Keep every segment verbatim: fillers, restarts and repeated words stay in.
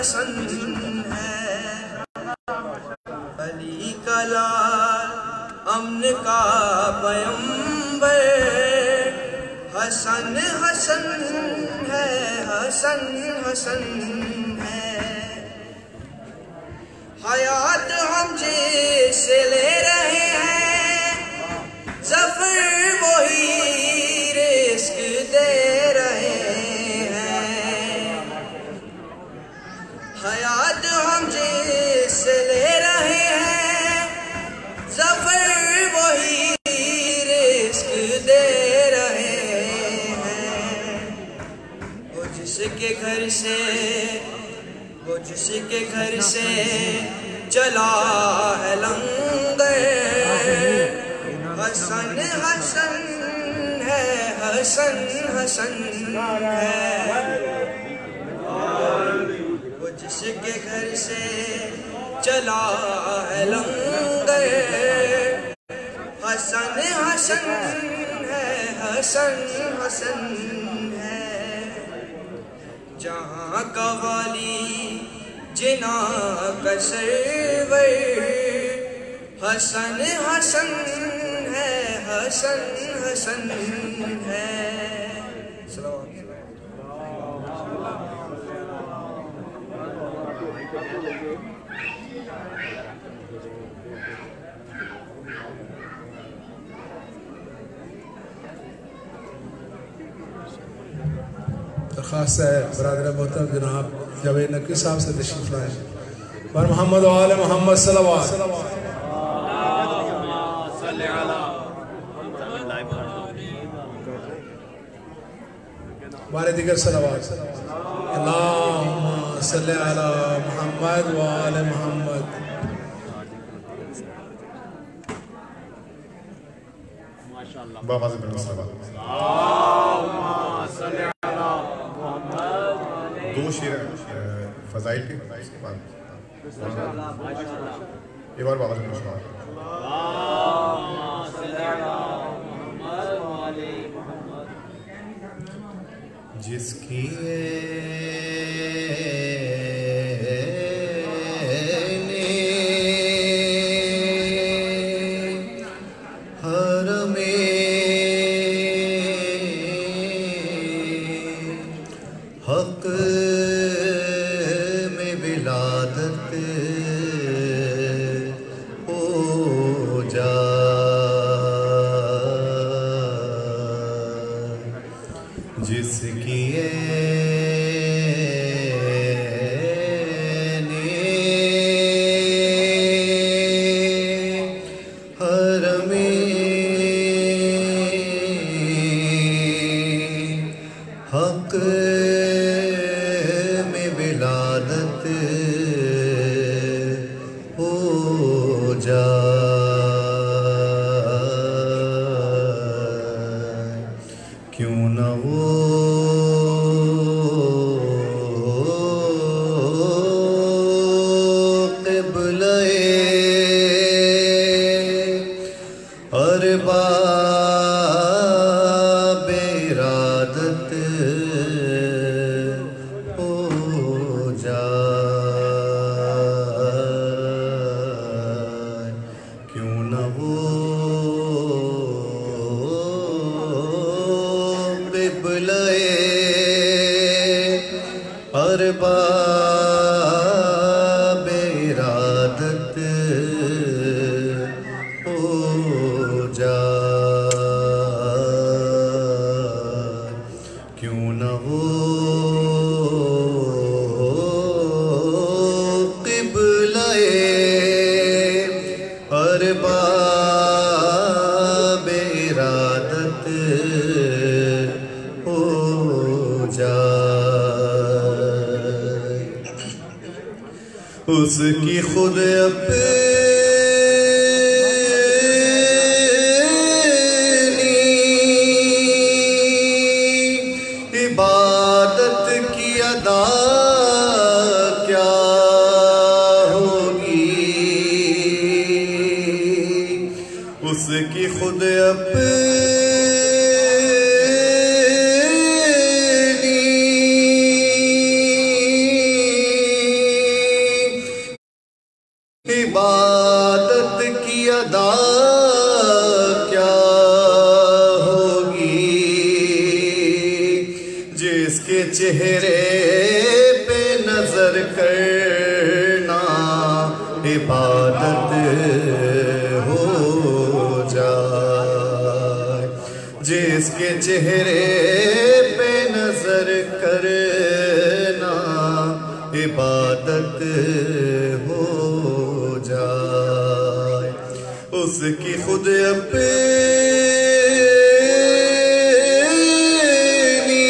حسن ہے، علی کا لال امن کا پیمبر، حسن حسن ہے، حسن حسن ہے، حیات ہم جسے لے رہے ہیں، ظفر وہی رزق دے رہے ہیں، حیات ہم جسے لے رہے ہیں، ظفر وہی رزق دے رہے ہیں، وہ جس کے گھر سے وہ جس کے گھر سے چلا ہے لنگر، حسن حسن ہے، حسن حسن ہے، وہ جس کے گھر سے چلا ہے لنگر، حسن حسن ہے، حسن حسن ہے، جہاں کا والی جناں کا سرور، حسن حسن ہے، حسن حسن ہے، درخواست ہے برادر محترم جناب جاوید نقوی صاحب سے تشریف لائیں، بر محمد و آل محمد صلوات، بارے دیگر صلوات، اللہم صلی علی محمد و آل محمد، بابا سے بڑھنے صلوات، دو شیر فضائل کے اس کے بعد ایک بار بابا سے بڑھنے صلوات، جس کی حق میں ولادت ہو جائے، جس کی حق میں ولادت ہو جائے، کیوں نہ وہ قبلہ ارباب ارادت ہو جائے، کیوں نہ وہ قبلہ ارباب ارادت ہو جائے، کیوں نہ وہ قبلہ ارباب ارادت ہو جائے، اس کی خود اپنی عبادت کی ادا کیا ہوگی، اس کی خود اپنی چہرے پہ نظر کرنا عبادت ہو جائے، جس کے چہرے پہ نظر کرنا عبادت ہو جائے، اس کی خود اپنی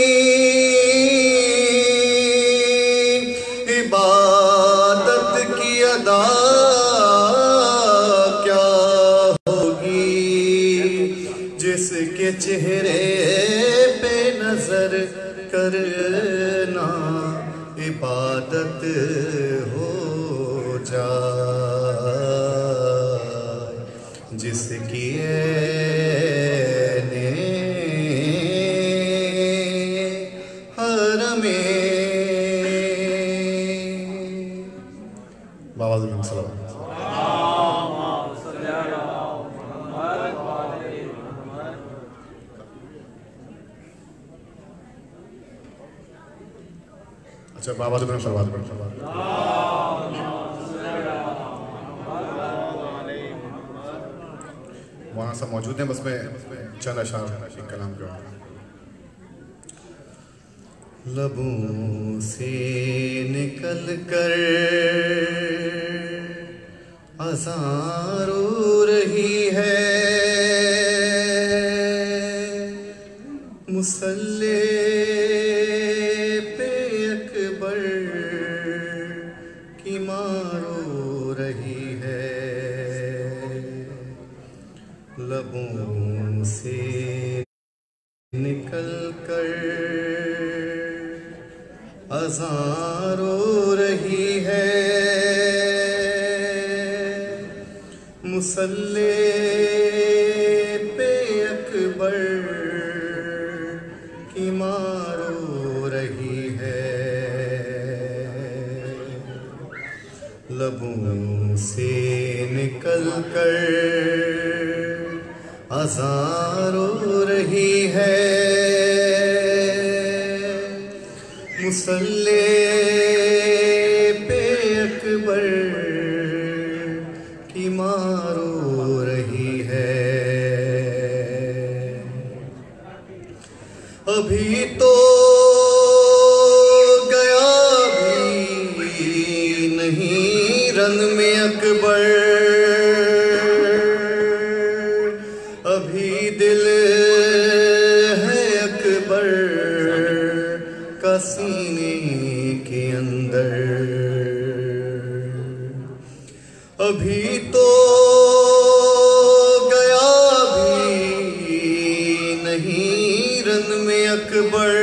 عبادت کی ادا کیا ہوگی، جس کے چہرے پہ نظر کرنا عبادت ہو جائے، جس کی عین حرم بابا ضمین صلی اللہ اچھا بابا ضمین صلی اللہ مولانا صاحب موجود ہیں، بس میں چند اشعار ایک کلام کروں گا۔ لبوں سے نکل کر اذان رو رہی ہے، مصلی پہ اکبر کی ماں رو رہی ہے، لبوں سے نکل کر اذان رو رہی ہے، مصلی پہ اکبر کی ماں رو رہی ہے، لبوں سے نکل کر اذان رو رہی ہے، مصلی پہ اکبر کی ماں رو رہی ہے، ابھی تو گیا بھی نہیں رن میں اکبر، ابھی دل ہے اکبر کا سینے کے اندر، ابھی تو گیا بھی نہیں رن میں اکبر،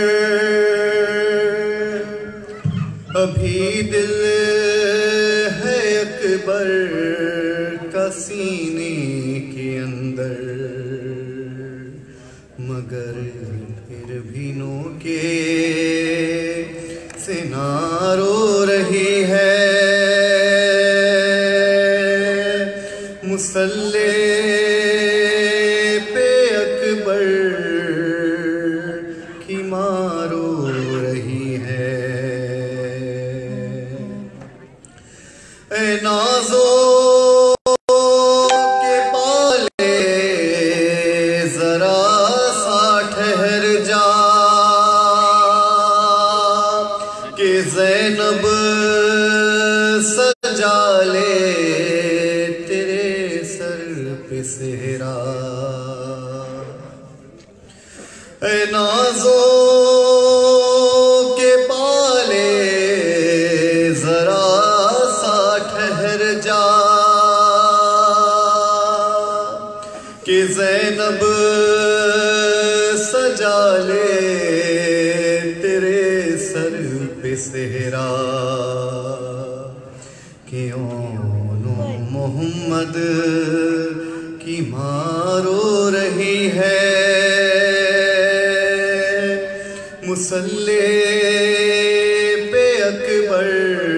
ابھی دل ہے اکبر کا سینے کے اندر، مگر پھر بھی نو کے سنا رو رہی ہے، مصلی پہ اکبر کی ماں رو رہی ہے، اے نازوں کے پالے ذرا سا ٹھہر جا، کہ زینب سجا لے تیرے سر پہ صحرا، اے نازوں کے پالے ذرا سا ٹھہر جا، کہ زینب سجا لے تیرے سر پہ صحرا، کہ اونو محمد کی ماں رو رہی ہے، مصلی پہ اکبر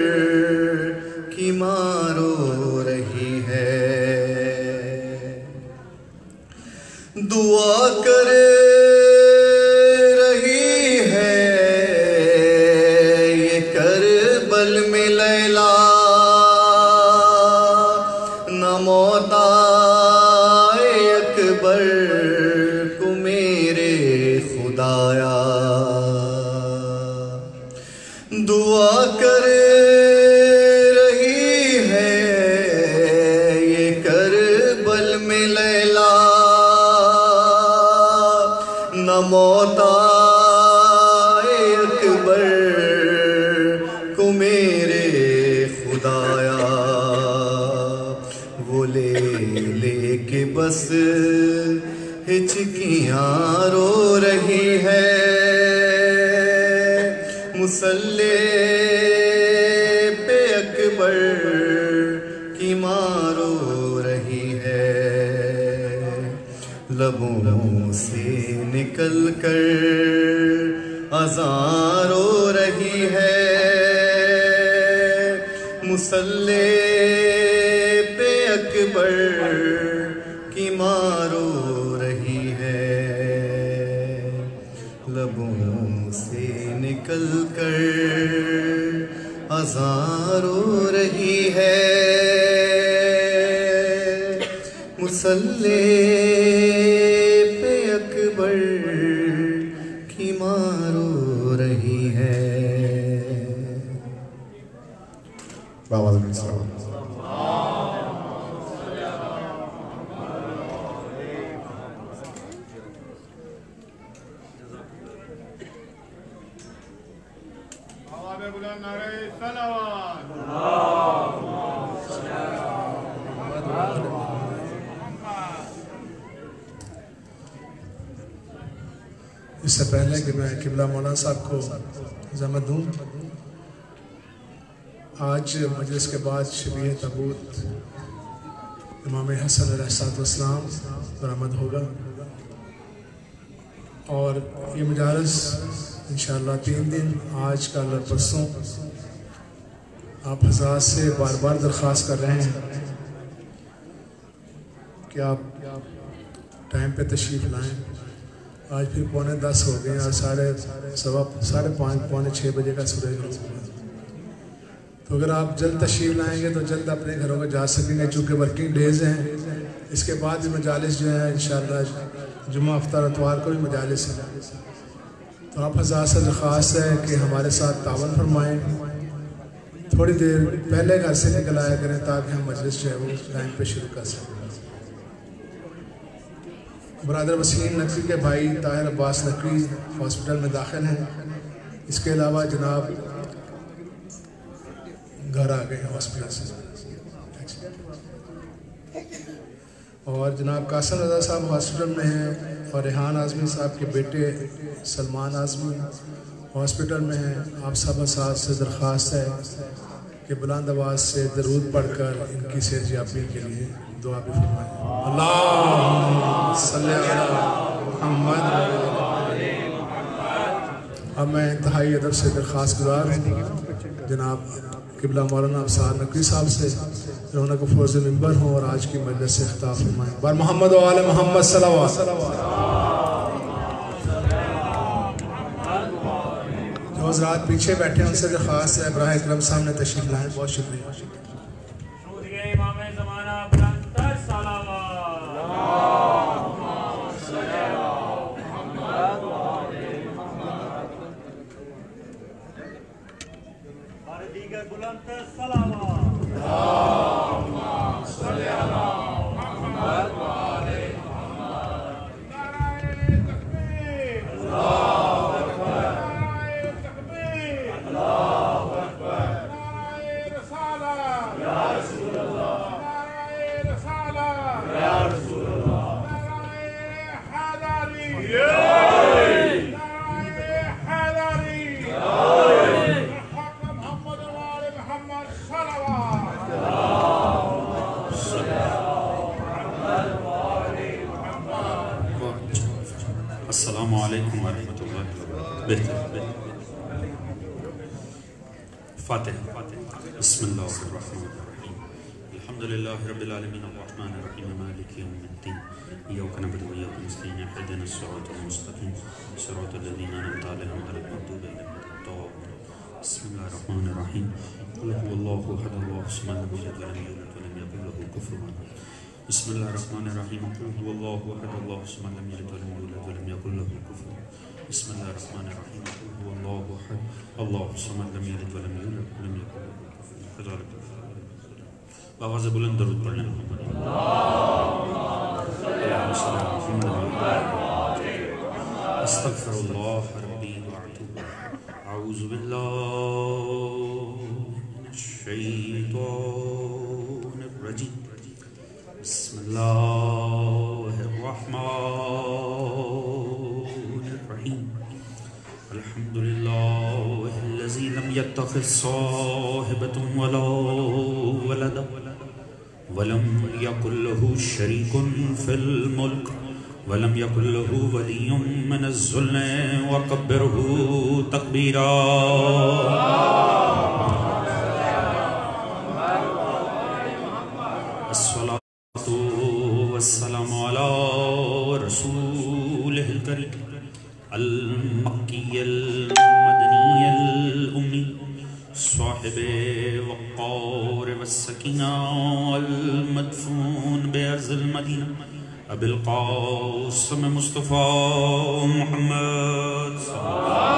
کی ماں رو رہی ہے، دعا کر رہی ہے دعا کر رہی ہے یہ کربل میں لیلا، نہ موت آئے اکبر کو میرے خدایا، وہ لے لے کے بس ہچکیاں رو رہی ہے، مصلی پہ اکبر کی ماں رو رہی ہے، لبوں سے نکل کر اذان رو رہی ہے، مصلی پہ اکبر کی ماں رو رہی ہے، لبوں سے نکل کر اذان رو رہی ہے، مصلی پہ اکبر کی ماں رو رہی ہے۔ بابا علیہ السلام۔ اس سے پہلے کہ میں قبلہ مولانا صاحب کو زحمت دوں، آج مجلس کے بعد شبیہ تابوت امام حسن علیہ السلام برآمد ہوگا، اور یہ مجالس انشاءاللہ تین دن آج کا اور پرسوں آپ حضرات سے بار بار درخواست کر رہے ہیں کہ آپ ٹائم پہ تشریف لائیں۔ آج پھر پونے دس ہو گئے اور ساڑھے سوا ساڑھے پانچ پونے چھ بجے کا سورج غروب ہوا، تو اگر آپ جلد تشریف لائیں گے تو جلد اپنے گھروں میں جا سکیں گے، چونکہ ورکنگ ڈیز ہیں۔ اس کے بعد بھی مجالس جو ہیں انشاءاللہ جمعہ افطار اتوار کو بھی مجالس ہیں، تو آپ حضرات سے درخواست ہے کہ ہمارے ساتھ تعاون فرمائیں، تھوڑی دیر پہلے گھر سے نکل آیا کریں تاکہ ہم مجلس جو ہے وہ ٹائم پہ شروع کر سکیں۔ برادر وسیم نقوی کے بھائی طاہر عباس نقوی ہاسپٹل میں داخل ہیں، اس کے علاوہ جناب گھر آ گئے ہیں ہاسپٹل سے، اور جناب قاسم رضا صاحب ہاسپٹل میں ہیں، اور ریحان اعظمی صاحب کے بیٹے سلمان اعظمی ہاسپٹل میں ہیں۔ آپ سب اساتذہ سے درخواست ہے کہ بلند آواز سے درود پڑھ کر ان کی صحت یابی کے لیے دعا بھی فرمائیں۔ اللہم صلی علی محمد۔ اب میں انتہائی ادب سے درخواست گزار ہوں جناب قبلہ مولانا ابصار نقوی صاحب سے جو انہوں کو فوز ممبر ہوں اور آج کی مجلس سے خطاب فرمائیں۔ بار محمد و آل محمد صلوات۔ جو حضرات پیچھے بیٹھے ہیں ان سے درخواست ہے براہ کرم سامنے تشریف لائیں۔ بہت شکریہ۔ السلام علیکم ورحمۃ اللہ وبرکاتہ۔ فاتحہ۔ بسم اللہ الرحمن الرحیم، الحمدللہ رب العالمین الرحمن الرحیم مالک یوم الدین، ایاک نعبد و ایاک نستعین، اہدنا الصراط المستقیم، صراط الذین انعمت علیہم غیر المغضوب علیہم ولا الضالین۔ بسم اللہ الرحمن الرحیم، قل هو اللہ احد اللہ الصمد لم یلد ولم یولد ولم یکن له کفوا احد۔ بسم اللہ الرحمن الرحیم قل هو اللہ احد اللہ الصمد لم یلد ولم یولد ولم یکن له کفوا بسم اللہ الرحمن الرحیم قل هو اللہ احد اللہ الصمد لم یلد ولم یولد ولم یکن له کفوا بآواز بلند درود پڑھنے محمد استغفر اللہ ربی واتوب اعوذ باللہ من الشیطان الرجیم بسم اللہ الرحمن الرحیم الحمدللہ الذی لم يتخذ صاحبة ولا ولدا ولم يكن له شريك في الملك ولم يكن له ولي من الذل وكبره تكبيرا الصلاة والسلام على رسوله الكريم المكي المدني الأمي صاحب وقار والسكينة والمدفون بأرض المدينة أبي القاسم مصطفى محمد صلى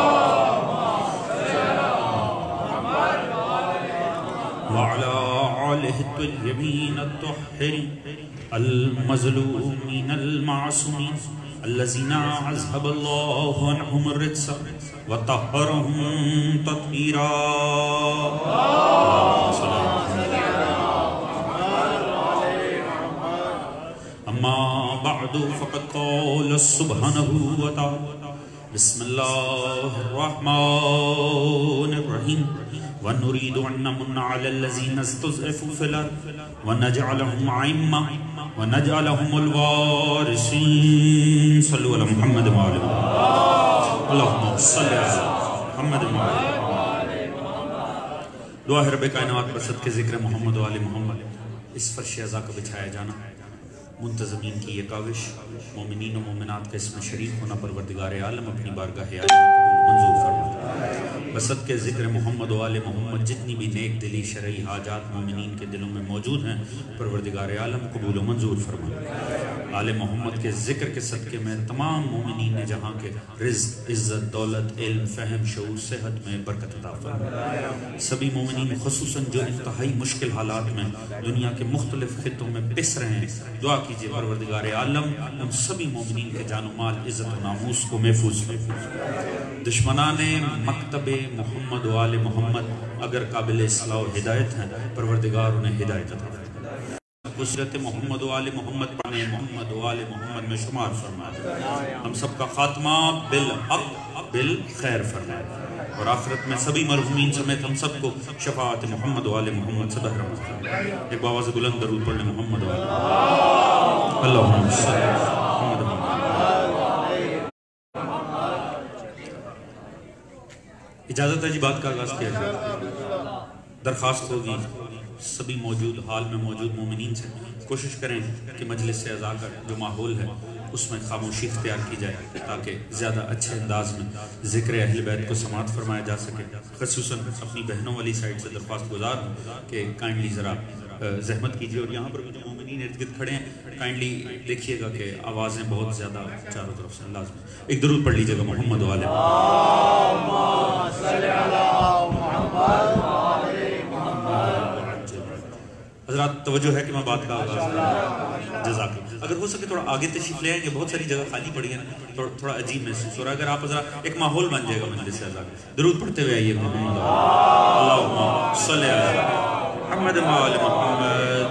وعلى آله الطيبين الطاهرين المظلومين المعصومين الذين أذهب الله عنهم الرجس وطهرهم تطهيرا أما بعد فقد قال سبحانه وتعالى بسم الله الرحمن الرحيم ونريد أن نمن على الذين استضعفوا في الأرض ونجعلهم أئمة ونجعلهم الوارثين صلوا على محمد وآل محمد اللهم صل على محمد وآل محمد دعا ہے رب کائنات پر صدقے ذکر محمد وآل محمد اس فرش عزا کا بچھایا جانا منتظمین کی یہ کاوش مومنین و مومنات کا اس میں شریک ہونا پروردگار عالم اپنی بارگاہ عالی منظور فرما بسط کے ذکر محمد و آل محمد جتنی بھی نیک دلی شرعی حاجات مومنین کے دلوں میں موجود ہیں پروردگار عالم قبول و منظور فرما آل محمد کے ذکر کے صدقے میں تمام مومنین جہاں کے رزق عزت دولت علم فہم شعور صحت میں برکت عطا فرما سبھی مومنین خصوصاً جو انتہائی مشکل حالات میں دنیا کے مختلف خطوں میں پس رہے ہیں دعا کیجئے پروردگار عالم ان سبھی مومنین کے جان و مال عزت و ناموس کو محفوظ محفوظ دشمنان مکتب محمد و آل محمد اگر قابل اصلاح و ہدایت ہیں پروردگار انہیں ہدایت عطا فرما بصیرت محمد و آل محمد پڑھنے محمد و آل محمد میں شمار فرمائے ہم سب کا خاتمہ بالحق بالخیر فرمائے اور آخرت میں سبھی مرحومین سمیت ہم سب کو شفاعت محمد و آل محمد سے بہر رحمت فرمائے ایک باواز بلند درود پڑھنے محمد و آل اللہم صلی اللہ محمد و آل اجازت ہے جی بات کا آغاز کیا جائے درخواست ہوگی سبھی موجود حال میں موجود مومنین سے کوشش کریں کہ مجلس سے اعضاء کا جو ماحول ہے اس میں خاموشی اختیار کی جائے تاکہ زیادہ اچھے انداز میں ذکر اہل بیت کو سماعت فرمایا جا سکے خصوصاً اپنی بہنوں والی سائٹ سے درخواست گزار ہوں کہ کائنڈلی ذرا زحمت کیجیے اور یہاں پر جو مومنین ارد گرد کھڑے ہیں کائنڈلی دیکھیے گا کہ آوازیں بہت زیادہ چاروں طرف سے لازم ایک درود پڑھ لیجیے گا محمد والے حضرات توجہ ہے کہ میں بات کا آغاز کروں جزاک اللہ اگر ہو سکے تھوڑا آگے تشریف لے آئیں گے بہت ساری جگہ خالی پڑی ہے نا تھوڑا عجیب محسوس ہو رہا ہے اگر آپ حضرات ایک ماحول بن جائے گا مجلس سے اعضاء درود پڑھتے ہوئے آئیے محمد اللہم صلی علی محمد وآل محمد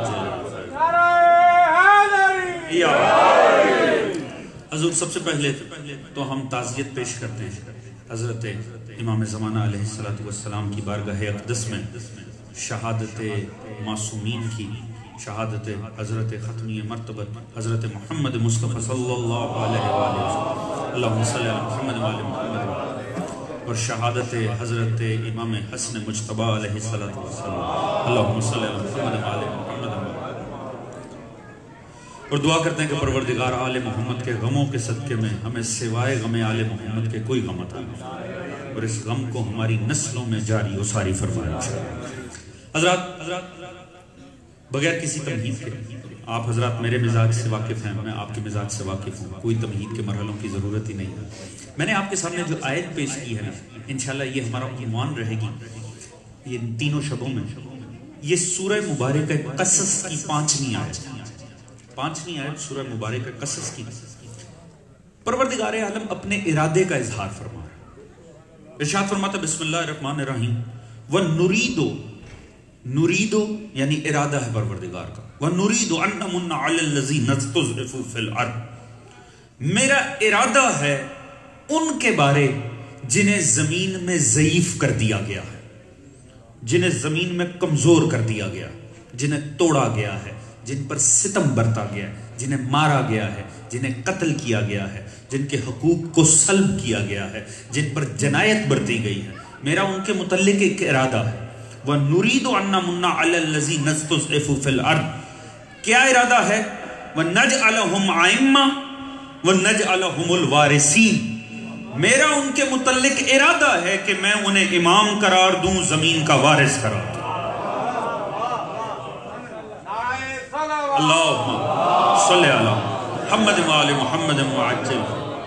حضور سب سے پہلے تو ہم تعزیت پیش کرتے ہیں حضرت امام زمانہ علیہ السلام کی بارگاہ اقدس میں شہادت معصومین کی شہادت حضرت ختمی مرتبت حضرت محمد مصطفیٰ صلی اللہ علیہ وآلہ وسلم اللہم صلی علی محمد وآلہ محمد اور شہادت حضرت امام حسن مجتبیٰ علیہ السلام اللہم صلی علی محمد وآلہ محمد اور دعا کرتے ہیں کہ پروردگار آل محمد کے غموں کے صدقے میں ہمیں سوائے غم آل محمد کے کوئی غم عطا نہ اور اس غم کو ہماری نسلوں میں جاری و ساری فرمائے حضرات بغیر کسی تمہید کے آپ حضرات میرے مزاج سے واقف ہیں، میں آپ کے مزاج سے واقف ہوں، کوئی تمہید کے مرحلوں کی ضرورت ہی نہیں ہے۔ میں نے آپ کے سامنے جو آیت پیش کی ہے نا، انشاءاللہ یہ ہمارا عنوان رہے گی یہ تینوں شبوں میں۔ یہ سورہ مبارکہ قصص کی پانچویں آیت، پانچویں آیت سورہ مبارکہ قصص کی۔ پروردگار عالم اپنے ارادے کا اظہار فرما رہا ہے۔ ارشاد فرماتا بسم اللہ الرحمن الرحیم وَنُرِيدُ، نُرِيدُ یعنی ارادہ ہے پروردگار کا، وَنُرِيدُ أَن نَّمُنَّ عَلَى الَّذِينَ اسْتُضْعِفُوا فِي الْأَرْضِ، میرا ارادہ ہے ان کے بارے جنہیں زمین میں ضعیف کر دیا گیا ہے، جنہیں زمین میں کمزور کر دیا گیا، جنہیں توڑا گیا ہے، جن پر ستم برتا گیا ہے، جنہیں مارا گیا ہے، جنہیں قتل کیا گیا ہے، جن کے حقوق کو سلب کیا گیا ہے، جن پر جنایت برتی گئی ہے، میرا ان کے متعلق ایک ارادہ ہے۔ وَنُرِيدُ أَن نَّمُنَّ عَلَى الَّذِينَ اسْتُضْعِفُوا فِي الْأَرْضِ، کیا ارادہ ہے؟ وَنَجْعَلَهُمْ أَئِمَّةً وَنَجْعَلَهُمُ الْوَارِثِينَ، میرا ان کے متعلق ارادہ ہے کہ میں انہیں امام قرار دوں، زمین کا وارث قرار دوں۔ اللہم صلی علی محمد وآل محمد وعجل۔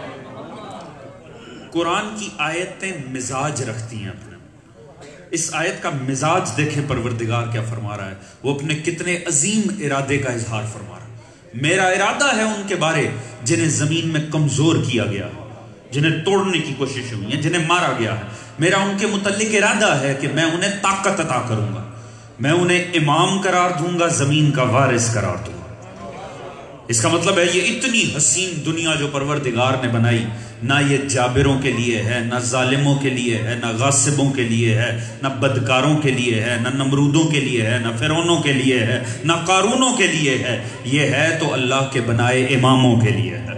قرآن کی آیتیں مزاج رکھتی ہیں اپنے، اس آیت کا مزاج دیکھیں پروردگار کیا فرما رہا ہے، وہ اپنے کتنے عظیم ارادے کا اظہار فرما رہا ہے۔ میرا ارادہ ہے ان کے بارے جنہیں زمین میں کمزور کیا گیا ہے، جنہیں توڑنے کی کوشش ہوئی ہے، جنہیں مارا گیا ہے، میرا ان کے متعلق ارادہ ہے کہ میں انہیں طاقت عطا کروں گا، میں انہیں امام قرار دوں گا، زمین کا وارث قرار دوں گا۔ اس کا مطلب ہے یہ اتنی حسین دنیا جو پروردگار نے بنائی، نہ یہ جابروں کے لیے ہے، نہ ظالموں کے لیے ہے، نہ غاصبوں کے لیے ہے، نہ بدکاروں کے لیے ہے، نہ نمرودوں کے لیے ہے، نہ فرعونوں کے لیے ہے، نہ قارونوں کے لیے ہے، یہ ہے تو اللہ کے بنائے اماموں کے لیے ہے۔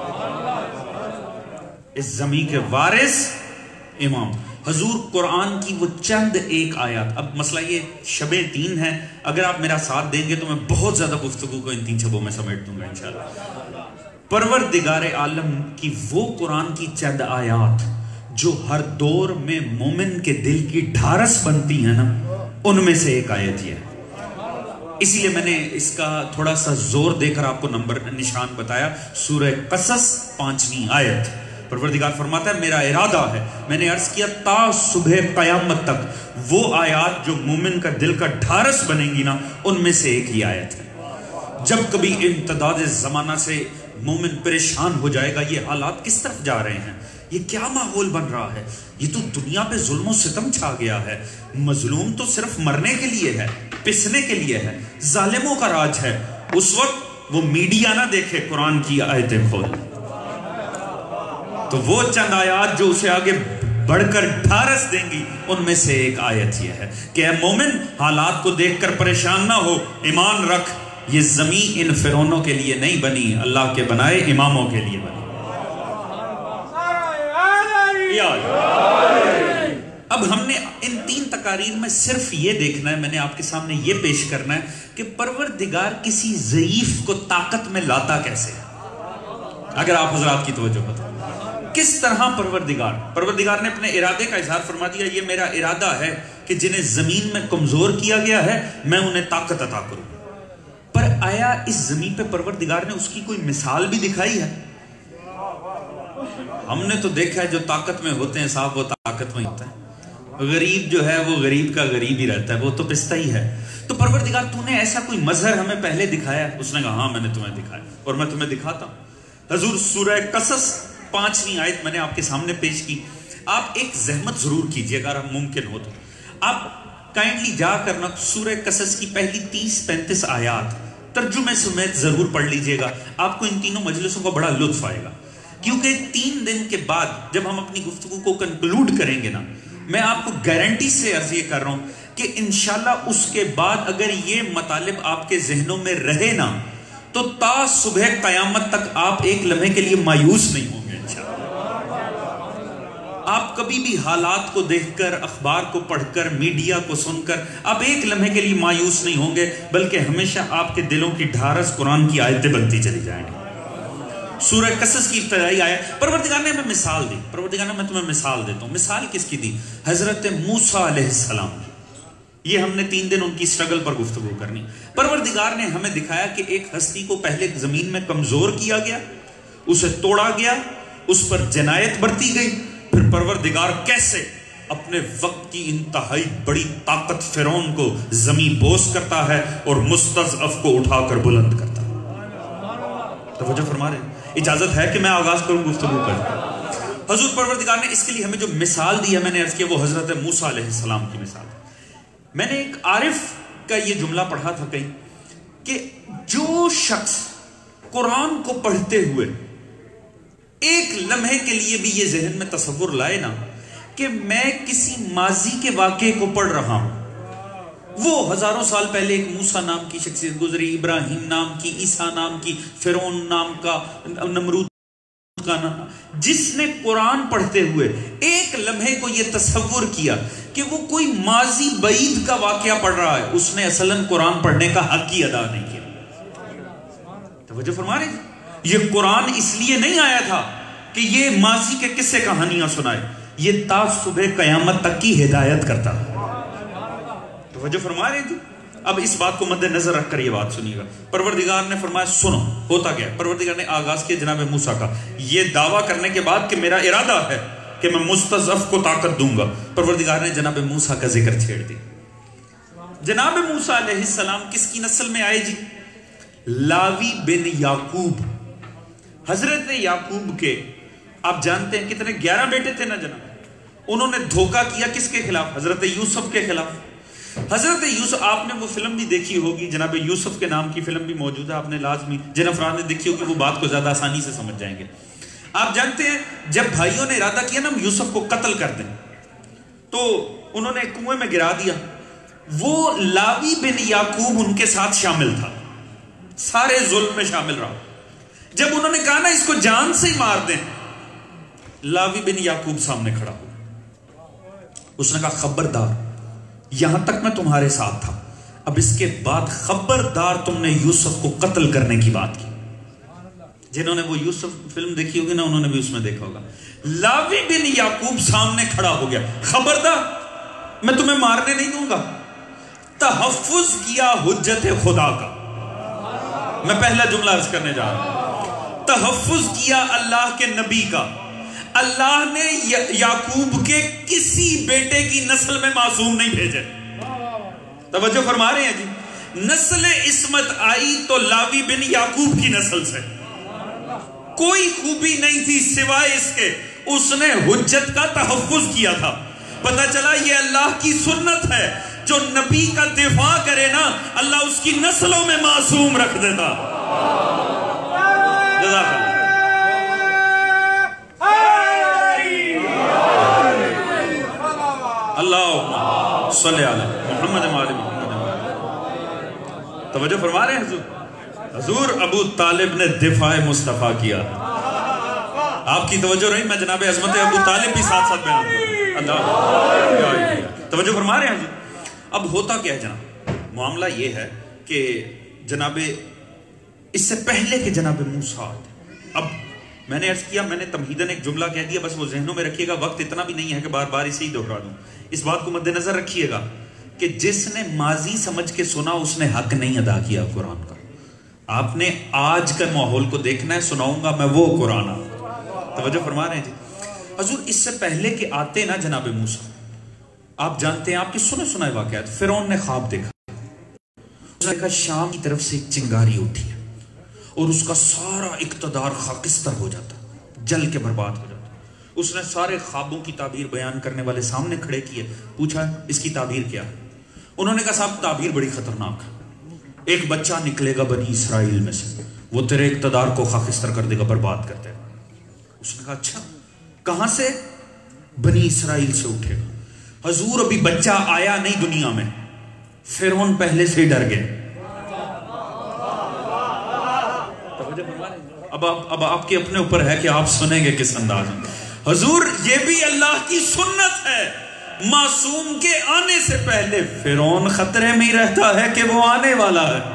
اس زمین کے وارث امام۔ حضور قرآن کی وہ چند ایک آیات، اب مسئلہ یہ شبیں تین ہیں، اگر آپ میرا ساتھ دیں گے تو میں بہت زیادہ گفتگو کو ان تین شبوں میں سمیٹ دوں گا انشاءاللہ۔ پروردگار عالم کی وہ قرآن کی چند آیات جو ہر دور میں مومن کے دل کی ڈھارس بنتی ہیں نا، ان میں سے ایک آیت یہ ہے۔ اسی لیے میں نے اس کا تھوڑا سا زور دے کر آپ کو نمبر نشان بتایا، سورہ قصص پانچویں آیت۔ پروردگار فرماتا ہے میرا ارادہ ہے، میں نے عرض کیا تا صبح قیامت تک وہ آیات جو مومن کا دل کا ڈھارس بنیں گی نا، ان میں سے ایک ہی آیت ہے۔ جب کبھی امتداد زمانہ سے مومن پریشان ہو جائے گا، یہ حالات کس طرف جا رہے ہیں، یہ کیا ماحول بن رہا ہے، یہ تو دنیا پہ ظلم و ستم چھا گیا ہے، مظلوم تو صرف مرنے کے لیے ہے، پسنے کے لیے ہے، ظالموں کا راج ہے، اس وقت وہ میڈیا نہ دیکھے، قرآن کی آیتیں کھول، تو وہ چند آیات جو اسے آگے بڑھ کر ڈھارس دیں گی، ان میں سے ایک آیت یہ ہے کہ اے مومن حالات کو دیکھ کر پریشان نہ ہو، ایمان رکھ، یہ زمین ان فرعونوں کے لیے نہیں بنی، اللہ کے بنائے اماموں کے لیے بنی۔ اب ہم نے ان تین تقاریر میں صرف یہ دیکھنا ہے، میں نے آپ کے سامنے یہ پیش کرنا ہے کہ پروردگار کسی ضعیف کو طاقت میں لاتا کیسے ہے۔ اگر آپ حضرات کی توجہ بتائیں کس طرح پروردگار پروردگار نے اپنے ارادے کا اظہار فرما دیا، یہ میرا ارادہ ہے کہ جنہیں زمین میں کمزور کیا گیا ہے میں انہیں طاقت عطا کروں۔ پر آیا اس زمین پہ پروردگار نے اس کی کوئی مثال بھی دکھائی ہے؟ ہم نے تو دیکھا ہے جو طاقت میں ہوتے ہیں صاحب وہ طاقت میں ہوتا ہے، غریب جو ہے وہ غریب کا غریب ہی رہتا ہے، وہ تو پستہ ہی ہے۔ تو پروردگار تو نے ایسا کوئی مظہر ہمیں پہلے دکھایا ہے؟ اس نے کہا ہاں میں نے تمہیں دکھایا اور میں تمہیں دکھاتا ہوں۔ حضور سورہ قصص پانچویں آیت میں نے آپ کے سامنے پیش کی، آپ ایک زحمت ضرور کیجئے اگر آپ ممکن ہو تو آپ کائنڈلی جا کر نا سورہ قصص کی پہلی تیس پینتیس آیات ترجمے سمیت ضرور پڑھ لیجئے گا، آپ کو ان تینوں مجلسوں کا بڑا لطف آئے گا، کیونکہ تین دن کے بعد جب ہم اپنی گفتگو کو کنکلوڈ کریں گے نا، میں آپ کو گارنٹی سے عرض یہ کر رہا ہوں کہ انشاءاللہ اس کے بعد اگر یہ مطالب آپ کے ذہنوں میں رہے نا تو تا صبح قیامت تک آپ ایک لمحے کے لیے مایوس نہیں ہوں گے انشاءاللہ۔ آپ کبھی بھی حالات کو دیکھ کر، اخبار کو پڑھ کر، میڈیا کو سن کر آپ ایک لمحے کے لیے مایوس نہیں ہوں گے، بلکہ ہمیشہ آپ کے دلوں کی ڈھارس قرآن کی آیتیں بنتی چلی جائیں گی۔ سورہ قصص کی ابتدائی آیت پروردگار نے ہمیں مثال دی، پروردگار نے میں تمہیں مثال دیتا ہوں۔ مثال کس کی دی؟ حضرت موسیٰ علیہ السلام۔ یہ ہم نے تین دن ان کی سٹرگل پر گفتگو کرنی. پروردگار نے ہمیں دکھایا کہ ایک ہستی کو پہلے زمین میں کمزور کیا گیا, اسے توڑا گیا, اس پر جنایت برتی گئی, پھر پروردگار کیسے اپنے وقت کی انتہائی بڑی طاقت فرعون کو زمین بوس کرتا ہے اور مستضعف کو اٹھا کر بلند کرتا ہے. توجہ فرما رہے ہیں؟ اجازت ہے کہ میں آغاز کروں گفتگو پر. حضور پروردگار نے اس کے لیے ہمیں جو مثال دی ہے, میں نے عرض کیا, وہ حضرت موسیٰ علیہ السلام کی مثال. میں نے ایک عارف کا یہ جملہ پڑھا تھا کہیں کہ جو شخص قرآن کو پڑھتے ہوئے ایک لمحے کے لیے بھی یہ ذہن میں تصور لائے نا کہ میں کسی ماضی کے واقعے کو پڑھ رہا ہوں, وہ ہزاروں سال پہلے ایک موسیٰ نام کی شخصیت گزری, ابراہیم نام کی, عیسیٰ نام کی, فرعون نام کا, نمرود کا نام, جس نے قرآن پڑھتے ہوئے ایک لمحے کو یہ تصور کیا کہ وہ کوئی ماضی بعید کا واقعہ پڑھ رہا ہے, اس نے اصلاً قرآن پڑھنے کا حق ہی ادا نہیں کیا. توجہ فرما رہے ہیں؟ یہ قرآن اس لیے نہیں آیا تھا کہ یہ ماضی کے قصے کہانیاں سنائے, یہ تا صبح قیامت تک کی ہدایت کرتا. توجہ فرما رہے ہیں؟ اب اس بات کو مد نظر رکھ کر یہ بات سنیے گا. پروردگار نے فرمایا سنو, ہوتا کیا ہے. پروردگار نے آغاز کیا جناب موسیٰ کا, یہ دعویٰ کرنے کے بعد کہ میرا ارادہ ہے کہ میں مستضعف کو طاقت دوں گا. پروردگار نے جناب موسیٰ کا ذکر چھیڑ دیا. جناب موسیٰ علیہ السلام کس کی نسل میں آئے جی؟ لاوی بن یعقوب. حضرت یعقوب کے آپ جانتے ہیں کتنے, گیارہ بیٹے تھے نا جناب. انہوں نے دھوکہ کیا کس کے خلاف؟ حضرت یوسف کے خلاف. حضرت یوسف, آپ نے وہ فلم بھی دیکھی ہوگی, جناب یوسف کے نام کی فلم بھی موجود ہے, آپ نے لازمی, جن افراد نے دیکھی ہوگی وہ بات کو زیادہ آسانی سے سمجھ جائیں گے. آپ جانتے ہیں جب بھائیوں نے ارادہ کیا نا یوسف کو قتل کر دیں, تو انہوں نے کنویں میں گرا دیا. وہ لاوی بن یعقوب ان کے ساتھ شامل تھا, سارے ظلم میں شامل رہا. جب انہوں نے کہا نا اس کو جان سے ہی مار دیں, لاوی بن یعقوب سامنے کھڑا ہو, اس نے کہا خبردار, یہاں تک میں تمہارے ساتھ تھا, اب اس کے بعد خبردار تم نے یوسف کو قتل کرنے کی بات کی. جنہوں نے وہ یوسف فلم دیکھی ہوگی نا, انہوں نے بھی اس میں دیکھا ہوگا. لاوی بن یعقوب سامنے کھڑا ہو گیا, خبردار میں تمہیں مارنے نہیں دوں گا. تحفظ کیا حجت خدا کا. میں پہلا جملہ عرض کرنے جا رہا ہوں. تحفظ کیا اللہ کے نبی کا. اللہ نے یعقوب کے کسی بیٹے کی نسل میں معصوم نہیں بھیجے. توجہ فرما رہے ہیں جی؟ نسل عصمت آئی تو لاوی بن یعقوب کی نسل سے. کوئی خوبی نہیں تھی سوائے اس کے اس نے حجت کا تحفظ کیا تھا. پتہ چلا یہ اللہ کی سنت ہے, جو نبی کا دفاع کرے نا اللہ اس کی نسلوں میں معصوم رکھ دیتا. جزاک اللہ. اللہ صلی علی محمد وعلی محمد. توجہ فرما رہے ہیں حضور؟ حضور ابو طالب نے دفاع مصطفیٰ کیا. آپ کی توجہ رہی, میں جناب عظمت ابو طالب بھی ساتھ ساتھ بیان کروں. اللہ توجہ فرما رہے ہیں حضور. اب ہوتا کیا ہے جناب, معاملہ یہ ہے کہ جناب اس سے پہلے کہ جناب موسیٰ, اب میں نے عرض کیا, میں نے تمہیداً ایک جملہ کہہ دیا, بس وہ ذہنوں میں رکھیے گا, وقت اتنا بھی نہیں ہے کہ بار بار اسے ہی دہرا دوں. اس بات کو مد نظر رکھیے گا کہ جس نے ماضی سمجھ کے سنا اس نے حق نہیں ادا کیا قرآن کا. آپ نے آج کا ماحول کو دیکھنا ہے, سناؤں گا میں وہ قرآن. توجہ فرما رہے ہیں جی؟ حضور اس سے پہلے کہ آتے نا جناب موسیٰ, آپ جانتے ہیں, آپ کی سنے سنائے واقعات, فرعون نے خواب دیکھا. اس نے دیکھا شام کی طرف سے ایک چنگاری اٹھی ہے اور اس کا سارا اقتدار خاکستر ہو جاتا, جل کے برباد ہو جاتا. اس نے سارے خوابوں کی تعبیر بیان کرنے والے سامنے کھڑے کیے, پوچھا اس کی تعبیر کیا ہے؟ انہوں نے کہا صاحب تعبیر بڑی خطرناک ہے, ایک بچہ نکلے گا بنی اسرائیل میں سے, وہ تیرے اقتدار کو خاکستر کر دے گا, برباد کر دے گا. اس نے کہا اچھا کہاں سے؟ بنی اسرائیل سے اٹھے گا. حضور ابھی بچہ آیا نہیں دنیا میں, فرعون پہلے سے ہی ڈر گئے. اب آپ اب آپ کے اپنے اوپر ہے کہ آپ سنیں گے کس انداز میں. حضور یہ بھی اللہ کی سنت ہے, معصوم کے آنے سے پہلے فرعون خطرے میں ہی رہتا ہے کہ وہ آنے والا ہے.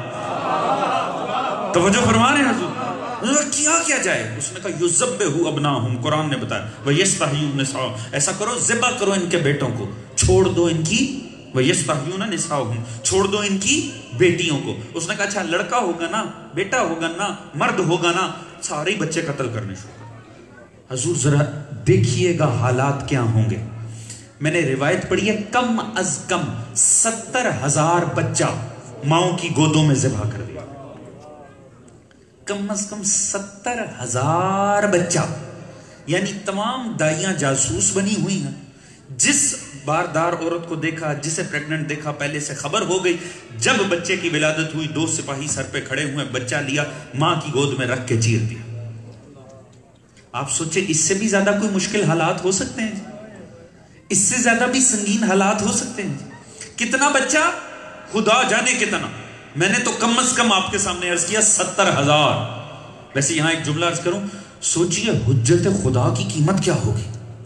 توجہ فرما رہے ہیں حضور؟ کیا کیا جائے؟ اس نے کہا یذبحوا ابناہم, قرآن نے بتایا ویستحیوا نساءہم, ایسا کرو ذبح کرو ان کے بیٹوں کو, چھوڑ دو ان کی وَيَسْتَحْيُونَ نِسَاءَهُمْ، چھوڑ دو ان کی بیٹیوں کو. اس نے کہا اچھا لڑکا ہوگا نا، بیٹا ہوگا نا، مرد ہوگا نا، سارے بچے قتل کرنے شروع. حضور ذرا دیکھیے گا حالات کیا ہوں گے. میں نے روایت پڑھی ہے کم از کم ستر ہزار بچہ ماؤں کی گودوں میں ذبح کر دیا. کم از کم ستر ہزار بچہ، یعنی تمام دائیاں جاسوس بنی ہوئی ہیں. جس باردار عورت کو دیکھا، جسے پریگننٹ دیکھا، پہلے سے خبر ہو گئی. جب بچے کی ولادت ہوئی دو سپاہی سر پہ کھڑے ہوئے، بچہ لیا ماں کی گود میں رکھ کے چیر دیا. آپ سوچیں اس سے بھی زیادہ کوئی مشکل حالات ہو سکتے ہیں؟ اس سے زیادہ بھی سنگین حالات ہو سکتے ہیں؟ کتنا بچہ؟ خدا جانے کتنا. میں نے تو کم از کم آپ کے سامنے عرض کیا ستر ہزار. ویسے یہاں ایک جملہ عرض کروں، سوچئے حجت خدا کی قیمت کیا ہوگی.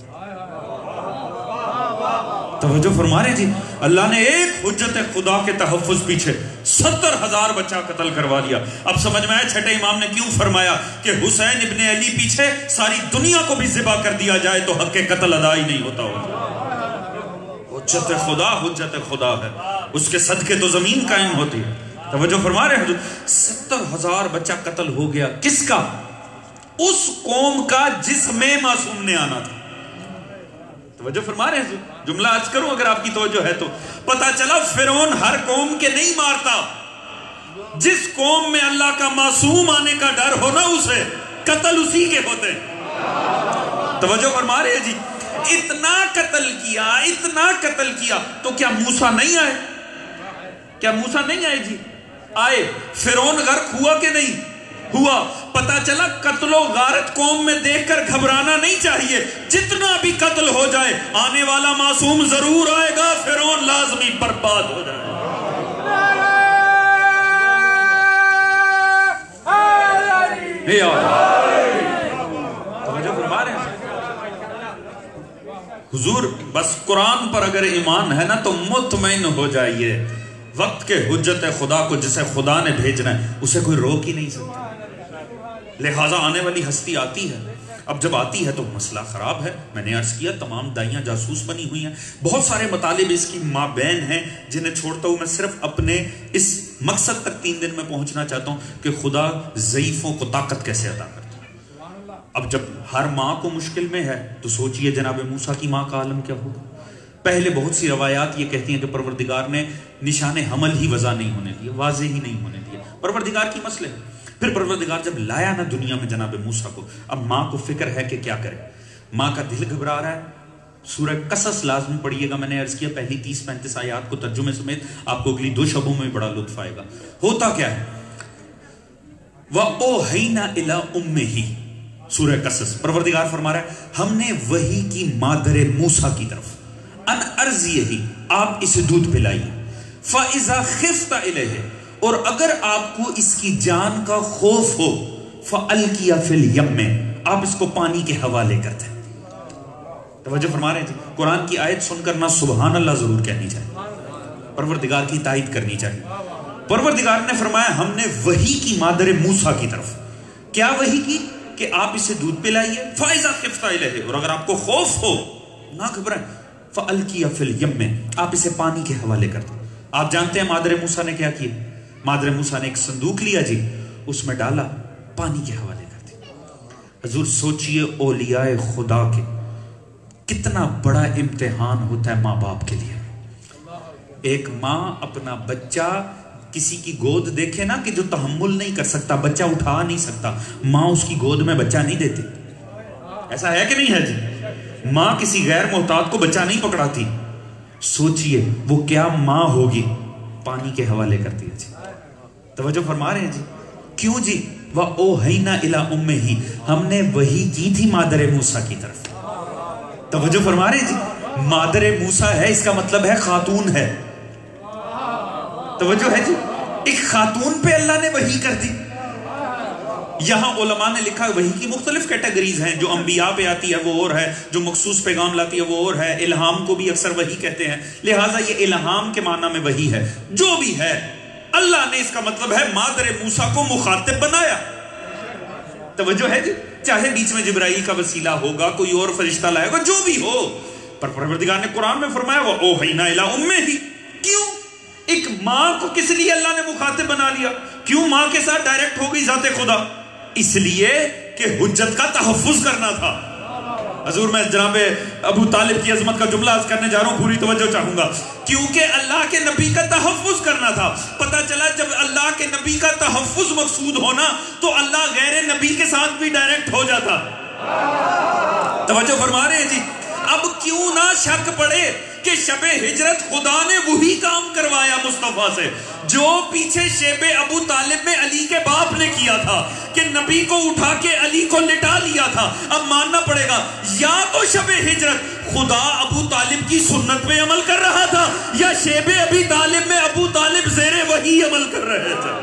توجہ فرما رہے جی، اللہ نے ایک حجت خدا کے تحفظ پیچھے ستر ہزار بچہ قتل کروا لیا. اب سمجھ میں آئے چھٹے امام نے کیوں فرمایا کہ حسین ابن علی پیچھے ساری دنیا کو بھی ذبح کر دیا جائے تو حق قتل ادا ہی نہیں ہوتا ہوتا. حجت خدا حجت خدا ہے، اس کے صدقے تو زمین قائم ہوتی ہے. توجہ فرما رہے ہیں، ستر ہزار بچہ قتل ہو گیا. کس کا؟ اس قوم کا جس میں معصوم نے آنا تھا. توجہ فرما رہے ہیں، جملہ آج کروں اگر آپ کی توجہ ہے تو. پتا چلا فرعون ہر قوم کے نہیں مارتا، جس قوم میں اللہ کا معصوم آنے کا ڈر ہونا اسے قتل اسی کے ہوتے ہیں. توجہ فرما رہے ہیں جی. اتنا قتل کیا، اتنا قتل کیا تو کیا موسیٰ نہیں آئے؟ کیا موسیٰ نہیں آئے جی؟ آئے. فرعون غرق ہوا کہ نہیں ہوا؟ پتا چلا قتل و غارت قوم میں دیکھ کر گھبرانا نہیں چاہیے. جتنا بھی قتل ہو جائے آنے والا معصوم ضرور آئے گا، فرعون لازمی برباد ہو جائے گا. توجہ فرما رہے ہیں حضور. بس قرآن پر اگر ایمان ہے نا تو مطمئن ہو جائیے. وقت کے حجت خدا کو جسے خدا نے بھیجنا ہے اسے کوئی روک ہی نہیں سکتا. لہٰذا آنے والی ہستی آتی ہے. اب جب آتی ہے تو مسئلہ خراب ہے. میں نے عرض کیا تمام دائیاں جاسوس بنی ہوئی ہیں. بہت سارے مطالب اس کی مابین ہیں جنہیں چھوڑتا ہوں میں صرف اپنے اس مقصد تک تین دن میں پہنچنا چاہتا ہوں کہ خدا ضعیفوں کو طاقت کیسے عطا کرتا ہے. اب جب ہر ماں کو مشکل میں ہے تو سوچئے جناب موسیٰ کی ماں کا عالم کیا ہوگا. پہلے بہت سی روایات یہ کہتی ہیں کہ پروردگار نے نشان حمل ہی وضع نہیں ہونے دیا، واضح ہی نہیں ہونے دیا. پروردگار کی مسئلے. پھر پروردگار جب لایا نا دنیا میں جناب موسیٰ کو، اب ماں کو فکر ہے کہ کیا کرے. ماں کا دل گھبرا رہا ہے. سورہ قصص لازمی پڑھیے گا. میں نے عرض کیا پہلی تیس پینتیس آیات کو ترجمے سمیت آپ کو اگلی دو شبوں میں بڑا لطف آئے گا. ہوتا کیا ہے؟ وَأَوْحَيْنَا إِلَىٰ أُمِّهِ سورہ قصص. پروردگار فرما رہا ہے ہم نے وحی کی مادر موسیٰ کی طرف ان ارضیہ، آپ اسے دودھ پلائیے. فَإِذَا خِفْتَ إِلَيْهِ، اور اگر آپ کو اس کی جان کا خوف ہو، فَأَلْقِيَ فِي الْيَمِّ، آپ اس کو پانی کے حوالے کر دیں. توجہ فرما رہے ہیں. قرآن کی آیت سن کر نہ سبحان اللہ ضرور کہنی چاہیے، پروردگار کی تائید کرنی چاہیے. پروردگار نے فرمایا ہم نے وحی کی مادر موسیٰ کی طرف کیا وحی کی کہ آپ اسے دودھ پلائیے. فَإِذَا خِفْتَ إِلَيْهِ، اور اگر آپ کو خوف ہو نہ گھبرائیں. فَأَلْقِيَ فِي الْيَمِّ، آپ اسے پانی کے حوالے کر دیں. آپ جانتے ہیں مادر موسیٰ نے کیا کیا؟ مادر موسیٰ نے ایک صندوق لیا جی، اس میں ڈالا، پانی کے حوالے کر دیا. حضور سوچئے اولیاء خدا کے کتنا بڑا امتحان ہوتا ہے ماں باپ کے لیے. ایک ماں اپنا بچہ کسی کی گود دیکھے نا کہ جو تحمل نہیں کر سکتا، بچہ اٹھا نہیں سکتا، ماں اس کی گود میں بچہ نہیں دیتی. ایسا ہے کہ نہیں ہے جی؟ ماں کسی غیر محتاط کو بچہ نہیں پکڑاتی. سوچئے وہ کیا ماں ہوگی. پانی کے حوالے کرتی ہے جی. توجہ فرما رہے ہیں جی. کیوں جی؟ وَأَوْحَيْنَا إِلَىٰ أُمِّهِ، ہم نے وحی کی تھی مادر موسیٰ کی طرف. توجہ فرما رہے ہیں جی. مادر موسیٰ ہے اس کا مطلب ہے خاتون ہے. توجہ ہے جی. ایک خاتون پہ اللہ نے وحی کر دی. یہاں علماء نے لکھا وحی کی مختلف کیٹیگریز ہیں. جو انبیاء پہ آتی ہے وہ اور ہے، جو مخصوص پیغام لاتی ہے وہ اور ہے. الہام کو بھی اکثر وحی کہتے ہیں، لہٰذا یہ الہام کے معنی میں وحی ہے. جو بھی ہے اللہ نے اس کا مطلب ہے مادر موسیٰ کو مخاطب بنایا. توجہ ہے جی. چاہے بیچ میں جبرائیل کا وسیلہ ہوگا، کوئی اور فرشتہ لائے گا، جو بھی ہو، پر پروردگار نے قرآن میں فرمایا وَأَوْحَيْنَا إِلَىٰ أُمِّهِ، کیوں؟ ایک ماں کو کس لیے اللہ نے مخاطب بنا لیا؟ کیوں ماں کے ساتھ ڈائریکٹ ہو گئی ذات خدا؟ اس لیے کہ حجت کا تحفظ کرنا تھا. حضور میں جناب ابو طالب کی عظمت کا جملہ عرض کرنے جا رہا ہوں، پوری توجہ چاہوں گا، کیونکہ اللہ کے نبی کا تحفظ کرنا تھا. پتہ چلا جب اللہ کے نبی کا تحفظ مقصود ہونا تو اللہ غیر نبی کے ساتھ بھی ڈائریکٹ ہو جاتا. توجہ فرما رہے ہیں جی؟ اب کیوں نہ شک پڑے کہ شب ہجرت خدا نے وہی کام کروایا مصطفیٰ سے جو پیچھے شیب ابو طالب میں علی کے باپ نے کیا تھا، کہ نبی کو اٹھا کے علی کو لٹا لیا تھا. اب ماننا پڑے گا یا تو شب ہجرت خدا ابو طالب کی سنت پہ عمل کر رہا تھا، یا شیب ابی طالب میں ابو طالب زیر وحی عمل کر رہے تھے.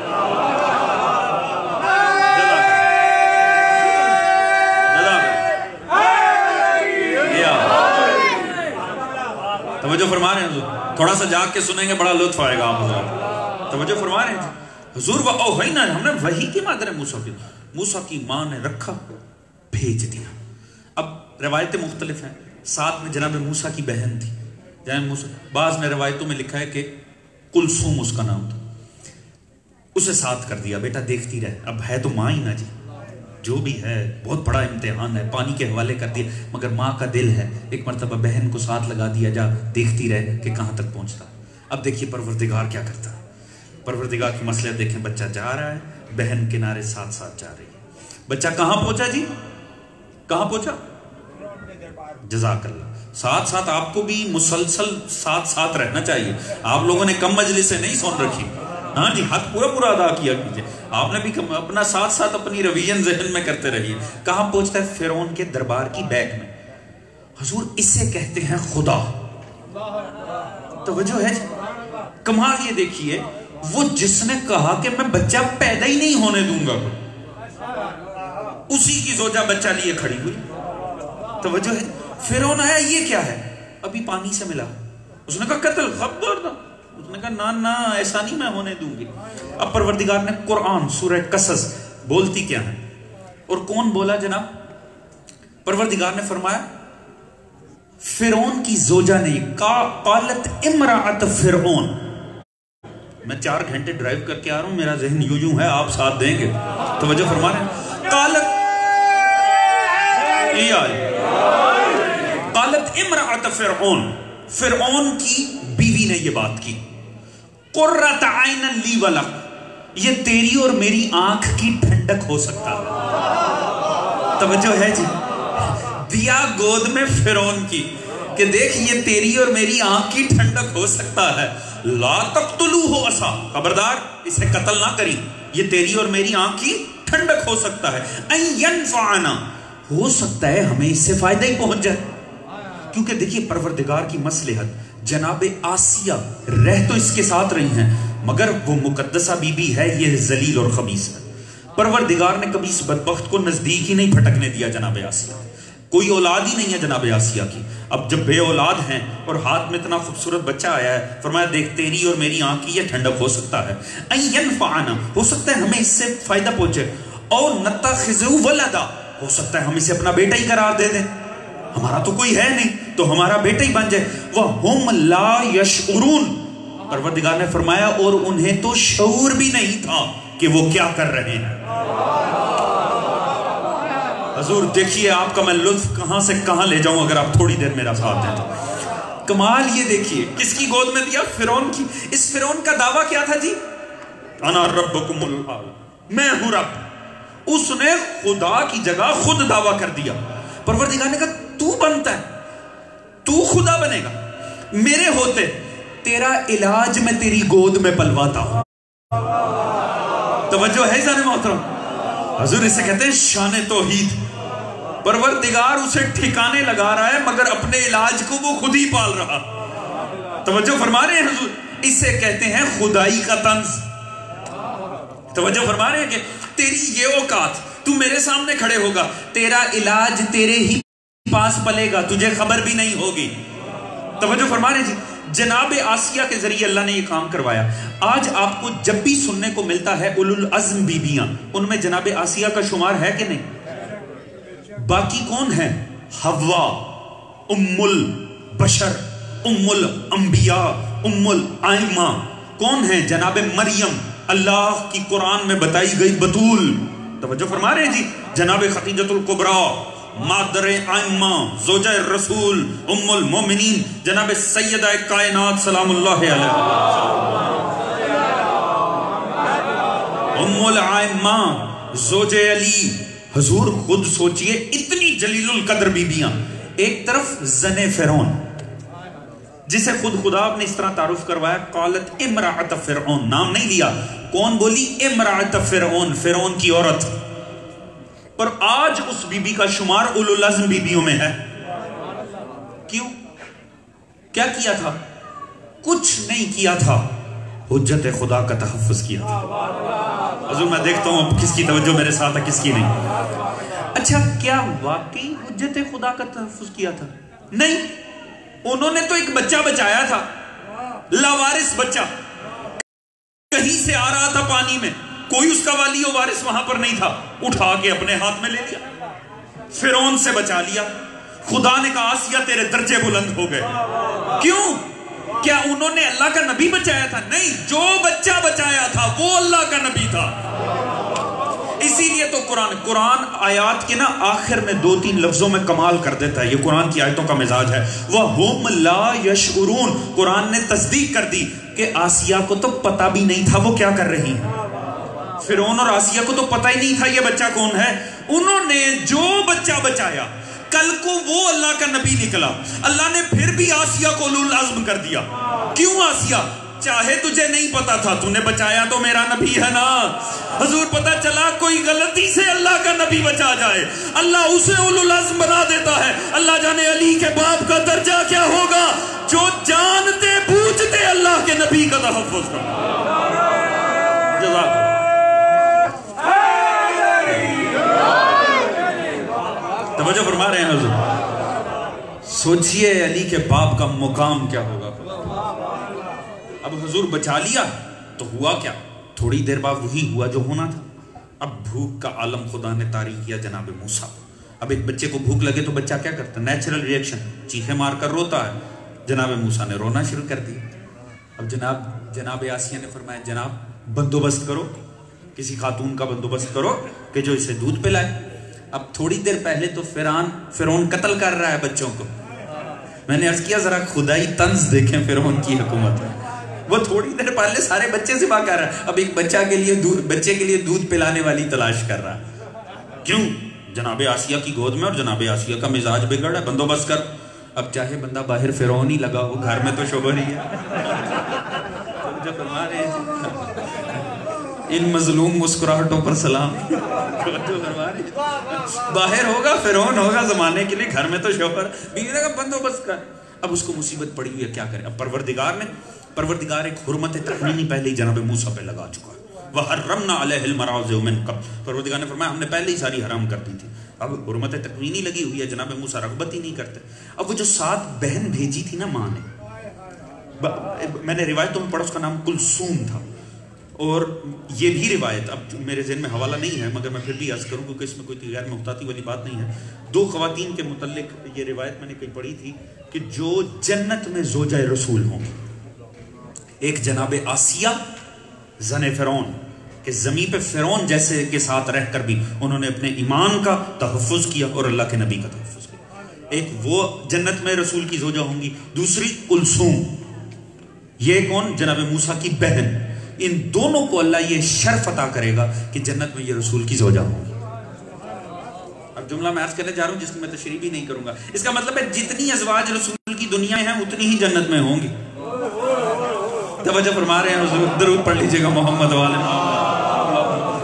توجہ فرما رہے ہیں حضور؟ تھوڑا سا جاگ کے سنیں گے بڑا لطف آئے گا آپ حضور. توجہ فرما رہے ہیں حضور؟ اوحینا، ہم نے وحی کی مادر موسیٰ کی موسیٰ کی ماں نے رکھا، بھیج دیا. اب روایتیں مختلف ہیں. ساتھ میں جناب موسیٰ کی بہن تھی جناب موسیٰ، بعض نے روایتوں میں لکھا ہے کہ کلثوم اس کا نام تھا. اسے ساتھ کر دیا، بیٹا دیکھتی رہے. اب ہے تو ماں ہی نا جی، جو بھی ہے بہت بڑا امتحان ہے، پانی کے حوالے کر دیا، مگر ماں کا دل ہے. ایک مرتبہ بہن کو ساتھ لگا دیا، جا دیکھتی رہے کہ کہاں تک پہنچتا. اب دیکھیے پروردگار کیا کرتا ہے. پروردگار کی مصلحت دیکھیں، بچہ جا رہا ہے، بہن کنارے ساتھ ساتھ جا رہی ہے. بچہ کہاں پہنچا جی؟ کہاں پہنچا؟ جزاک اللہ. ساتھ ساتھ آپ کو بھی مسلسل ساتھ ساتھ رہنا چاہیے. آپ لوگوں نے کم مجلسیں نہیں سن رکھی، ہاں جی، حق پورا پورا ادا کیا کیجئے. آپ نے بھی اپنا ساتھ ساتھ اپنی رویین ذہن میں کرتے رہیے. کہاں پہنچتا ہے؟ فرعون کے دربار کی بیگ میں. حضور اسے کہتے ہیں خدا. توجہ ہے جی؟ کمال یہ دیکھیے، وہ جس نے کہا کہ میں بچہ پیدا ہی نہیں ہونے دوں گا، اسی کی زوجہ بچہ لیے کھڑی ہوئی. توجہ ہے؟ فرعون آیا، یہ کیا ہے؟ ابھی پانی سے ملا. اس نے کہا قتل، خبردار. اس نے کہا نا نا ایسا نہیں میں ہونے دوں گی. اب پروردگار نے قرآن سورہ قصص بولتی کیا ہے اور کون بولا جناب؟ پروردگار نے فرمایا فرعون کی زوجہ نے قالت امرأت فرعون. میں چار گھنٹے ڈرائیو کر کے آ رہا ہوں، میرا ذہن یوں یوں ہے، آپ ساتھ دیں گے. توجہ فرما رہے ہیں؟ قالت قالت امرأت فرعون، فرعون کی بیوی نے یہ بات کی. قرۃ عین لی ولک، یہ تیری اور میری آنکھ کی ٹھنڈک ہو سکتا ہے. توجہ ہے جی؟ دیا گود میں فرعون کی کہ دیکھ یہ تیری اور میری آنکھ کی ٹھنڈک ہو سکتا ہے. لا تقتلوہ عسا، خبردار اسے قتل نہ کری، یہ تیری اور میری آنکھ کی ٹھنڈک ہو سکتا ہے. ان ینفعنا، ہو سکتا ہے ہمیں اس سے فائدہ ہی پہنچ جائے. کیونکہ دیکھیے پروردگار کی مصلحت، جناب آسیہ رہ تو اس کے ساتھ رہی ہیں مگر وہ مقدسہ بی بی ہے، یہ ذلیل اور خبیث ہے. پروردگار نے کبھی اس بدبخت کو نزدیک ہی نہیں پھٹکنے دیا. جناب آسیہ کوئی اولاد ہی نہیں ہے جناب آسیہ کی. اب جب بے اولاد ہیں اور ہاتھ میں اتنا خوبصورت بچہ آیا ہے، فرمایا دیکھ تیری اور میری آنکھ کی یہ ٹھنڈک ہو سکتا ہے. ان ینفعنا، ہو سکتا ہے ہمیں اس سے فائدہ پہنچے. اور نتخذہ ولدا، ہو سکتا ہے ہم اسے اپنا بیٹا ہی قرار دے دیں، ہمارا تو کوئی ہے نہیں تو ہمارا بیٹا ہی بن جائے. وَهُمْ لَا يَشْعُرُونَ، پروردگار نے فرمایا اور انہیں تو شعور بھی نہیں تھا کہ وہ کیا کر رہے ہیں. حضور دیکھیے آپ کا میں لطف کہاں سے کہاں لے جاؤں اگر آپ تھوڑی دیر میرا ساتھ دیں تو. کمال یہ دیکھیے کس کی گود میں دیا؟ فرعون کی. اس فرعون کا دعویٰ کیا تھا جی؟ انا ربکم الاعلی، میں ہوں رب. اس نے خدا کی جگہ خود دعویٰ کر دیا. پروردگار نے کہا تو بنتا ہے، تو خدا بنے گا، میرے ہوتے تیرا علاج میں تیری گود میں پلواتا ہوں. توجہ ہے جانے محترم؟ حضور اسے کہتے ہیں شان توحید. پروردگار اسے ٹھکانے لگا رہا ہے مگر اپنے علاج کو وہ خود ہی پال رہا. توجہ فرما رہے ہیں حضور؟ اسے کہتے ہیں خدائی کا طنز. توجہ فرما رہے ہیں کہ تیری یہ اوقات، تو میرے سامنے کھڑے ہوگا، تیرا علاج تیرے ہی پاس پلے گا، تجھے خبر بھی نہیں ہوگی. توجہ فرما رہے جی؟ جناب آسیہ کے ذریعے اللہ نے یہ کام کروایا. آج آپ کو جب بھی سننے کو ملتا ہے اولو العزم بیبیاں، ان میں جناب آسیہ کا شمار ہے کہ نہیں؟ باقی کون ہیں؟ حوا، ام البشر، ام الانبیاء، ام الائمہ کون ہیں؟ جناب مریم، اللہ کی قرآن میں بتائی گئی بطول. توجہ فرما رہے ہیں جی. جناب خدیجۃ الکبریٰ مادر ائمہ، زوجہ رسول، ام المومنین، جناب سیدہ کائنات سلام اللہ علیہ، ام الائمہ، زوجہ علی. حضور خود سوچئے اتنی جلیل القدر بیبیاں. ایک طرف زن فرعون جسے خود خدا نے اس طرح تعارف کروایا، قالت امرأۃ فرعون، نام نہیں لیا. کون بولی؟ امرأۃ فرعون، فرعون کی عورت. پر آج اس بی بی کا شمار اولو العزم بیبیوں میں ہے. کیوں؟ کیا کیا تھا؟ کچھ نہیں کیا تھا، حجت خدا کا تحفظ کیا تھا. حضور میں دیکھتا ہوں اب کس کی توجہ میرے ساتھ ہے کس کی نہیں. اچھا کیا واقعی حجت خدا کا تحفظ کیا تھا؟ نہیں. انہوں نے تو ایک بچہ بچایا تھا، لاوارث بچہ، کہیں سے آ رہا تھا پانی میں، کوئی اس کا والی و وارث وہاں پر نہیں تھا، اٹھا کے اپنے ہاتھ میں لے لیا، فرعون سے بچا لیا. خدا نے کہا آسیہ تیرے درجے بلند ہو گئے. کیوں؟ کیا انہوں نے اللہ کا نبی بچایا تھا؟ نہیں، جو بچہ بچایا تھا وہ اللہ کا نبی تھا. اسی لیے تو قرآن قرآن آیات کے نا آخر میں دو تین لفظوں میں کمال کر دیتا ہے. یہ قرآن کی آیتوں کا مزاج ہے. وَهُمْ لَا يَشْعُرُونَ. قرآن نے تصدیق کر دی کہ آسیہ کو تو پتہ بھی نہیں تھا وہ کیا کر رہی ہیں. فرعون اور آسیہ کو تو پتہ ہی نہیں تھا یہ بچہ کون ہے. انہوں نے جو بچہ بچایا، کل کو وہ اللہ کا نبی نکلا. اللہ نے پھر بھی آسیہ کو اولو العزم کر دیا. کیوں آسیہ؟ چاہے تجھے نہیں پتا تھا، تو نے بچایا تو میرا نبی ہے نا. حضور پتا چلا کوئی غلطی سے اللہ کا نبی بچا جائے، اللہ اسے اولو العزم بنا دیتا ہے. اللہ جانے علی کے باپ کا درجہ کیا ہوگا جو جانتے بوجھتے اللہ کے نبی کا تحفظ کرتا. جزاک توجہ فرما رہے ہیں حضور. سوچئے علی کے باپ کا مقام کیا ہوگا. اب حضور بچا لیا تو ہوا کیا؟ تھوڑی دیر بعد وہی ہوا جو ہونا تھا. اب بھوک کا عالم خدا نے طاری کیا جناب موسیٰ. اب ایک بچے کو بھوک لگے تو بچہ کیا کرتا ہے؟ نیچرل ریئیکشن، چیخے مار کر روتا ہے. جناب موسیٰ نے رونا شروع کر دیا. اب جناب جناب آسیہ نے فرمایا جناب بندوبست کرو، کسی خاتون کا بندوبست کرو کہ جو اسے دودھ پلائے. اب تھوڑی دیر پہلے تو فرعون فرعون قتل کر رہا ہے بچوں کو. میں نے عرض کیا ذرا خدائی طنز دیکھیں فرعون کی حکومت. وہ تھوڑی دیر پہلے سارے بچے سے بات کر رہا ہے، اب ایک بچہ کے لیے دودھ بچے کے لیے دودھ پلانے والی تلاش کر رہا ہے. کیوں؟ جناب آسیہ کی گود میں، اور جناب آسیہ کا مزاج بگڑ ہے، بندوبست کر. اب چاہے بندہ باہر فرعون ہی لگا ہو، گھر میں تو شوہر ہی ہے. جو فرما رہے ہیں ان مظلوم مسکراہٹوں پر سلام. باہر ہوگا فرعون ہوگا زمانے کے لیے، گھر میں تو شوہر. بیوی نے کہا بندوبست کر. اب اس کو مصیبت پڑی ہوئی ہے، کیا کرے؟ اب پروردگار نے پروردگار ایک حرمت تکوینی پہلے ہی جناب موسیٰ پہ لگا چکا ہے. وَحَرَّمْنَا عَلَيْهِ الْمَرَاضِعَ مِنْ قَبْلُ. پروردگار نے فرمایا ہم نے پہلے ہی ساری حرام کر دی تھی. اب حرمت تکوینی لگی ہوئی ہے، جناب موسیٰ رغبت ہی نہیں کرتے. اب وہ جو سات بہن بھیجی تھی نا ماں نے، میں نے روایتوں میں پڑھا اس کا نام کلثوم تھا. اور یہ بھی روایت اب میرے ذہن میں حوالہ نہیں ہے مگر میں پھر بھی عرض کروں کیونکہ اس میں کوئی غیر محتاطی والی بات نہیں ہے. دو خواتین کے متعلق یہ روایت میں نے کہیں پڑھی تھی کہ جو جنت میں زوجہ رسول ہوں گے. ایک جناب آسیہ زن فرعون کہ زمین پہ فرعون جیسے کے ساتھ رہ کر بھی انہوں نے اپنے ایمان کا تحفظ کیا اور اللہ کے نبی کا تحفظ کیا. ایک وہ جنت میں رسول کی زوجہ ہوں گی، دوسری کلثوم. یہ کون؟ جناب موسیٰ کی بہن. ان دونوں کو اللہ یہ شرف عطا کرے گا کہ جنت میں یہ رسول کی زوجہ ہوں گی. اب جملہ میں عرض کرنے جا رہا ہوں جس کی میں تشریح بھی نہیں کروں گا. اس کا مطلب ہے جتنی ازواج رسول کی دنیا ہیں اتنی ہی جنت میں ہوں گی. توجہ فرما رہے ہیں حضور. درود پڑھ لیجئے گا محمد والے محمد.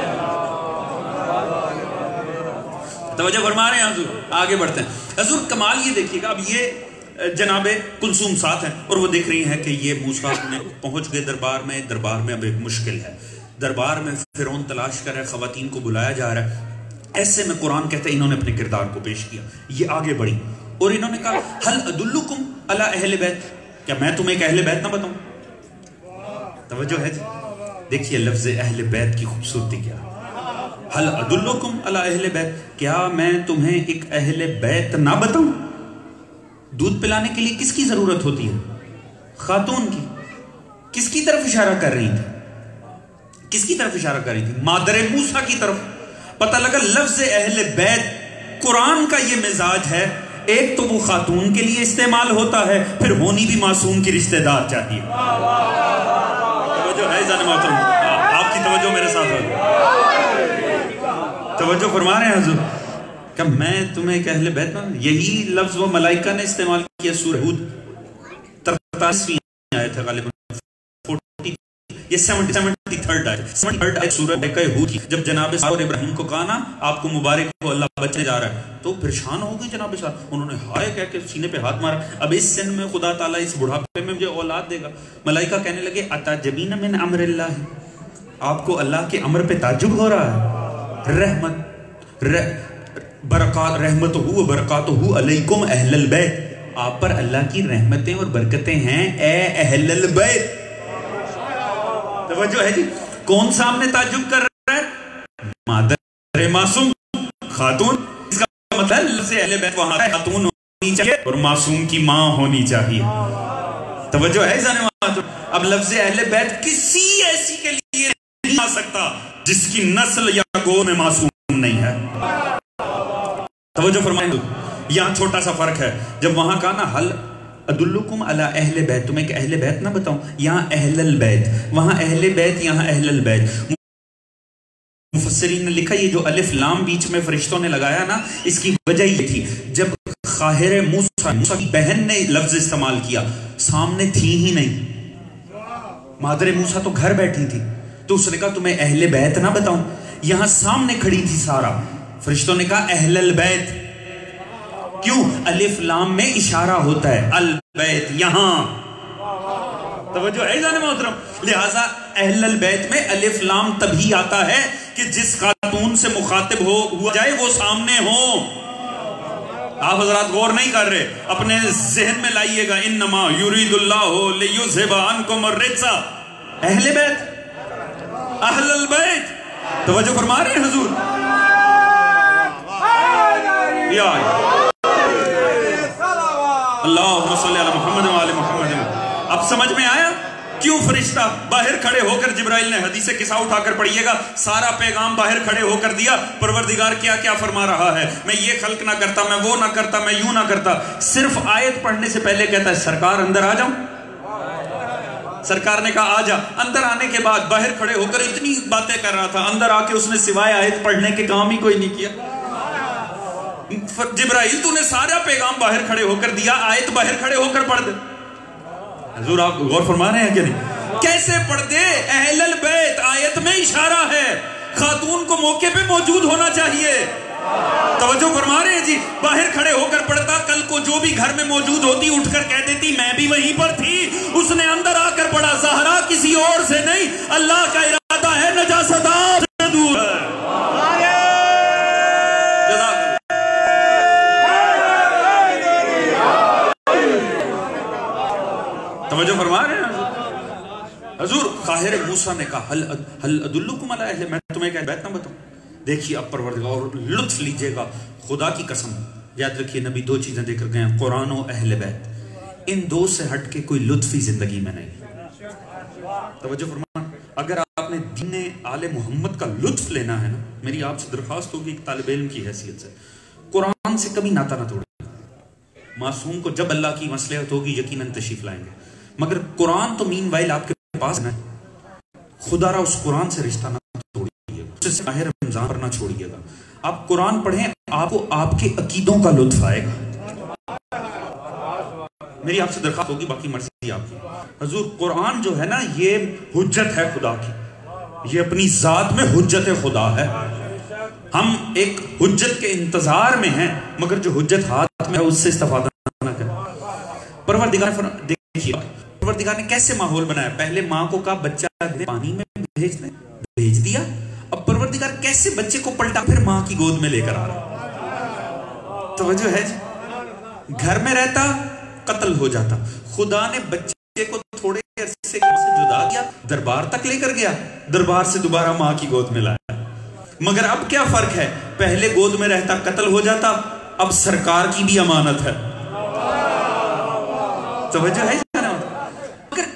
توجہ فرما رہے ہیں حضور. آگے بڑھتے ہیں. حضور کمال یہ دیکھیے گا. اب یہ جناب کلثوم ساتھ ہیں اور وہ دیکھ رہی ہیں کہ یہ موسیٰ نے پہنچ گئے دربار میں. دربار میں اب ایک مشکل ہے. دربار میں فرعون تلاش کر رہا ہے، خواتین کو بلایا جا رہا ہے. ایسے میں قرآن کہتے ہیں انہوں نے اپنے کردار کو پیش کیا. یہ آگے بڑھی اور انہوں نے کہا ہل ادلکم علی اہل بیت، کیا میں تمہیں ایک اہل بیت نہ بتاؤں؟ توجہ ہے جی. دیکھیے لفظ اہل بیت کی خوبصورتی کیا. ہل ادلکم علی اہل بیت، کیا میں تمہیں ایک اہل بیت نہ بتاؤں؟ دودھ پلانے کے لیے کس کی ضرورت ہوتی ہے؟ خاتون کی. کس کی طرف اشارہ کر رہی تھی؟ کس کی طرف اشارہ کر رہی تھی؟ مادر موسیٰ کی طرف. پتہ لگا لفظ اہل بیت قرآن کا یہ مزاج ہے، ایک تو وہ خاتون کے لیے استعمال ہوتا ہے، پھر ہونی بھی معصوم کی رشتہ دار چاہیے. توجہ ہے زن محترم، آپ کی توجہ میرے ساتھ ہو، توجہ فرما رہے ہیں حضور کہ میں تمہیں ایک اہل بیت مان. یہی لفظ وہ ملائکہ نے استعمال کیا سورہ ہود ترتاسویں آیت ہے غالباً، یہ سیونٹی سیونٹی تھرڈ آیت سیونٹی تھرڈ آیت سورہ ہود کی. جب جناب سارہ اور ابراہیم کو کہا نا آپ کو مبارک ہو اللہ بچنے جا رہا ہے، تو پریشان ہو گئی جناب سارہ. انہوں نے ہائے کہہ کے سینے پہ ہاتھ مارا. اب اس سن میں خدا تعالیٰ اس بڑھاپے میں مجھے اولاد دے گا. ملائکہ کہنے لگے اتعجبین من امر اللہ، آپ کو اللہ کے امر پہ تعجب ہو رہا ہے. رحمت برکات رحمت ہو برکات ہو علیکم اہل البیت، آپ پر اللہ کی رحمتیں اور برکتیں ہیں اے اہل البیت. توجہ ہے جی. کون سامنے تعجب کر رہا ہے؟ مادر معصوم خاتون. اس کا مطلب لفظ اہل بیت وہاں ہے خاتون ہونی چاہیے اور معصوم کی ماں ہونی چاہیے. توجہ ہے زن محترم. اب لفظ اہل بیت کسی ایسی کے لیے نہیں آ سکتا جس کی نسل یا گو میں معصوم نہیں ہے. توجہ فرمائیں. یہاں چھوٹا سا فرق ہے. جب وہاں کہا نا حل ادلکم علی اہل بیت، تمہیں ایک اہل بیت نہ بتاؤں، یہاں اہل البیت، وہاں اہل بیت، یہاں اہل البیت. مفسرین نے لکھا یہ جو الف لام بیچ میں فرشتوں نے لگایا نا، اس کی وجہ یہ تھی جب خاہر موسیٰ موسیٰ کی بہن نے لفظ استعمال کیا، سامنے تھی ہی نہیں. مادر موسیٰ تو گھر بیٹھی تھی، تو اس نے کہا تمہیں اہل بیت نہ بتاؤں، یہاں سامنے کھڑی تھی سارا. فرشتوں نے کہا اہل البیت. کیوں؟ الف لام میں اشارہ ہوتا ہے البیت یہاں. توجہ ہے جانے محترم. لہٰذا اہل البیت میں الف لام تبھی آتا ہے کہ جس خاتون سے مخاطب ہو ہوا جائے وہ سامنے ہو. آپ حضرات غور نہیں کر رہے، اپنے ذہن میں لائیے گا. انما یرید اللہ لیذھب عنکم الرجس. اہل بیت، اہل البیت. توجہ فرما رہے ہیں حضور. یا اللہم صلی علی محمد وآل محمد. اب سمجھ میں آیا کیوں فرشتہ باہر کھڑے ہو کر، جبرائیل نے حدیث قصہ اٹھا کر پڑھیے گا، سارا پیغام باہر کھڑے ہو کر دیا. پروردگار کیا کیا فرما رہا ہے، میں یہ خلق نہ کرتا، میں وہ نہ کرتا، میں یوں نہ کرتا. صرف آیت پڑھنے سے پہلے کہتا ہے سرکار اندر آ جاؤں. سرکار نے کہا آ جا. اندر آنے کے بعد باہر کھڑے ہو کر اتنی باتیں کر رہا تھا، اندر آ کے اس نے سوائے آیت پڑھنے کے کام ہی کوئی نہیں کیا. جبرائیل تو نے سارا پیغام باہر کھڑے ہو کر دیا، آیت باہر کھڑے ہو کر پڑھ دے. حضور آپ غور فرما رہے ہیں کہ نہیں؟ کیسے پڑھ دے؟ اہل البیت آیت میں اشارہ ہے، خاتون کو موقع پہ موجود ہونا چاہیے. توجہ فرما رہے ہیں جی. باہر کھڑے ہو کر پڑھتا، کل کو جو بھی گھر میں موجود ہوتی اٹھ کر کہہ دیتی میں بھی وہیں پر تھی. اس نے اندر آ کر پڑھا. زہرا کسی اور سے نہیں، اللہ کا ارادہ ہے نجاستات سے دور ہے. توجہ فرما رہے ہیں حضور. خاہر موسیٰ نے کہا حل حل ادلکم علی اہل، میں تمہیں ایک بیت نہ بتاؤں. دیکھیے اب پروردگار، اور لطف لیجئے گا خدا کی قسم. یاد رکھیے نبی دو چیزیں دے کر گئے ہیں، قرآن و اہل بیت. ان دو سے ہٹ کے کوئی لطف ہی زندگی میں نہیں. توجہ فرما. اگر آپ نے دین آل محمد کا لطف لینا ہے نا، میری آپ سے درخواست ہوگی ایک طالب علم کی حیثیت سے، قرآن سے کبھی ناتا نہ توڑیں. معصوم کو جب اللہ کی مصلحت ہوگی یقیناً تشریف لائیں گے، مگر قرآن تو مین وائل آپ کے پاس ہے. خدا را اس قرآن سے رشتہ نہ توڑیے گا، اسے ماہ رمضان پر نہ چھوڑیے گا. آپ قرآن پڑھیں، آپ کو آپ کے عقیدوں کا لطف آئے گا. میری آپ سے درخواست ہوگی، باقی مرضی آپ کی. حضور قرآن جو ہے نا یہ حجت ہے خدا کی، یہ اپنی ذات میں حجت خدا ہے. ہم ایک حجت کے انتظار میں ہیں، مگر جو حجت ہاتھ میں ہے اس سے استفادہ نہ کریں. پروردگار دیکھیے پروردگار نے کیسے ماحول بنایا. پہلے ماں کو کہا بچہ پانی میں بھیج دیں، بھیج دیا. اب پروردگار کیسے بچے کو پلٹا پھر ماں کی گود میں لے کر آ رہا. توجہ ہے جی. گھر میں رہتا قتل ہو جاتا. خدا نے بچے کو تھوڑے عرصے سے جدا کیا، دربار تک لے کر گیا، دربار سے دوبارہ ماں کی گود میں لایا. مگر اب کیا فرق ہے؟ پہلے گود میں رہتا قتل ہو جاتا، اب سرکار کی بھی امانت ہے. توجہ ہے.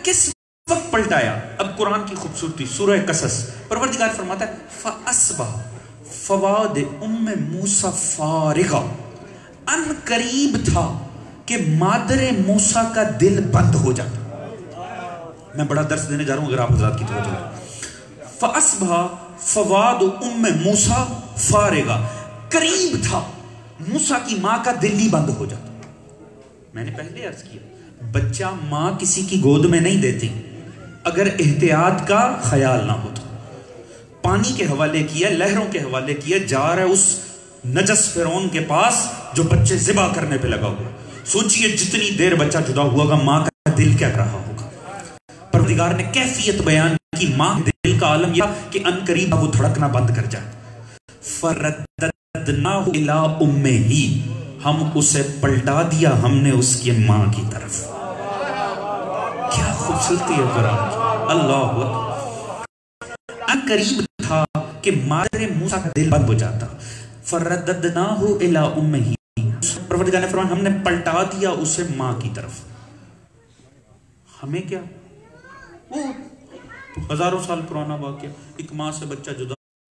کس وقت پلٹایا؟ اب قرآن کی خوبصورتی، سورہ قصص، پروردگار فرماتا ہے فَأَصْبَحَ فَوَادِ أُمِّ مُوسَى فَارِغًا، ان قریب تھا کہ مادر موسیٰ کا دل بند ہو جاتا۔ میں بڑا درس دینے جا رہا ہوں اگر آپ حضرات کی توجہ ہے۔ فَأَصْبَحَ فَوَادُ أُمِّ مُوسَى فَارِغًا، قریب تھا موسیٰ کی ماں کا دل ہی بند ہو جاتا۔ میں نے پہلے عرض کیا بچہ ماں کسی کی گود میں نہیں دیتی اگر احتیاط کا خیال نہ ہوتا۔ پانی کے حوالے کیا، لہروں کے حوالے کیا، جا رہا ہے اس نجس فرعون کے پاس جو بچے ذبح کرنے پہ لگا ہوا۔ سوچئے جتنی دیر بچہ جدا ہوا گا ماں کا دل کیا کر رہا ہوگا۔ پروردگار نے کیفیت بیان کی ماں کے دل کا عالم یہ کہ ان قریب وہ دھڑکنا بند کر جائے۔ فرددناہ الی امہ، ہم اسے پلٹا دیا ہم نے اس کی ماں کی طرف۔ کیا خوبصورتی ہے قرآن کی، اللہ اکبر۔ ان قریب تھا کہ مادر موسیٰ کا دل بند ہو جاتا۔ فرددناہ الی امہ، پروردگار نے فرمایا ہم نے پلٹا دیا اسے ماں کی طرف۔ ہمیں کیا، وہ ہزاروں سال پرانا واقعہ، ایک ماں سے بچہ جدا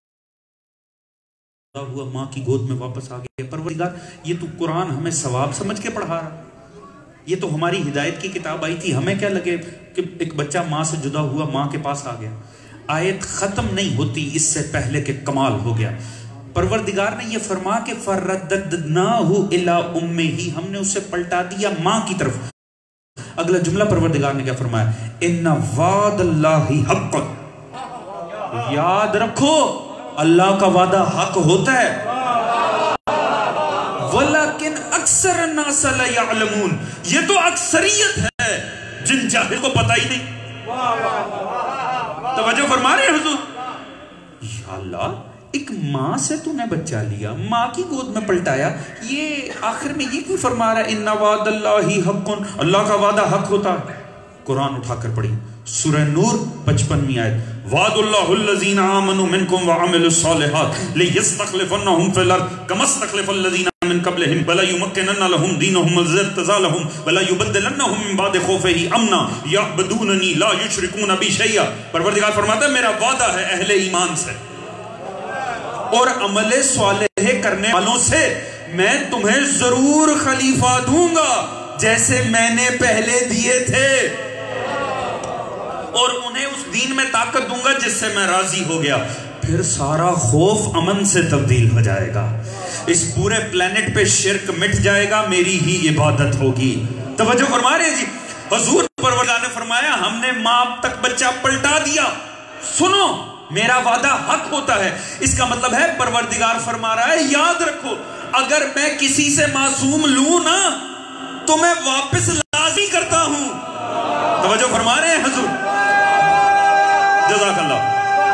ہوا، ماں کی گود میں واپس آ گیا۔ پروردگار یہ تو قرآن ہمیں ثواب سمجھ کے پڑھا رہا، یہ تو ہماری ہدایت کی کتاب آئی تھی، ہمیں کیا لگے کہ ایک بچہ ماں سے جدا ہوا ماں کے پاس آ گیا۔ آیت ختم نہیں ہوتی اس سے پہلے کہ کمال ہو گیا۔ پروردگار نے یہ فرما کہ فرددناہ الی امہ، ہم نے اسے پلٹا دیا ماں کی طرف۔ اگلا جملہ پروردگار نے کیا فرمایا؟ ان وعد اللہ حق، یاد رکھو اللہ کا وعدہ حق ہوتا ہے، ولیکن اکثر الناس لا یعلمون، یہ تو اکثریت ہے جن جاہل کو پتہ ہی نہیں۔ توجہ فرما رہے ہیں حضور؟ یا اللہ، ایک ماں سے تو نے بچہ لیا، ماں کی گود میں پلٹایا، یہ آخر میں یہ کیوں فرما رہا ہے ان وعد اللہ حق، اللہ کا وعدہ حق ہوتا ہے؟ قرآن اٹھا کر پڑھی سورہ نور پچپنویں آیت، وعد اللہ الذین آمنوا منکم وعملوا الصالحات لیستخلفنہم فی الارض کما استخلف الذین من قبلہم ولیمکنن لہم دینہم الذی ارتضی لہم ولیبدلنہم من بعد خوفہ امنا یعبدوننی لا یشرکون بی شیئا۔ پروردگار فرماتا ہے میرا وعدہ ہے اہل ایمان سے اور عمل صالح کرنے والوں سے، میں تمہیں ضرور خلیفہ دوں گا جیسے میں نے پہلے دیے تھے، اور انہیں اس دین میں طاقت دوں گا جس سے میں راضی ہو گیا۔ پھر سارا خوف امن سے تبدیل ہو جائے گا، اس پورے پلانٹ پہ شرک مٹ جائے گا، میری ہی عبادت ہوگی۔ توجہ فرما رہے ہیں جی؟ حضور پروردگار نے فرمایا ہم نے ماں تک بچہ پلٹا دیا۔ سنو میرا وعدہ حق ہوتا ہے، اس کا مطلب ہے پروردگار فرما رہا ہے یاد رکھو اگر میں کسی سے معصوم لوں نا تو میں واپس لازمی کرتا ہوں۔ توجہ فرما رہے ہیں حضور؟ جزاک اللہ۔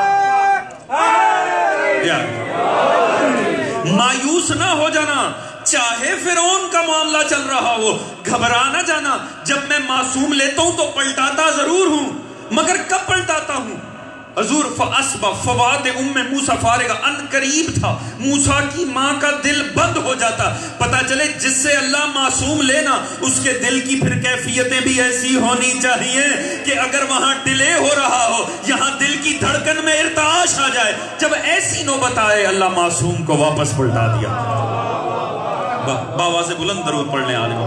مایوس نہ ہو جانا، چاہے فرعون کا معاملہ چل رہا ہو، گھبرا نہ جانا۔ جب میں معصوم لیتا ہوں تو پلٹاتا ضرور ہوں، مگر کب پلٹاتا ہوں؟ حضور فَأَصْبَحَ فَوَادِ أُمِّ مُوسَى فَارِغًا، ان قریب تھا موسیٰ کی ماں کا دل بند ہو جاتا۔ پتہ چلے جس سے اللہ معصوم لینا اس کے دل کی پھر کیفیتیں بھی ایسی ہونی چاہیے کہ اگر وہاں ڈیلے ہو رہا ہو، یہاں دل کی دھڑکن میں ارتعاش آ جائے۔ جب ایسی نوبت آئے اللہ معصوم کو واپس پلٹا دیا۔ بابا سے بلند درود پڑھنے عالم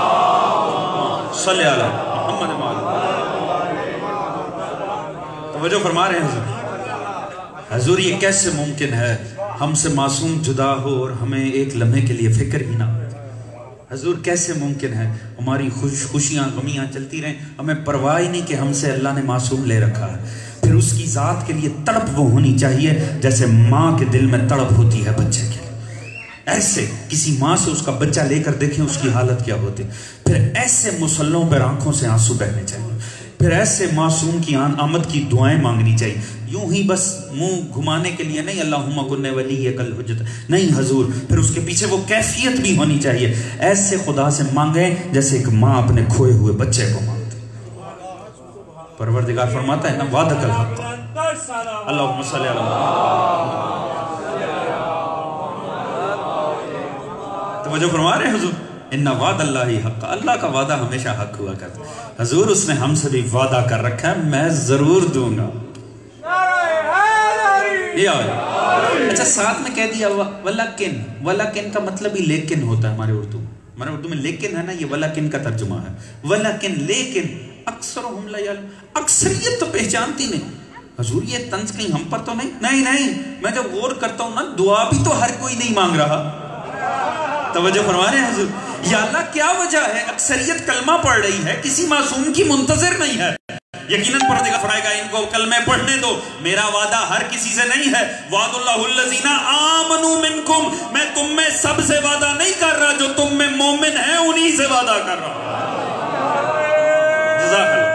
صلی اللہ محمد محمد۔ توجہ فرما رہے ہیں حضور؟ حضور یہ کیسے ممکن ہے ہم سے معصوم جدا ہو اور ہمیں ایک لمحے کے لیے فکر ہی نہ؟ حضور کیسے ممکن ہے ہماری خوش خوشیاں غمیاں چلتی رہیں، ہمیں پرواہ ہی نہیں کہ ہم سے اللہ نے معصوم لے رکھا ہے۔ پھر اس کی ذات کے لیے تڑپ وہ ہونی چاہیے جیسے ماں کے دل میں تڑپ ہوتی ہے بچے کے لیے۔ ایسے کسی ماں سے اس کا بچہ لے کر دیکھیں اس کی حالت کیا ہوتی۔ پھر ایسے مسلوں پر آنکھوں سے آنسو بہنے چاہیے، پھر ایسے معصوم کی آمد کی دعائیں مانگنی چاہیے، یوں ہی بس منہ گھمانے کے لیے نہیں اللہم کن ولی کل حجت، نہیں حضور، پھر اس کے پیچھے وہ کیفیت بھی ہونی چاہیے۔ ایسے خدا سے مانگیں جیسے ایک ماں اپنے کھوئے ہوئے بچے کو مانگتے۔ پروردگار فرماتا ہے نا وعدک الحق، اللہم صلی اللہ علیہ۔ توجہ فرما رہے ہیں حضور؟ ان وعد اللہ حق، اللہ کا وعدہ ہمیشہ حق ہوا کرتا ہے. حضور اس نے ہم سے بھی وعدہ کر رکھا ہے میں ضرور دوں گا. اچھا ساتھ میں کہہ دیا ولیکن، ولیکن کا مطلب ہی لیکن ہوتا ہے ہمارے اردو ہمارے اردو میں لیکن ہے نا، یہ ولیکن کا ترجمہ ہے. ولیکن لیکن اکثرهم لا یعلمون، اکثریت تو پہچانتی نہیں. حضور یہ طنز کہیں ہم پر تو نہیں؟ نہیں نہیں، میں جب غور کرتا ہوں نا دعا بھی تو ہر کوئی نہیں مانگ رہا. توجہ فرما رہے ہیں حضور. یا اللہ کیا وجہ ہے اکثریت کلمہ پڑھ رہی ہے، کسی معصوم کی منتظر نہیں ہے. یقیناً پروردگار فرمائے گا ان کو کلمے پڑھنے دو، میرا وعدہ ہر کسی سے نہیں ہے. وعد اللہ الذین آمنوا منکم، میں تم میں سب سے وعدہ نہیں کر رہا، جو تم میں مومن ہیں انہی سے وعدہ کر رہا ہوں. جزاک اللہ.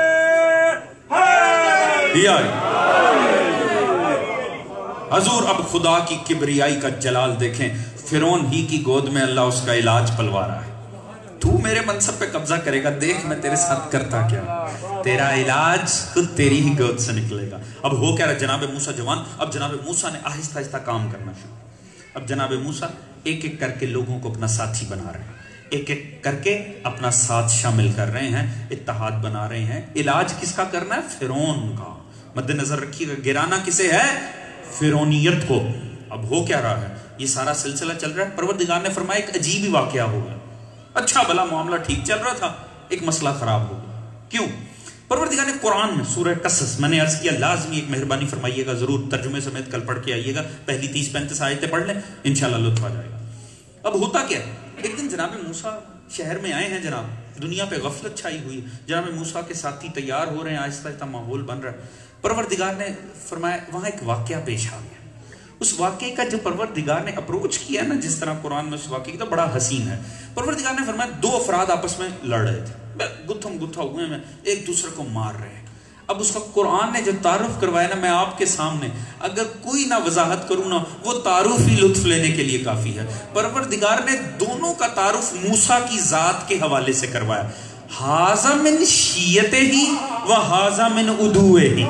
حضور اب خدا کی کبریائی کا جلال دیکھیں. فرعون ہی کی گود میں اللہ اس کا علاج پلوا رہا ہے. تو میرے منصب پہ قبضہ کرے گا، دیکھ میں تیرے ساتھ کرتا کیا. تیرا علاج خود تیری ہی گود سے نکلے گا. اب ہو کیا رہا جناب موسیٰ جوان. اب جناب موسیٰ نے آہستہ آہستہ کام کرنا شروع. اب جناب موسیٰ ایک ایک کر کے لوگوں کو اپنا ساتھی بنا رہے ہیں، ایک ایک کر کے اپنا ساتھ شامل کر رہے ہیں، اتحاد بنا رہے ہیں. علاج کس کا کرنا ہے؟ فرعون کا. مد نظر رکھیے گا گرانا کسے ہے؟ فرعونیت کو. اب ہو کیا رہا ہے؟ یہ سارا سلسلہ چل رہا ہے. پروردگار نے فرمایا ایک عجیب ہی واقعہ ہوگا. اچھا بھلا معاملہ ٹھیک چل رہا تھا، ایک مسئلہ خراب ہو گیا. کیوں؟ پروردگار نے قرآن میں سورہ قصص، میں نے عرض کیا لازمی ایک مہربانی فرمائیے گا، ضرور ترجمے سمیت کل پڑھ کے آئیے گا. پہلی تیس پینتیس آیتیں پڑھ لیں، انشاءاللہ لطف آ جائے گا. اب ہوتا کیا؟ ایک دن جناب موسیٰ شہر میں آئے ہیں. جناب دنیا پہ غفلت چھائی ہوئی. جناب موسیٰ کے ساتھی تیار ہو رہے ہیں، آہستہ آہستہ ماحول بن رہا ہے. پروردگار نے فرمایا وہاں ایک واقعہ پیش آ گیا. اس واقعے کا جو پروردگار نے اپروچ کیا نا، جس طرح قرآن میں اس واقعے کی، تو بڑا حسین ہے. پروردگار نے فرمایا دو افراد آپس میں لڑ رہے تھے، گتھم گتھا ہوئے میں ایک دوسرے کو مار رہے ہیں. اب اس کا قرآن نے جو تعارف کروایا نا، میں آپ کے سامنے اگر کوئی نہ وضاحت کروں نا، وہ تعارف ہی لطف لینے کے لیے کافی ہے. پروردگار نے دونوں کا تعارف موسیٰ کی ذات کے حوالے سے کروایا. ھذا من شیعتہ ہی و ھذا من عدوہ ہی.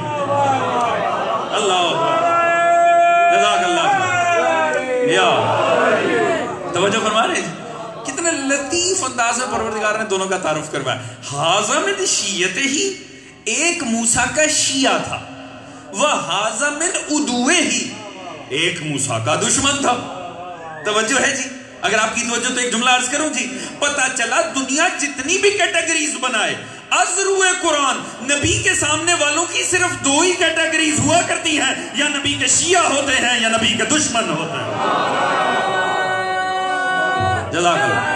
اللہ جزاک اللہ. یا توجہ فرما رہے ہیں کتنے لطیف انداز میں پروردگار نے دونوں کا تعارف کروایا. ھذا من شیعتہ ہی، ایک موسیٰ کا شیعہ تھا، وَھَذَا مِنْ عُدُوِّهِ ہی، ایک موسیٰ کا دشمن تھا. توجہ ہے جی؟ اگر آپ کی توجہ تو ایک جملہ عرض کروں جی. پتہ چلا دنیا جتنی بھی کیٹیگریز بنائے، ازرو قرآن نبی کے سامنے والوں کی صرف دو ہی کیٹیگریز ہوا کرتی ہیں، یا نبی کے شیعہ ہوتے ہیں یا نبی کے دشمن ہوتے ہیں. جزاک اللہ.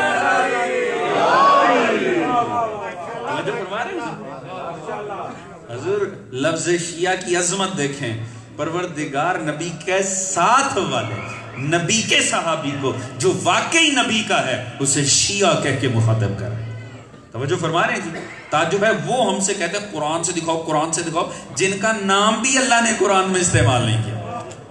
توجہ فرما رہے ہیں حضور. لفظ شیعہ کی عظمت دیکھیں. پروردگار نبی کے ساتھ والے نبی کے صحابی کو جو واقعی نبی کا ہے اسے شیعہ کہہ کے مخاطب کر رہے ہیں. توجہ فرما رہے ہیں جی. تعجب ہے وہ ہم سے کہتے ہیں قرآن سے دکھاؤ قرآن سے دکھاؤ، جن کا نام بھی اللہ نے قرآن میں استعمال نہیں کیا.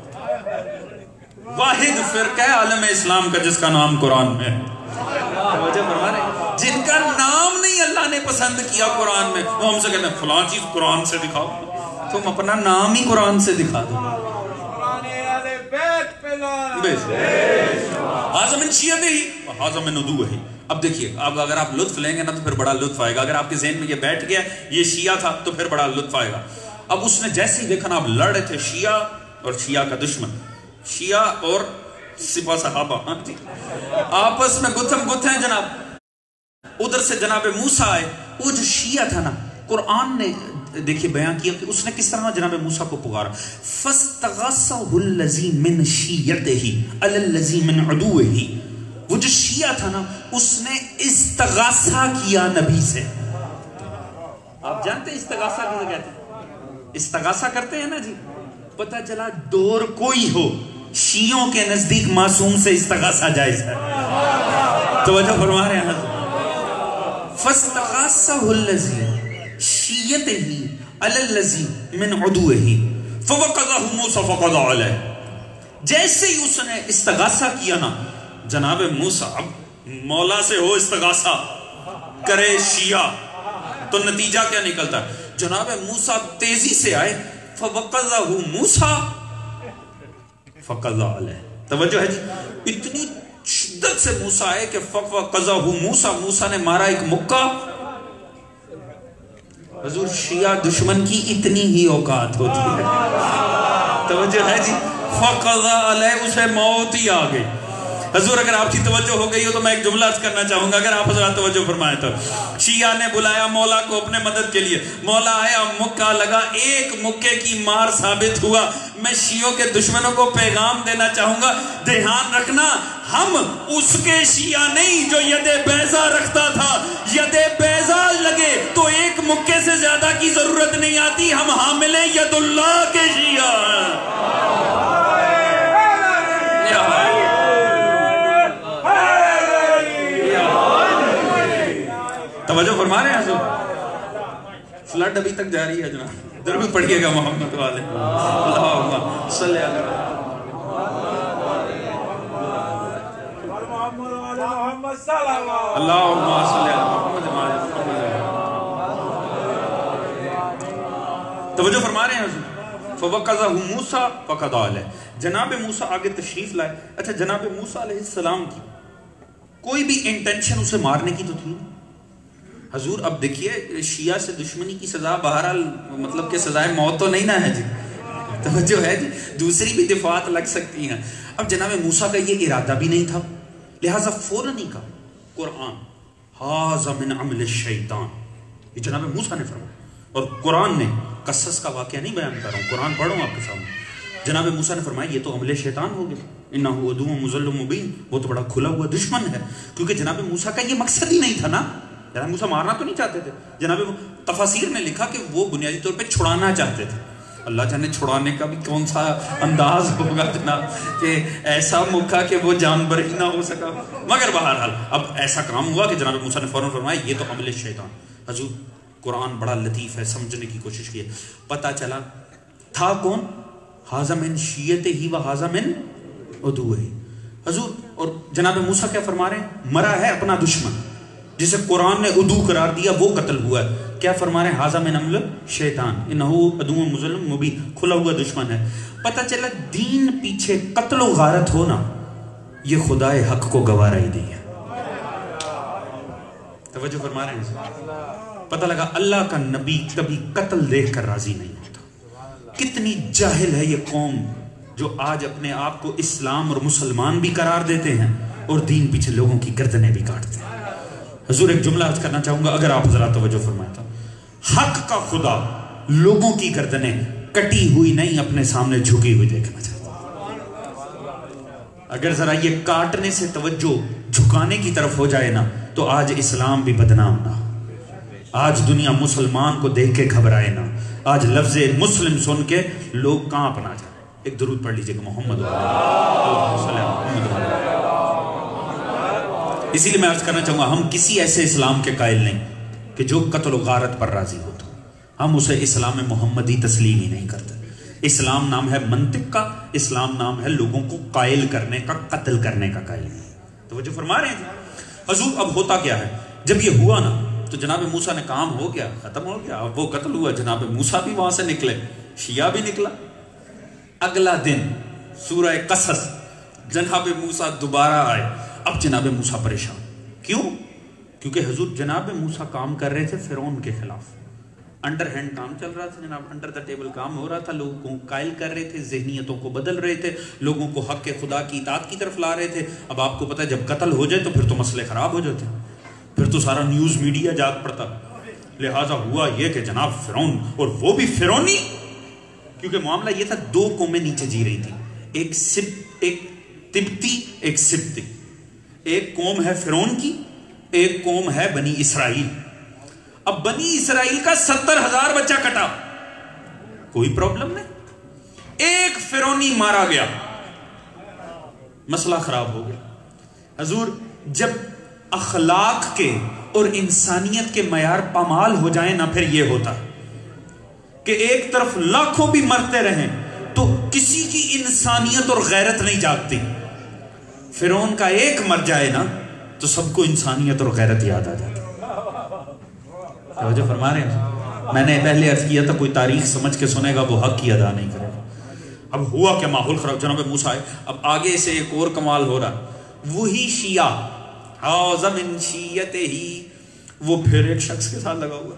واحد فرقہ ہے عالم اسلام کا جس کا نام قرآن میں ہے. توجہ فرما رہے ہیں. جن کا نام نہیں اللہ نے پسند کیا قرآن میں، وہ ہم سے کہتے ہیں فلاں چیز قرآن سے دکھاؤ. تم اپنا نام ہی قرآن سے دکھا دو. ھذا من شیعتہ ہی وھذا من عدوہ ہی. اب دیکھیے، اب اگر آپ لطف لیں گے نا تو پھر بڑا لطف آئے گا. اگر آپ کے ذہن میں یہ بیٹھ گیا یہ شیعہ تھا تو پھر بڑا لطف آئے گا. اب اس نے جیسے ہی دیکھا نا، اب لڑ رہے تھے شیعہ اور شیعہ کا دشمن، شیعہ اور سپاہ صحابہ آپس میں گتھم گتھ ہیں جناب. ادھر سے جناب موسیٰ آئے. وہ جو شیعہ تھا نا، قرآن نے دیکھیے بیان کیا کہ اس نے کس طرح جناب موسیٰ کو پکارا. فَاسْتَغَاثَهُ الَّذِي مِنْ شِيَّتِهِ عَلَى الَّذِي مِنْ عَدُوِّهِ. وہ جو شیعہ تھا نا، اس نے استغاثہ کیا نبی سے. آپ جانتے ہیں استغاثہ کیسے کہتے ہیں؟ استغاثہ کرتے ہیں نا جی. پتہ چلا دور کوئی ہو، شیعوں کے نزدیک معصوم سے استغاثہ جائز ہے. توجہ فرما رہے ہیں. فَاسْتَغَاثَهُ الَّذِي شیعتہ علی الذی من عدوہ فوقظہ موسیٰ فقضى علیہ. جیسے ہی اس نے استغاثہ کیا نا جناب موسیٰ، اب مولا سے ہو استغاثہ کرے شیعہ تو نتیجہ کیا نکلتا ہے؟ جناب موسیٰ تیزی سے آئے. فوقظہ موسیٰ فقضى علیہ. توجہ ہے جی. اتنی شدت سے موسیٰ آئے کہ فَقَضَهُ موسیٰ موسیٰ نے مارا ایک مکہ. حضور شیعہ دشمن کی اتنی ہی اوقات ہوتی ہے. توجہ ہے جی. فَقَضَى عَلَيْهِ اسے موت ہی آ گئی. حضور اگر آپ کی توجہ ہو گئی ہو تو میں ایک جملہ عرض کرنا چاہوں گا, اگر آپ حضرات توجہ فرمائیں تو. شیعہ نے بلایا مولا کو اپنے مدد کے لیے, مولا آیا, مکہ لگا, ایک مکے کی مار ثابت ہوا. میں شیعوں کے دشمنوں کو پیغام دینا چاہوں گا, دھیان رکھنا ہم اس کے شیعہ نہیں جو ید بیضا رکھتا تھا. ید بیضا لگے تو ایک مکے سے زیادہ کی ضرورت نہیں آتی, ہم حامل ید اللہ کے شیعہ ہیں. توجہ فرما رہے ہیں حضور. فلڈ ابھی تک جاری ہے جناب, ضرور پڑھیے گا محمد والے. اللہم صلی اللہ اللہم صلی اللہ توجہ فرما رہے ہیں حضور. فَوَقَضَهُ مُوسَى فَقَضَى عَلَيْهِ. جناب موسیٰ آگے تشریف لائے. اچھا جناب موسیٰ علیہ السلام کی کوئی بھی انٹینشن اسے مارنے کی تو تھی حضور. اب دیکھیے شیعہ سے دشمنی کی سزا بہرحال مطلب کہ سزائے موت تو نہیں نہ ہے جی. توجہ ہے جی, دوسری بھی دفعات لگ سکتی ہیں. اب جناب موسیٰ کا یہ ارادہ بھی نہیں تھا, لہٰذا فوراً ہی کہا قرآن ھذا من عمل الشیطان. یہ جناب موسیٰ نے فرمایا, اور قرآن نے, قصص کا واقعہ نہیں بیان کر رہا ہوں, قرآن پڑھوں آپ کے سامنے. جناب موسیٰ نے فرمایا یہ تو عمل شیطان ہو گیا. انہ عدو مضل مبین, وہ تو بڑا کھلا ہوا دشمن ہے. کیونکہ جناب موسیٰ کا یہ مقصد ہی نہیں تھا نا, جناب موسیٰ مارنا تو نہیں چاہتے تھے. جناب تفاسیر نے لکھا کہ وہ بنیادی طور پہ چھڑانا چاہتے تھے. اللہ جانے چھڑانے کا بھی کون سا انداز ہوگا جناب, کہ ایسا موقع کہ وہ جانبر ہی نہ ہو سکا. مگر بہرحال اب ایسا کام ہوا کہ جناب موسیٰ نے فوراً فرمایا یہ تو عمل شیطان. حضور قرآن بڑا لطیف ہے, سمجھنے کی کوشش کی. پتہ چلا تھا کون, ھذا من شیعتہ و ھذا من عدوہ. حضور اور جناب موسیٰ کیا فرما رہے ہیں, مرا ہے اپنا دشمن جسے قرآن نے عدو قرار دیا, وہ قتل ہوا ہے. کیا فرما رہے ہیں, ھذا من عمل شیطان انہ عدو مضل مبین, کھلا ہوا دشمن ہے. پتہ چلا دین پیچھے قتل و غارت ہونا یہ خدائے حق کو گوارا ہی نہیں ہے. توجہ فرما رہے ہیں. پتہ لگا اللہ کا نبی کبھی قتل دیکھ کر راضی نہیں ہوتا. کتنی جاہل ہے یہ قوم جو آج اپنے آپ کو اسلام اور مسلمان بھی قرار دیتے ہیں اور دین پیچھے لوگوں کی گردنیں بھی کاٹتے ہیں. حضور ایک جملہ عرض کرنا چاہوں گا, اگر آپ حضرات توجہ فرمائیں تو. حق کا خدا لوگوں کی گردنیں کٹی ہوئی نہیں, اپنے سامنے جھکی ہوئی دیکھنا چاہتا. اگر ذرا یہ کاٹنے سے توجہ جھکانے کی طرف ہو جائے نا تو آج اسلام بھی بدنام نہ ہو, آج دنیا مسلمان کو دیکھ کے گھبرائے نا, آج لفظ مسلم سن کے لوگ کہاں اپنا جائے. ایک درود پڑھ لیجئے کہ محمد وعلیہ اسی لیے میں عرض کرنا چاہوں گا ہم کسی ایسے اسلام کے قائل نہیں کہ جو قتل و غارت پر راضی ہو. تو ہم اسے اسلام محمدی تسلیم ہی نہیں کرتے. اسلام نام ہے منطق کا, اسلام نام ہے لوگوں کو قائل کرنے کا, قتل کرنے کا قائل نہیں. تو وہ جو فرما رہے ہیں حضور اب ہوتا کیا ہے, جب یہ ہوا نا تو جناب موسیٰ نے کام ہو گیا, ختم ہو گیا, اب وہ قتل ہوا, جناب موسیٰ بھی وہاں سے نکلے, شیعہ بھی نکلا. اگلا دن سورہ قصص جناب موسیٰ دوبارہ آئے. اب جناب موسیٰ پریشان. کیوں؟ کیونکہ حضور جناب موسیٰ کام کر رہے تھے فرعون کے خلاف. انڈر ہینڈ کام چل رہا تھا جناب, انڈر دا ٹیبل کام ہو رہا تھا. لوگوں کو قائل کر رہے تھے, ذہنیتوں کو بدل رہے تھے, لوگوں کو حق خدا کی اطاعت کی طرف لا رہے تھے. اب آپ کو پتہ ہے جب قتل ہو جائے تو پھر تو مسئلے خراب ہو جاتے, پھر تو سارا نیوز میڈیا جاگ پڑتا. لہٰذا ہوا یہ کہ جناب فرعون, اور وہ بھی فرعونی, کیونکہ معاملہ یہ تھا دو قومیں نیچے جی رہی تھی, ایک سب ایک تبتی ایک سبتی. ایک قوم ہے فرعون کی, ایک قوم ہے بنی اسرائیل. اب بنی اسرائیل کا ستر ہزار بچہ کٹا, کوئی پرابلم نہیں. ایک فرعونی مارا گیا, مسئلہ خراب ہو گیا. حضور جب اخلاق کے اور انسانیت کے معیار پامال ہو جائیں نا, پھر یہ ہوتا کہ ایک طرف لاکھوں بھی مرتے رہیں تو کسی کی انسانیت اور غیرت نہیں جاگتی. فرعون کا ایک مر جائے نا تو سب کو انسانیت اور غیرت یاد آ جاتی. توجہ فرما رہے ہیں. میں نے پہلے عرض کیا تھا کوئی تاریخ سمجھ کے سنے گا وہ حق کی ادا نہیں کرے گا. اب ہوا کہ ماحول خراب, جناب موسیٰ آئے. اب آگے سے ایک اور کمال ہو رہا. وہی شیعہ اعظم من شیعتے ہی وہ پھر ایک شخص کے ساتھ لگا ہوا.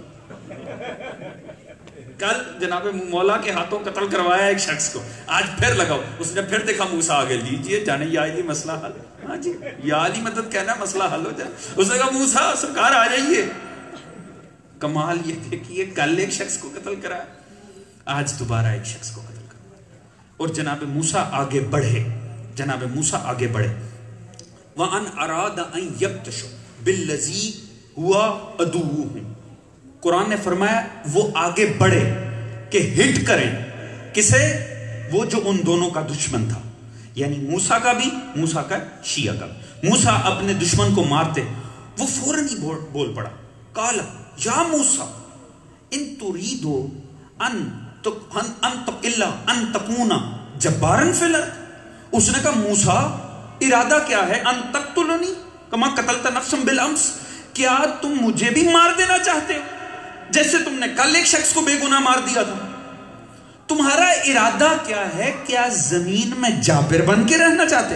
کل جناب مولا کے ہاتھوں قتل کروایا ایک شخص کو, آج پھر لگاؤ. اس نے پھر دیکھا موسیٰ آگے, لیجئے جانے یا علی مسئلہ حل. ہاں جی, یا علی مدد کہنا مسئلہ حل ہو جائے. اس نے کہا موسیٰ سرکار آ جائیے. کمال یہ دیکھیے, کل ایک شخص کو قتل کرایا, آج دوبارہ ایک شخص کو قتل کرا. اور جناب موسیٰ آگے بڑھے, جناب موسیٰ آگے بڑھے. وَأَنْ أَرَادَ أَنْ يَبْتَشُ بِالَّذِي هُوَ عَدُوُّهُمْ. قرآن نے فرمایا وہ آگے بڑھے کہ ہٹ کریں کسے, وہ جو ان دونوں کا دشمن تھا, یعنی موسیٰ کا بھی, موسیٰ کا شیعہ کا. موسیٰ اپنے دشمن کو مارتے, وہ فوراً ہی بول پڑا, قال یا موسیٰ ان تریدو ان تقل ان تکون جبارن فی الارض. اس نے کہا موسیٰ ارادہ کیا ہے, ان تقتلنی کما قتلت نفسا بالامس, کیا تم مجھے بھی مار دینا چاہتے ہو جیسے تم نے کل ایک شخص کو بے گناہ مار دیا تھا؟ تمہارا ارادہ کیا ہے, کیا زمین میں جابر بن کے رہنا چاہتے؟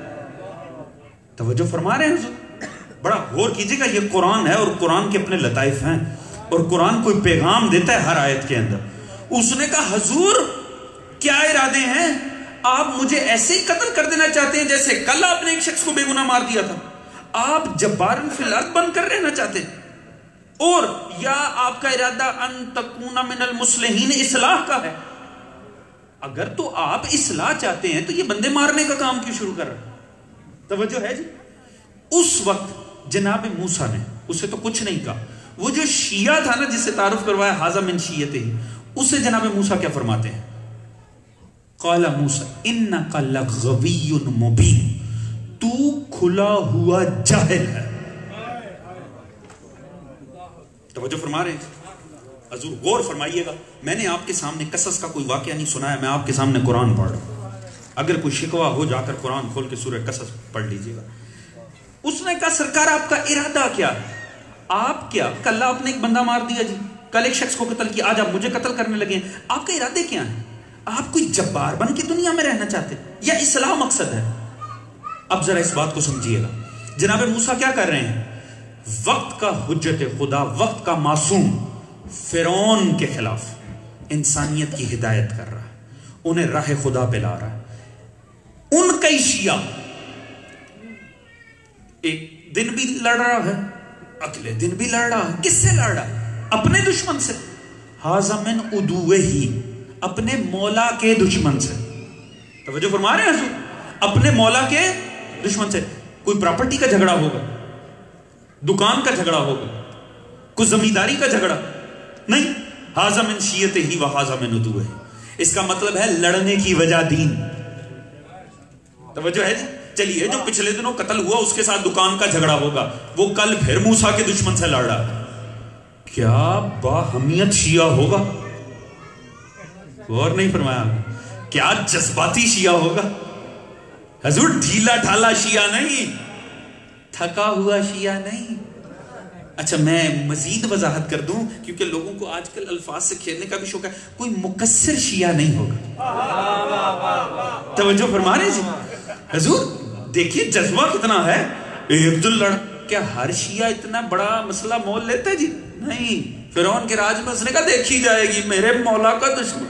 توجہ فرما رہے ہیں حضور, بڑا غور کیجئے گا. یہ قرآن ہے اور قرآن کے اپنے لطائف ہیں, اور قرآن کوئی پیغام دیتا ہے ہر آیت کے اندر. اس نے کہا حضور کیا ارادے ہیں, آپ مجھے ایسے ہی قتل کر دینا چاہتے ہیں جیسے کل آپ نے ایک شخص کو بے گناہ مار دیا تھا؟ آپ جبارن فی الارض بن کر رہنا چاہتے ہیں؟ اور یا آپ کا ارادہ ان تکون من المصلحین, اصلاح کا ہے؟ اگر تو آپ اصلاح چاہتے ہیں تو یہ بندے مارنے کا کام کیوں شروع کر رہے ہیں؟ توجہ ہے جی. اس وقت جناب موسیٰ نے اسے تو کچھ نہیں کہا, وہ جو شیعہ تھا نا جس سے تعارف کروایا ھذا من شیعتے ہی, اسے جناب موسیٰ کیا فرماتے ہیں؟ قال موسیٰ انک لغوی مبین, تو کھلا ہوا جاہل ہے. توجہ فرما رہے ہیں حضور, غور فرمائیے گا. میں نے آپ کے سامنے قصص کا کوئی واقعہ نہیں سنایا, میں آپ کے سامنے قرآن پڑھ رہا ہوں. اگر کوئی شکوہ ہو جا کر قرآن کھول کے سورہ قصص پڑھ لیجئے گا. اس نے کہا سرکار آپ کا ارادہ کیا ہے, آپ کیا کل آپ نے ایک بندہ مار دیا جی, کل ایک شخص کو قتل کیا, آج آپ مجھے قتل کرنے لگے ہیں, آپ کے ارادے کیا ہیں؟ آپ کوئی جبار بن کے دنیا میں رہنا چاہتے یا اصلاح مقصد ہے؟ اب ذرا اس بات کو سمجھیے گا. جناب موسیٰ کیا کر رہے ہیں؟ وقت کا حجت خدا, وقت کا معصوم فرعون کے خلاف انسانیت کی ہدایت کر رہا ہے, انہیں راہ خدا پہ لا رہا ہے. ان کئی شیعہ ایک دن بھی لڑ رہا ہے, اگلے دن بھی لڑ رہا ہے. کس سے لڑ رہا ہے؟ اپنے دشمن سے. ھذا من عدوہ, اپنے مولا کے دشمن سے. توجہ فرما رہے ہیں حضور, اپنے مولا کے دشمن سے. کوئی پراپرٹی کا جھگڑا ہوگا, دکان کا جھگڑا ہوگا, کوئی زمینداری کا جھگڑا نہیں. ھذا من شیعتہ ہی و ھذا من عدوہ, اس کا مطلب ہے لڑنے کی وجہ دین. توجہ ہے جی. چلیے جو پچھلے دنوں قتل ہوا اس کے ساتھ دکان کا جھگڑا ہوگا, وہ کل پھر موسیٰ کے دشمن سے لڑ رہا, کیا باہمیت شیعہ ہوگا؟ غور نہیں فرمایا, کیا جذباتی شیعہ ہوگا حضور. ڈھیلا ڈھالا شیعہ نہیں, تھکا ہوا شیعہ نہیں. اچھا میں مزید وضاحت کر دوں کیونکہ لوگوں کو آج کل الفاظ سے کھیلنے کا بھی شوق ہے. کوئی مقصر شیعہ نہیں ہوگا. توجہ فرما رہے جی حضور, دیکھیے جذبہ کتنا ہے. ایک دل لڑ, کیا ہر شیعہ اتنا بڑا مسئلہ مول لیتا ہے جی؟ نہیں. فرعون کے راج میں اس نے کہا دیکھی جائے گی میرے مولا کا دشمن.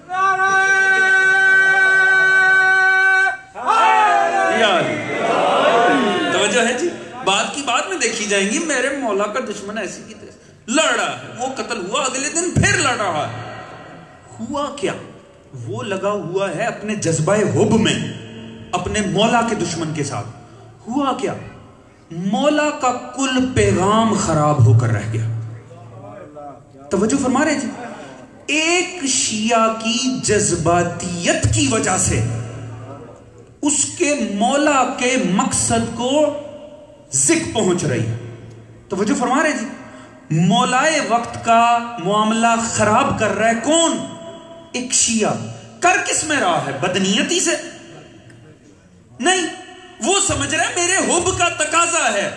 توجہ ہے جی, بات کی بات میں دیکھی جائیں گی, میرے مولا کا دشمن ایسی کی تیسی لڑ رہا ہے. وہ قتل ہوا, اگلے دن پھر لڑ رہا ہے. ہوا کیا؟ وہ لگا ہوا ہے اپنے جذبہ حب میں اپنے مولا کے دشمن کے ساتھ. ہوا کیا؟ مولا کا کل پیغام خراب ہو کر رہ گیا. توجہ فرما رہے جی, ایک شیعہ کی جذباتیت کی وجہ سے اس کے مولا کے مقصد کو ذک پہنچ رہی ہے. توجہ فرما رہے جی, مولائے وقت کا معاملہ خراب کر رہا ہے کون؟ ایک شیعہ. کر کس میں رہا ہے؟ بدنیتی سے نہیں, وہ سمجھ رہا ہے میرے حب کا تقاضا ہے.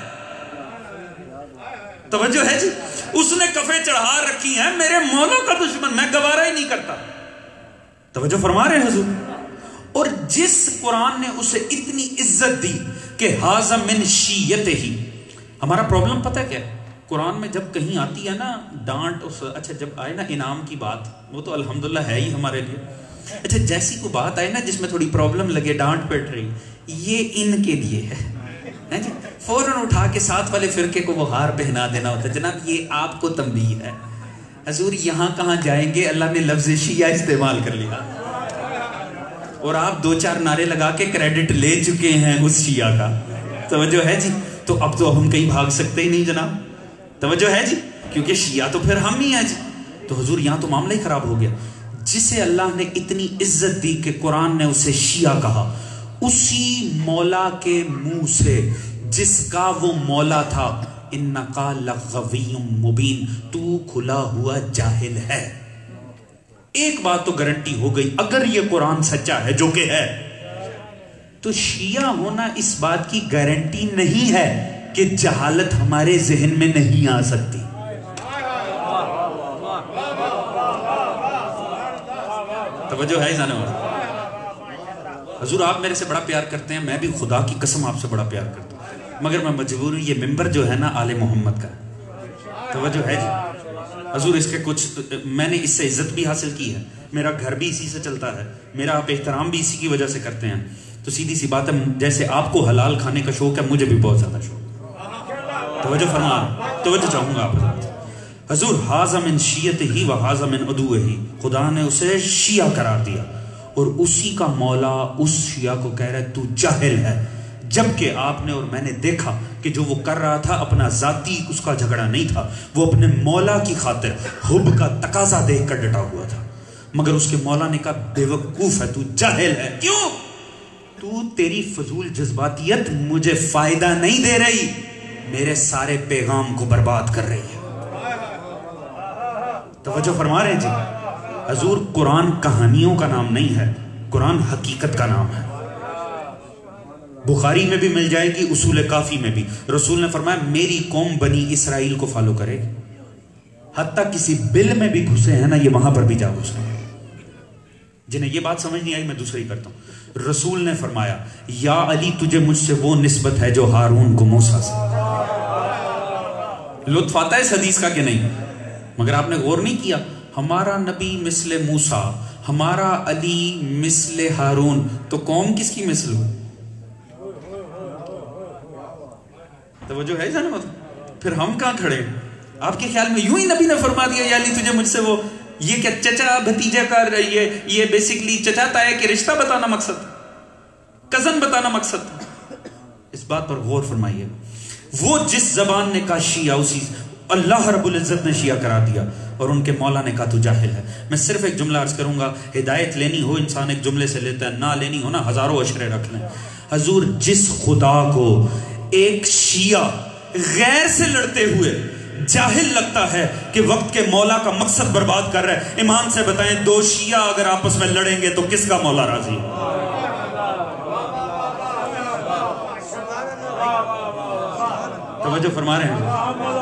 توجہ ہے جی, اس نے کفے چڑھا رکھی ہیں میرے مولا کا دشمن, میں گوارا ہی نہیں کرتا. توجہ فرما رہے ہیں حضور. اور جس قرآن نے اسے اتنی عزت دی کہ ھذا من شیعتہ ہی. ہمارا پرابلم پتہ کیا ہے؟ قرآن میں جب کہیں آتی ہے نا ڈانٹ، اچھا جب آئے نا انعام کی بات، وہ تو الحمدللہ ہے ہی ہمارے لیے. اچھا جیسی کو بات آئے نا جس میں تھوڑی پرابلم لگے، ڈانٹ پڑ رہی، یہ ان کے لیے ہے جی، فوراً اٹھا کے ساتھ والے فرقے کو وہ ہار پہنا دینا ہوتا ہے. جناب یہ آپ کو تنبیہ ہے. حضور یہاں کہاں جائیں گے، اللہ نے لفظ شیعہ استعمال کر لیا اور آپ دو چار نعرے لگا کے کریڈٹ لے چکے ہیں اس شیعہ کا. توجہ ہے جی؟ تو اب تو ہم کہیں بھاگ سکتے ہی نہیں جناب. توجہ ہے جی؟ کیونکہ شیعہ تو پھر ہم ہی ہیں جی. تو حضور یہاں تو معاملہ ہی خراب ہو گیا. جسے اللہ نے اتنی عزت دی کہ قرآن نے اسے شیعہ کہا، اسی مولا کے منہ سے جس کا وہ مولا تھا، انکا لغوی مبین، تو کھلا ہوا جاہل ہے. ایک بات تو گارنٹی ہو گئی، اگر یہ قرآن سچا ہے جو کہ ہے، تو شیعہ ہونا اس بات کی گارنٹی نہیں ہے کہ جہالت ہمارے ذہن میں نہیں آ سکتی. توجہ ہے جانے والا؟ حضور آپ میرے سے بڑا پیار کرتے ہیں، میں بھی خدا کی قسم آپ سے بڑا پیار کرتا ہوں، مگر میں مجبور ہوں. یہ ممبر جو ہے نا آل محمد کا. توجہ ہے جی؟ حضور اس کے کچھ میں نے اس سے عزت بھی حاصل کی ہے، میرا گھر بھی اسی سے چلتا ہے، میرا آپ احترام بھی اسی کی وجہ سے کرتے ہیں. تو سیدھی سی بات ہے، جیسے آپ کو حلال کھانے کا شوق ہے، مجھے بھی بہت زیادہ شوق. توجہ فرما، توجہ چاہوں گا آپ حضرات. حضور ھذا من شیعتہ و ھذا من عدوہ، خدا نے اسے شیعہ قرار دیا اور اسی کا مولا اس شیعہ کو کہہ رہا ہے تو جاہل ہے. جبکہ آپ نے اور میں نے دیکھا کہ جو وہ کر رہا تھا اپنا ذاتی اس کا جھگڑا نہیں تھا، وہ اپنے مولا کی خاطر حب کا تقاضا دیکھ کر ڈٹا ہوا تھا. مگر اس کے مولا نے کہا بے وقوف ہے، تو جاہل ہے. کیوں؟ تو تیری فضول جذباتیت مجھے فائدہ نہیں دے رہی، میرے سارے پیغام کو برباد کر رہی ہے. توجہ فرما رہے ہیں جی؟ حضور قرآن کہانیوں کا نام نہیں ہے، قرآن حقیقت کا نام ہے. بخاری میں بھی مل جائے گی، اصول کافی میں بھی. رسول نے فرمایا میری قوم بنی اسرائیل کو فالو کرے گی، حتیٰ کسی بل میں بھی گھسے ہیں نا، یہ وہاں پر بھی جا گھسے ہیں. جنہیں یہ بات سمجھ نہیں آئی میں دوسری کرتا ہوں. رسول نے فرمایا یا علی تجھے مجھ سے وہ نسبت ہے جو ہارون کو موسیٰ سے. لطف آتا ہے اس حدیث کا کہ نہیں؟ مگر آپ نے غور نہیں کیا، ہمارا نبی مثل موسیٰ، ہمارا علی مثل ہارون، تو قوم کس کی مثل ہو؟ توجہ ہے جانا مطلب؟ پھر ہم کہاں کھڑے؟ آپ کے خیال میں یوں ہی نبی نے فرما دیا یا علی تجھے مجھ سے وہ، یہ کیا چچا بھتیجے کا، یہ یہ بیسیکلی چچا تایا کہ رشتہ بتانا مقصد، کزن بتانا مقصد؟ اس بات پر غور فرمائیے. وہ جس زبان نے کہا شیعہ، اسی اللہ رب العزت نے شیعہ کرا دیا، اور ان کے مولا نے کہا تو جاہل ہے. میں صرف ایک جملہ عرض کروں گا، ہدایت لینی ہو انسان ایک جملے سے لیتا ہے، نہ لینی ہو نا ہزاروں اشرے رکھ لیں. حضور جس خدا کو ایک شیعہ غیر سے لڑتے ہوئے جاہل لگتا ہے کہ وقت کے مولا کا مقصد برباد کر رہا ہے، ایمان سے بتائیں دو شیعہ اگر آپس میں لڑیں گے تو کس کا مولا راضی ہے؟ توجہ فرما رہے ہیں؟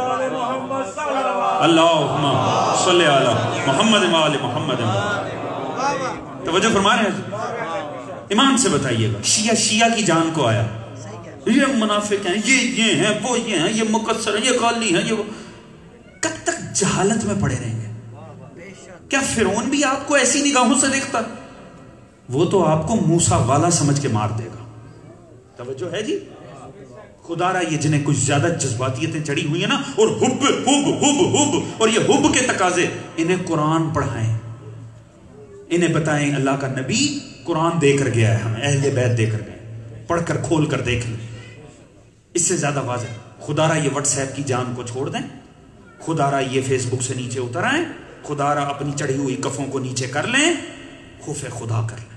اللہم صلی علی محمد و آل محمد. توجہ فرما رہے ہیں؟ ایمان سے بتائیے گا، شیعہ شیعہ کی جان کو آیا، یہ منافق ہیں، یہ یہ ہیں، وہ یہ ہیں، یہ مقصر ہیں، یہ غالی ہیں، یہ وہ. کب تک جہالت میں پڑے رہیں گے؟ کیا فرعون بھی آپ کو ایسی نگاہوں سے دیکھتا؟ وہ تو آپ کو موسیٰ والا سمجھ کے مار دے گا. توجہ ہے جی؟ خدا رہا یہ جنہیں کچھ زیادہ جذباتیتیں چڑھی ہوئی ہیں نا، اور حب حب حب حب اور یہ حب کے تقاضے، انہیں قرآن پڑھائیں، انہیں بتائیں اللہ کا نبی قرآن دے کر گیا ہے، ہمیں اہل بیت دے کر گئے، پڑھ کر کھول کر دیکھ لیں. اس سے زیادہ واضح خدا رہا یہ واٹس ایپ کی جان کو چھوڑ دیں، خدا رہا یہ فیس بک سے نیچے اتر آئیں، خدا رہا اپنی چڑھی ہوئی کفوں کو نیچے کر لیں، خوف خدا کر لیں.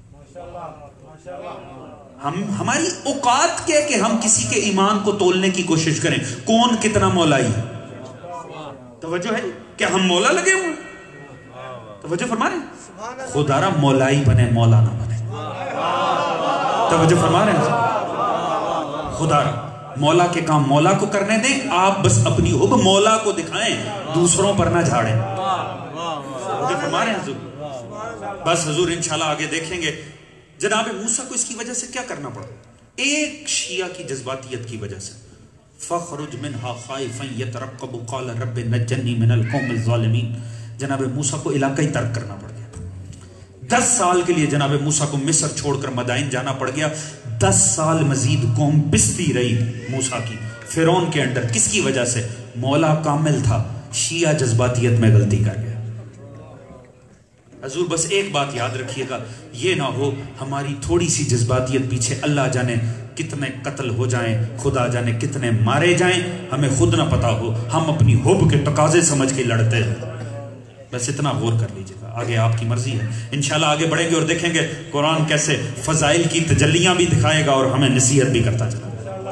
ہم ہماری اوقات کے کہ ہم کسی کے ایمان کو تولنے کی کوشش کریں، کون کتنا مولائی ہے. توجہ ہے کہ ہم مولا لگے ہوئے؟ توجہ فرما رہے ہیں؟ خدا رہا مولائی بنے، مولا نہ بنے. توجہ فرما رہے ہیں؟ خدا رہا مولا کے کام مولا کو کرنے دیں، آپ بس اپنی حب مولا کو دکھائیں، دوسروں پر نہ جھاڑیں. توجہ فرما رہے ہیں حضور؟ بس حضور انشاءاللہ آگے دیکھیں گے. جناب موسیٰ کو اس کی وجہ سے کیا کرنا پڑا؟ ایک شیعہ کی جذباتیت کی وجہ سے فَخْرُجْ مِنْهَا خَائِفًا يَتَرَقَّبُ قَالَ رَبِّ نَجَّنِّي مِنَ الْقَوْمِ الظَّالِمِينَ. جناب موسیٰ کو علاقہ ہی ترک کرنا پڑ گیا. دس سال کے لیے جناب موسیٰ کو مصر چھوڑ کر مدائن جانا پڑ گیا. دس سال مزید قوم پستی رہی موسیٰ کی فرعون کے انڈر. کس کی وجہ سے؟ مولا کامل تھا، شیعہ جذباتیت میں غلطی کر گیا. حضور بس ایک بات یاد رکھیے گا، یہ نہ ہو ہماری تھوڑی سی جذباتیت پیچھے اللہ جانے کتنے قتل ہو جائیں، خدا جانے کتنے مارے جائیں، ہمیں خود نہ پتا ہو، ہم اپنی حب کے تقاضے سمجھ کے لڑتے ہیں. بس اتنا غور کر لیجئے گا. آگے آپ کی مرضی ہے، انشاءاللہ آگے بڑھیں گے اور دیکھیں گے قرآن کیسے فضائل کی تجلیاں بھی دکھائے گا اور ہمیں نصیحت بھی کرتا چلا.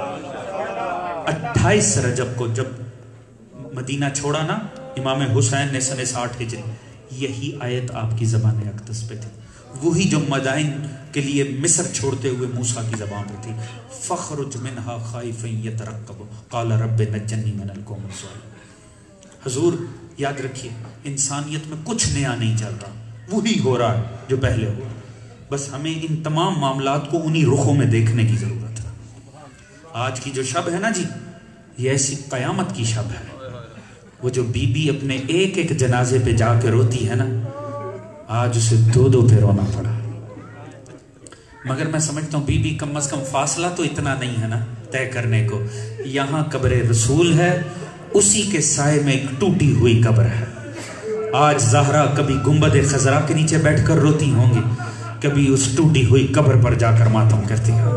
اٹھائیس رجب کو جب مدینہ چھوڑا نا امام حسین نے سن ساٹھ ہجری، یہی آیت آپ کی زبان اقدس پہ تھی، وہی جو مدائن کے لیے مصر چھوڑتے ہوئے موسیٰ کی زبان پہ تھی. فَخْرُجْ مِنْهَا خَائِفًا يَتَرَقَّبُ قَالَ رَبِّ نَجَّنِّي مِنَ الْقَوْمِ الظَّالِمِينَ. حضور یاد رکھیے انسانیت میں کچھ نیا نہیں چل رہا، وہی ہو رہا ہے جو پہلے ہوا. بس ہمیں ان تمام معاملات کو انہی رخوں میں دیکھنے کی ضرورت ہے. آج کی جو شب ہے نا جی، یہ ایسی قیامت کی شب ہے. وہ جو بی بی اپنے ایک ایک جنازے پہ جا کے روتی ہے نا، آج اسے دو دو پہ رونا پڑا. مگر میں سمجھتا ہوں بی بی کم از کم فاصلہ تو اتنا نہیں ہے نا طے کرنے کو. یہاں قبر رسول ہے، اسی کے سائے میں ایک ٹوٹی ہوئی قبر ہے. آج زہرا کبھی گنبد خضرا کے نیچے بیٹھ کر روتی ہوں گی، کبھی اس ٹوٹی ہوئی قبر پر جا کر ماتم کرتی ہیں.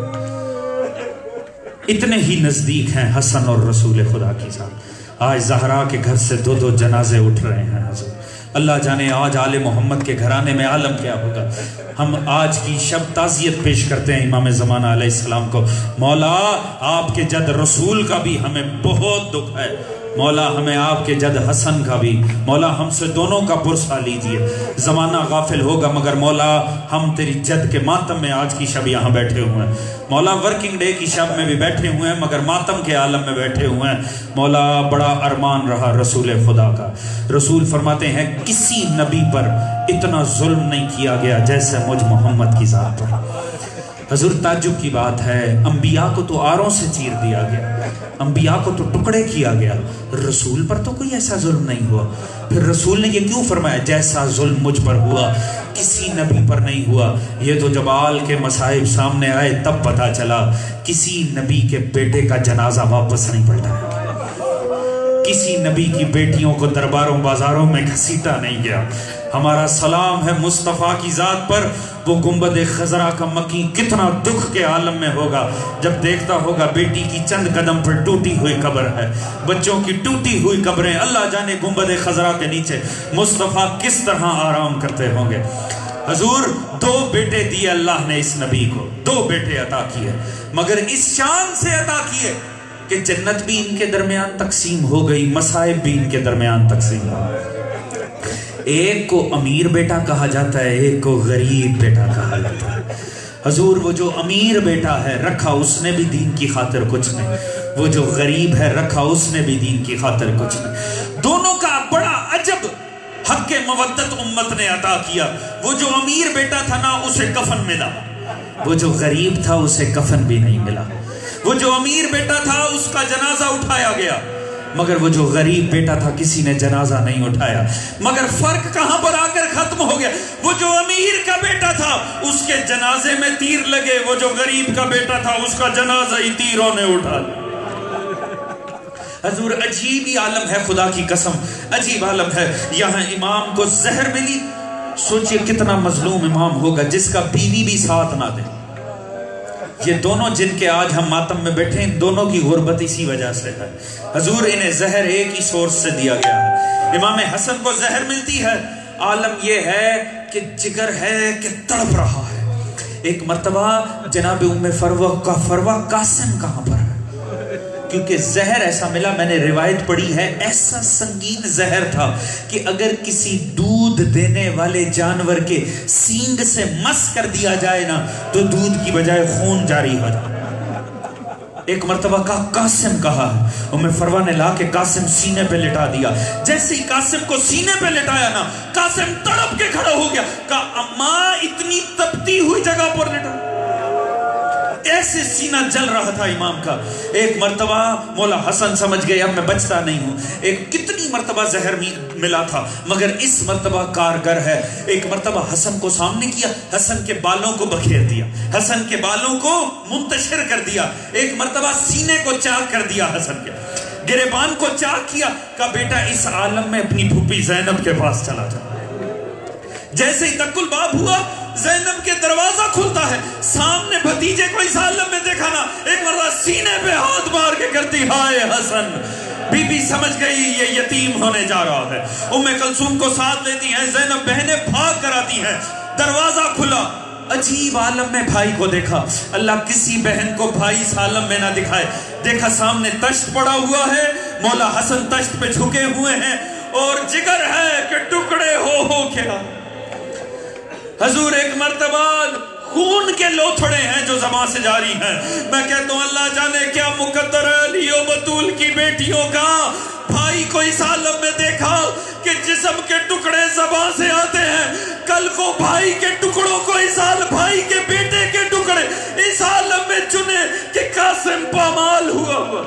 اتنے ہی نزدیک ہیں حسن اور رسول خدا کی ذات. آج زہرا کے گھر سے دو دو جنازے اٹھ رہے ہیں. حضور اللہ جانے آج آل محمد کے گھرانے میں عالم کیا ہوگا. ہم آج کی شب تعزیت پیش کرتے ہیں امام زمانہ علیہ السلام کو. مولا آپ کے جد رسول کا بھی ہمیں بہت دکھ ہے، مولا ہمیں آپ کے جد حسن کا بھی، مولا ہم سے دونوں کا پرسہ لیجئے. زمانہ غافل ہوگا مگر مولا ہم تیری جد کے ماتم میں آج کی شب یہاں بیٹھے ہوئے ہیں. مولا ورکنگ ڈے کی شب میں بھی بیٹھے ہوئے ہیں مگر ماتم کے عالم میں بیٹھے ہوئے ہیں. مولا بڑا ارمان رہا رسول خدا کا. رسول فرماتے ہیں کسی نبی پر اتنا ظلم نہیں کیا گیا جیسے مجھ محمد کی ذات پر. حضور تعجب کی بات ہے، انبیاء کو تو آروں سے چیر دیا گیا، انبیاء کو تو ٹکڑے کیا گیا، رسول پر تو کوئی ایسا ظلم نہیں ہوا. پھر رسول نے یہ کیوں فرمایا جیسا ظلم مجھ پر ہوا کسی نبی پر نہیں ہوا؟ یہ تو جب آل کے مصائب سامنے آئے تب پتا چلا کسی نبی کے بیٹے کا جنازہ واپس نہیں پلٹایا، کسی نبی کی بیٹیوں کو درباروں بازاروں میں گھسیٹا نہیں گیا. ہمارا سلام ہے مصطفیٰ کی ذات پر. وہ گنبد خضرا کا مکی کتنا دکھ کے عالم میں ہوگا جب دیکھتا ہوگا بیٹی کی چند قدم پر ٹوٹی ہوئی قبر ہے، بچوں کی ٹوٹی ہوئی قبریں. اللہ جانے گنبد خضرا کے نیچے مصطفیٰ کس طرح آرام کرتے ہوں گے. حضور دو بیٹے دیے اللہ نے اس نبی کو، دو بیٹے عطا کیے مگر اس شان سے عطا کیے کہ جنت بھی ان کے درمیان تقسیم ہو گئی، مصائب بھی ان کے درمیان تقسیم ہو گئی. ایک کو امیر بیٹا کہا جاتا ہے، ایک کو غریب بیٹا کہا جاتا ہے. حضور وہ جو امیر بیٹا ہے رکھا اس نے بھی دین کی خاطر کچھ نہیں، وہ جو غریب ہے رکھا اس نے بھی دین کی خاطر کچھ نہیں. دونوں کا بڑا عجب حق مودت امت نے عطا کیا. وہ جو امیر بیٹا تھا نا اسے کفن ملا، وہ جو غریب تھا اسے کفن بھی نہیں ملا. وہ جو امیر بیٹا تھا اس کا جنازہ اٹھایا گیا مگر وہ جو غریب بیٹا تھا کسی نے جنازہ نہیں اٹھایا. مگر فرق کہاں پر آ کر ختم ہو گیا؟ وہ جو امیر کا بیٹا تھا اس کے جنازے میں تیر لگے، وہ جو غریب کا بیٹا تھا اس کا جنازہ ہی تیروں نے اٹھا لیا. حضور عجیب ہی عالم ہے، خدا کی قسم عجیب عالم ہے. یہاں امام کو زہر ملی، سوچئے کتنا مظلوم امام ہوگا جس کا بیوی بھی ساتھ نہ دے. یہ دونوں جن کے آج ہم ماتم میں بیٹھے ان دونوں کی غربت اسی وجہ سے ہے. حضور انہیں زہر ایک ہی سورس سے دیا گیا ہے. امام حسن کو زہر ملتی ہے، عالم یہ ہے کہ جگر ہے کہ تڑپ رہا ہے. ایک مرتبہ جناب ام فروہ کا فروہ قاسم کہاں پر ہے؟ کیونکہ زہر ایسا ملا، میں نے روایت پڑھی ہے ایسا سنگین زہر تھا کہ اگر کسی دودھ دینے والے جانور کے سینگ سے مس کر دیا جائے نا تو دودھ کی بجائے خون جاری ہو جائے. एक मर्तबा का कासिम कहा है, उम्मे फरवा ने ला के कासिम सीने पे लिटा दिया। जैसे ही कासिम को सीने पे लिटाया ना, कासिम तड़प के खड़ा हो गया। कहा अम्मा इतनी तपती हुई जगह पर लिटा। ऐसे सीना जल रहा था इमाम का। एक मर्तबा मौला हसन समझ गए अब मैं बचता नहीं हूं। एक कितनी मर्तबा जहर मिला था, मगर इस मर्तबा कारगर है। एक मर्तबा हसन को सामने किया, हसन के बालों को बखेर दिया, हसन के बालों को मुंतशिर कर दिया। एक मर्तबा सीने को चाक कर दिया, हसन के गिरेबान को चाक किया। का बेटा इस आलम में अपनी फूफी जैनब के पास चला जा। जैसे ही तकुल बाब हुआ, ज़ैनब के दरवाजा खुलता है, सामने भतीजे को इस आलम में देखा ना, एक मर्दा सीने पे हाथ मार के करती हाय हसन। बीबी समझ गई ये यतीम होने जा रहा है। उम्मे कलसूम को साथ लेती हैं, ज़ैनब बहनें भाग कर आती हैं। दरवाजा खुला, अजीब आलम में भाई को देखा। अल्लाह किसी बहन को भाई इस आलम में ना दिखाए। देखा सामने तश्त पड़ा हुआ है, मौला हसन तश्त पे झुके हुए हैं और जिगर है कि टुकड़े हो हो क्या। हजूर एक मर्तबा खून के लोथड़े हैं जो ज़बां से जारी हैं। मैं कहता हूँ अल्लाह जाने क्या मुकद्दर है अली और बतूल की बेटियों का। भाई को इस आलम में देखा कि जिस्म के टुकड़े ज़बां से आते हैं, कल को भाई के टुकड़ों को इस आल भाई के बेटे के टुकड़े इस आलम में चुने कि कासिम पामाल हुआ हुआ।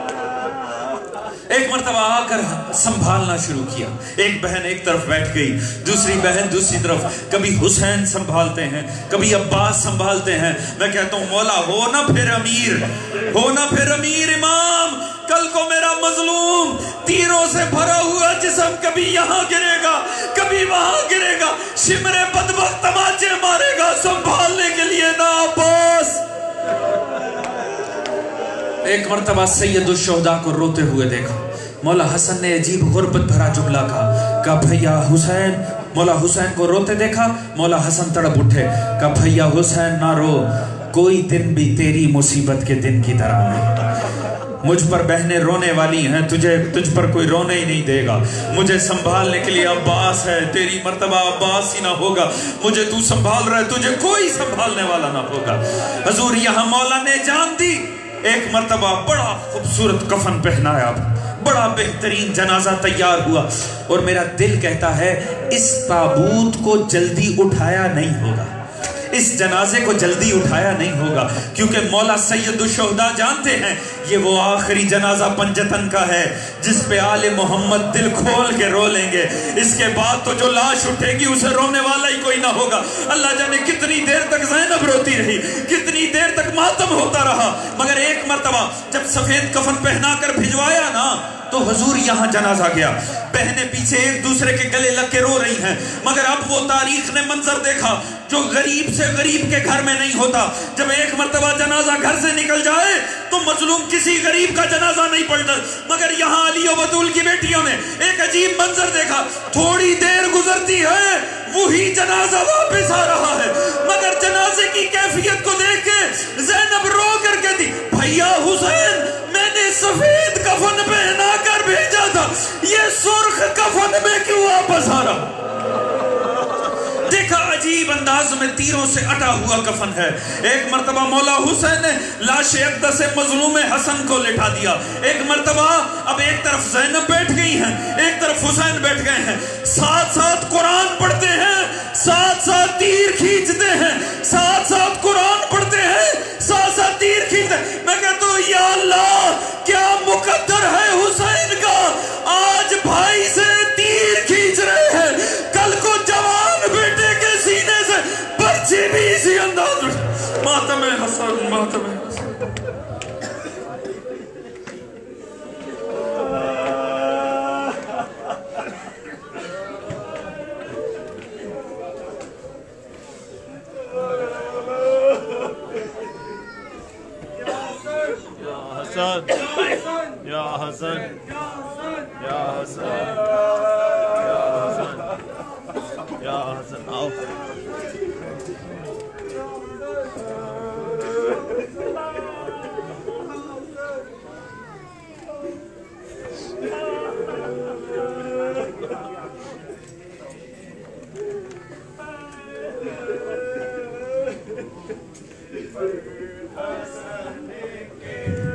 एक मर्तबा आकर संभालना शुरू किया। एक बहन एक तरफ बैठ गई, दूसरी बहन दूसरी तरफ। कभी हुसैन संभालते हैं, कभी अब्बास संभालते हैं। मैं कहता हूँ मौला हो ना फिर अमीर, हो ना फिर अमीर इमाम। कल को मेरा मजलूम तीरों से भरा हुआ जिस्म कभी यहाँ गिरेगा, कभी वहां गिरेगा, शिमरे बदबख्त तमाचे मारेगा, संभालने के लिए ना अब्बास। एक मर्तबा सैयदुल शुहदा को रोते हुए देखा। मौला हसन ने अजीब गुर्बत भरा जुमला कहा। कहा भैया हुसैन, मौला हुसैन को रोते देखा। मौला हसन तड़प उठे। कहा भैया हुसैन ना रो, कोई दिन भी तेरी मुसीबत के दिन की तरह नहीं। मुझ पर बहनें रोने वाली हैं, तुझे तुझ पर कोई रोने ही नहीं देगा। मुझे संभालने के लिए अब्बास है, तेरी मर्तबा अब्बास ही ना होगा। मुझे तू संभाल रहा है, तुझे कोई संभालने वाला ना होगा। हजूर यहाँ मौला ने जान दी। एक मर्तबा बड़ा खूबसूरत कफन पहनाया, बड़ा बेहतरीन जनाजा तैयार हुआ और मेरा दिल कहता है इस ताबूत को जल्दी उठाया नहीं होगा, इस जनाजे को जल्दी उठाया नहीं होगा, क्योंकि मौला सैयदुल शुहदा जानते हैं ये वो आखिरी जनाजा पंजतन का है जिस पे आले मोहम्मद दिल खोल के रो लेंगे। इसके बाद तो जो लाश उठेगी उसे रोने वाला ही कोई ना होगा। अल्लाह जाने कितनी देर तक ज़ैनब रोती रही, कितनी देर तक मातम होता रहा, मगर एक मर्तबा जब सफेद कफन पहना कर भिजवाया ना तो हुजूर यहाँ जनाजा गया। बहनें पीछे एक दूसरे के गले लग के रो रही हैं, मगर अब वो तारीख ने मंजर देखा जो गरीब से गरीब के घर में नहीं होता। जब एक मर्तबा जनाजा घर से निकल जाए तो मजलूम किसी गरीब का जनाजा नहीं पड़ता, मगर यहाँ अली और बतूल की बेटियों ने एक अजीब मंजर देखा। थोड़ी देर गुजरती है, वही जनाजा वापस आ रहा है, मगर जनाजे की कैफियत को देख के ज़ैनब रो कर कहती भैया हुसैन मैंने सफेद कफन पहना कर भेजा था, ये सुर्ख कफन में क्यों वापस आ रहा। देखा अजीब अंदाज में तीरों से अटा हुआ कफन है। एक मर्तबा मौला हुसैन ने लाश अक़दस से मजलूम हसन को लिटा दिया। एक मर्तबा अब एक तरफ ज़ैनब बैठ गई हैं, एक तरफ हुसैन बैठ गए हैं, साथ साथ कुरान पढ़ते हैं, साथ साथ तीर खींचते हैं, साथ साथ कुरान पढ़ते हैं, साथ साथ तीर खींचते हैं। मैं कहता हूँ या अल्लाह क्या मुकद्दर है हुसैन का, आज भाई से तीर खींच रहे हैं, कल को जवान बेटे के सीने से बच्चे भी इसी अंदाज में। मातम हसन, मातम हसन। या हसन, या हसन, या हसन, या हसन, आओ। Hसन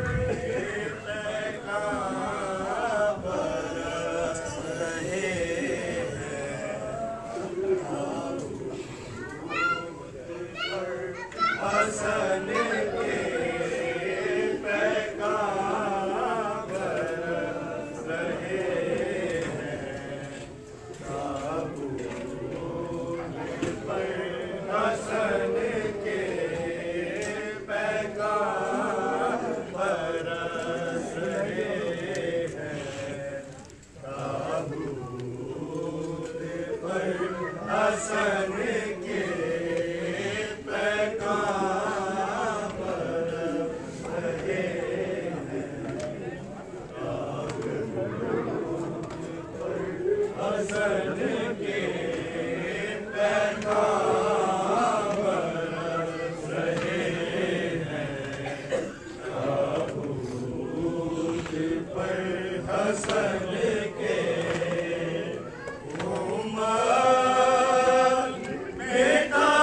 بیٹا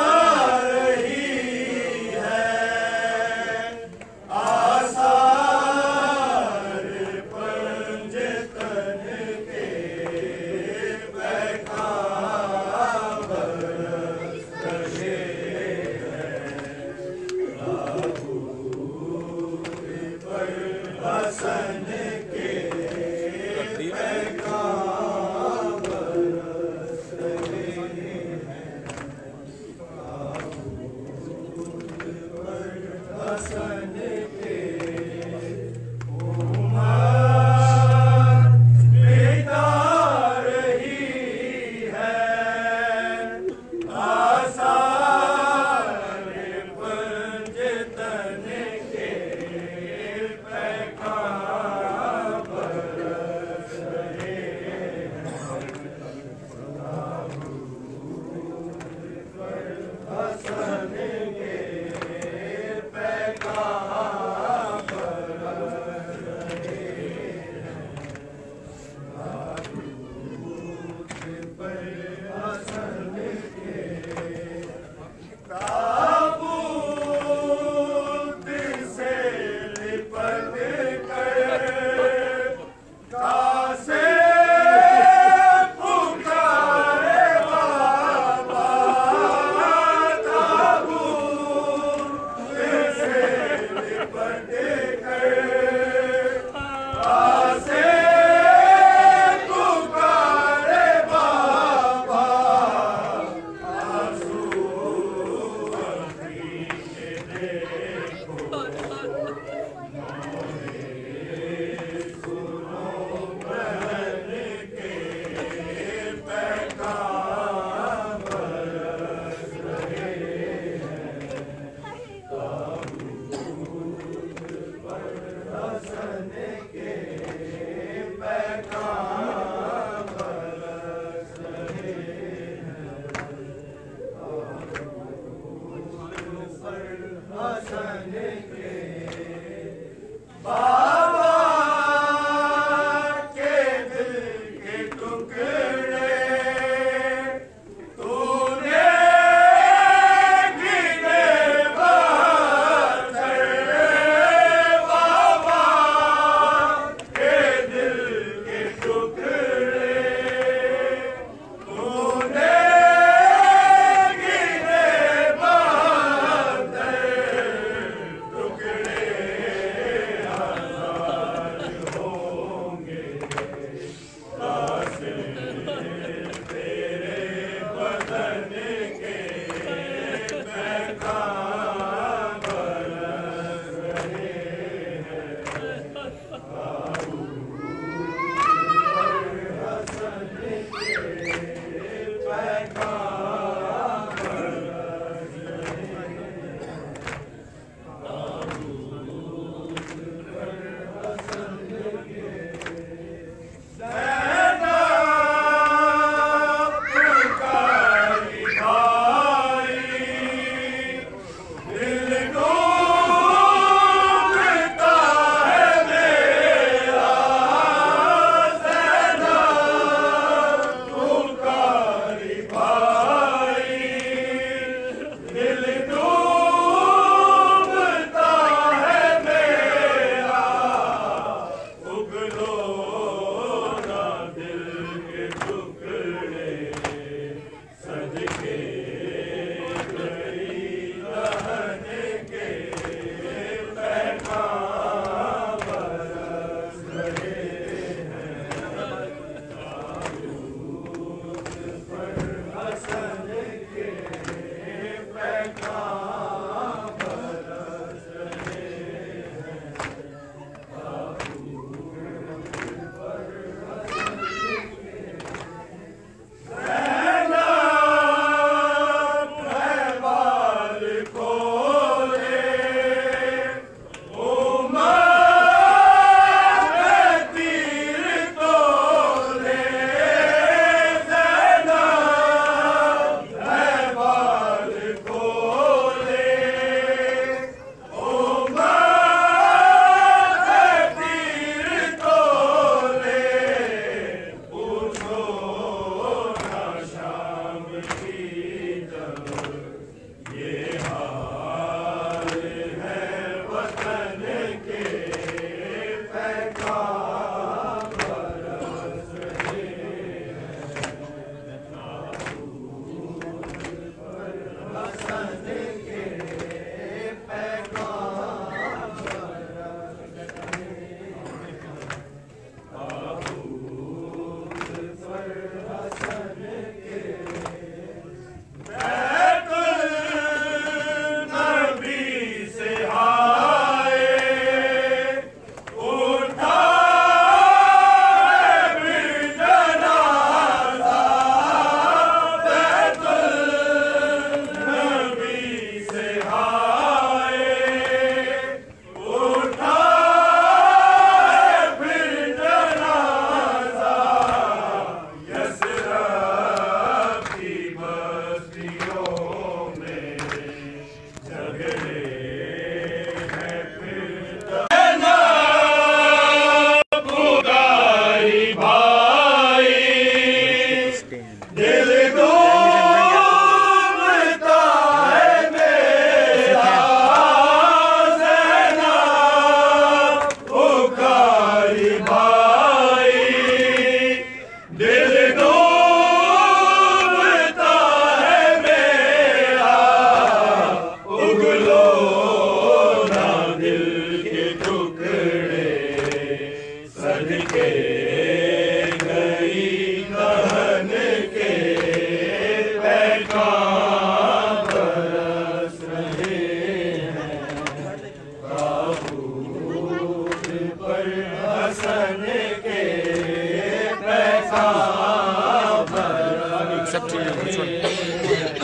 सब ठीक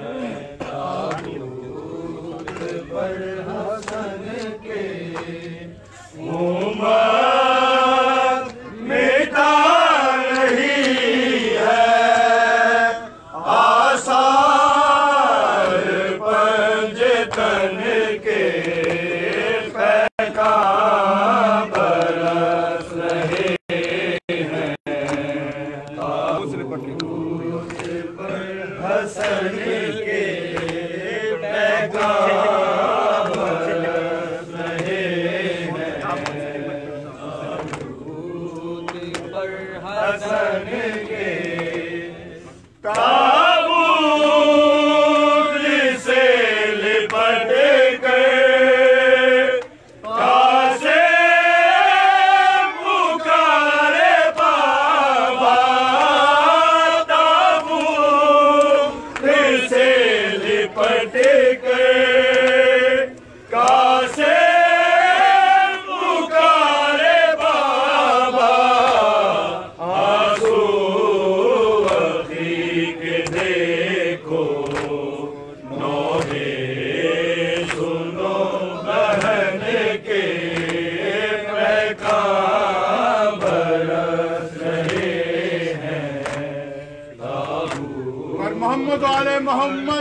मोहम्मद वाले मोहम्मद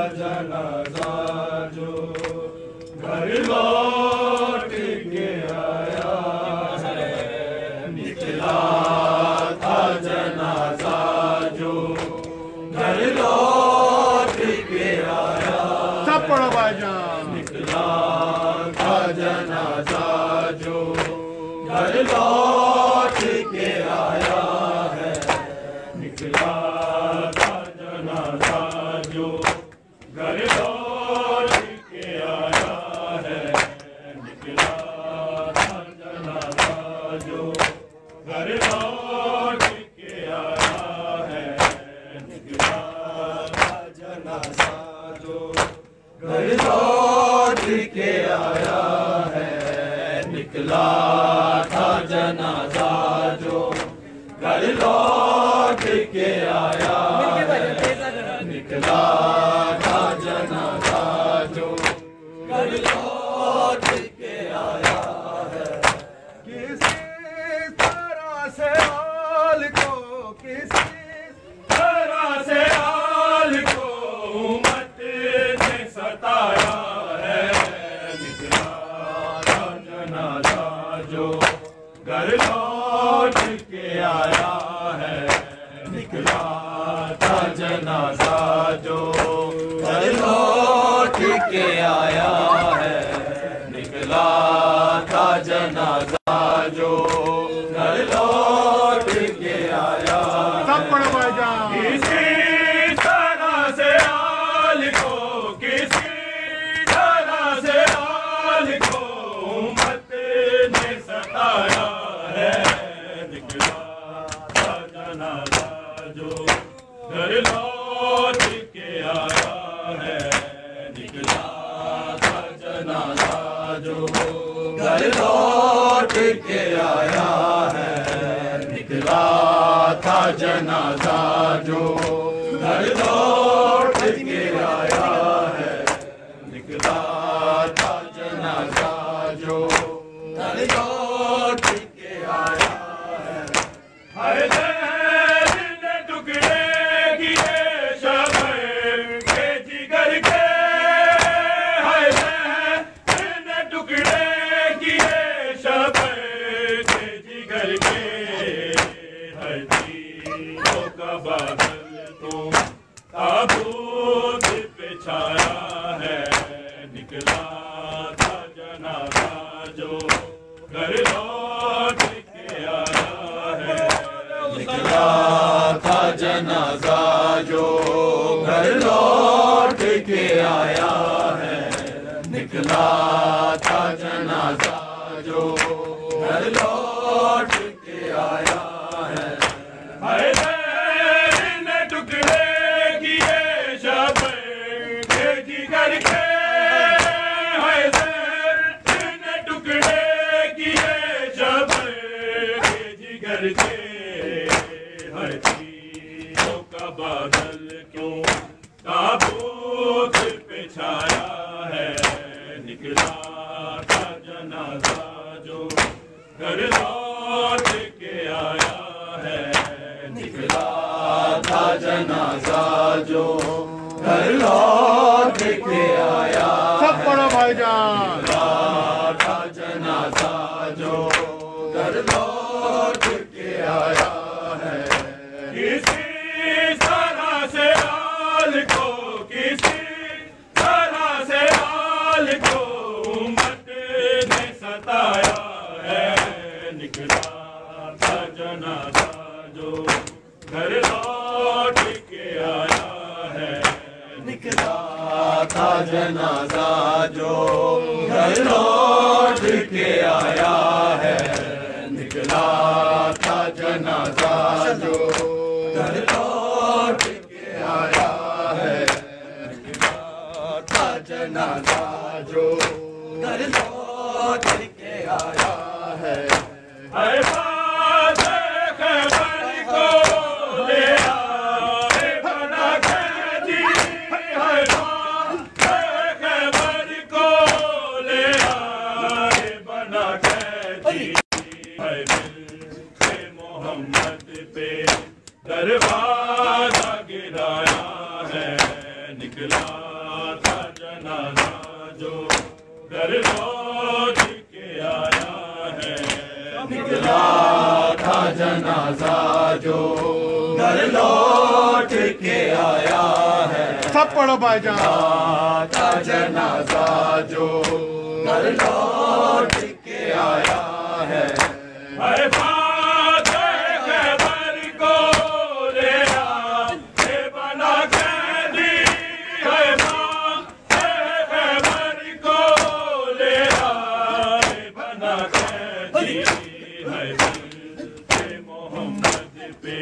जनाजा जो घर लौट के आया है, निकला था जनाजा जो घर लौट के आया, सब पढ़ो भाईजान। निकला था जनाजा जो घर लौट के आया है, निकला था जनाजा जो घर लौट के आया है, निकला था जनाजा जो घर लौट के आया है, निकला था जनाजा जो घर लौट के आया है, निकला था जनाजा जो घर लौट के आया है, निकला था जनाजा जो घर लौट के आया है। किसी तरह से हाल को, किसी तरह से हाल को उम्मत ने सताया है, निकला था जनाजा जो घर लौट के आया है, निकला था जनाजा जो घर लौट के आया है, निकला था जनाजा जो घर लौट के आया सब पढ़ो भाईजान। किसी तरह से हाल को, किसी तरह से हाल को उम्मत ने सताया है, निकला था जनाजा जो घर लौट के आया है, निकला था जनाजा जो घर लौट के आया है, निकला था जनाजा जो घर लौट के आया है, निकला था जनाजा जो घर लौट के आया है। हर दिल ने टुकड़े किए शबर के जिगर के, हर दिल ने टुकड़े किए शबर के जिगर के, हर तीरों का बादल तो ताबूत पे छाया है, निकला था जनाजा जो घर लौट के आया है, निकला था जनाजा जो घर लौट के आया है, निकला था जनाजा जो घर लौट के आया है। हर दिल ने टुकड़े किए शबर के जिगर के, हर दिल ने टुकड़े किए शबर के जिगर के, हर तीरों का बादल क्यों ताबूत पे छाया है, निकला था जनाजा जो घर लौट के आया है, निकला था जनाजा जो घर लौट के आया सब पढ़ो भाईजान। निकला था जनाजा जो घर लौट के आया है। किसी तरह से हाल को, किसी तरह से हाल को उम्मत ने सताया है, निकला था जनाजा जो घर लौट के आया है, निकला था जनाजा जो घर लौट के आया है, निकला था जनाजा जो घर लौट के आया है, निकला था जनाजा जो घर लौट के आया है। हर बात खबर को ले आए बना कैदी, हर बात खबर को ले आए बना कैदी, है दिल से मोहम्मद पे दरवाजा गिराया है, निकला जनाजा जो घर लौट के आया है। निकला था जनाजा जो घर लौट के आया है। सब पढ़ो भाईजान। था जनाजा जो घर लौट के आया है। अरे फातह खैबर को ले आ, ये बना कैदी है। फातह खैबर को ले आ, ये बना कैदी है। ये मोहम्मद पे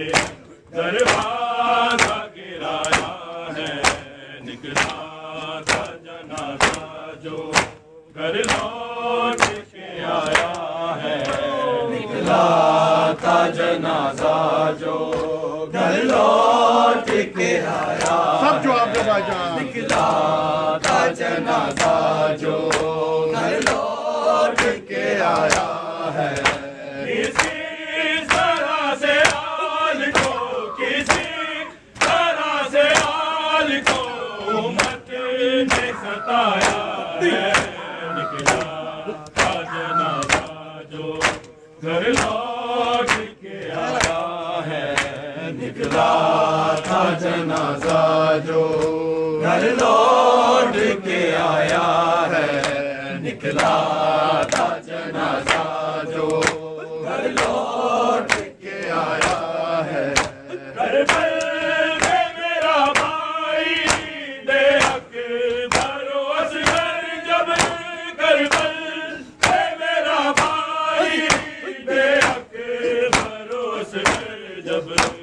दरवाजा गिराया है। निकला था जनाजा जो घर लौट के आया है। निकला था जनाजा जो घर लौट के आया। सब जवाब दो भाईजान। निकला था जनाजा जो घर लौट के आया है। किसी तरह से आल को, किसी तरह से आल को उम्मत ने सताया है। निकला था जनाजा जो घर लौट के आया है। निकला था जनाजा जो घर लौट के आया है। निकला था जनाजा जो घर लौट के आया है। करबल में मेरा भाई दे अकबर असगर जब, करबल में मेरा भाई दे अकबर असगर जब,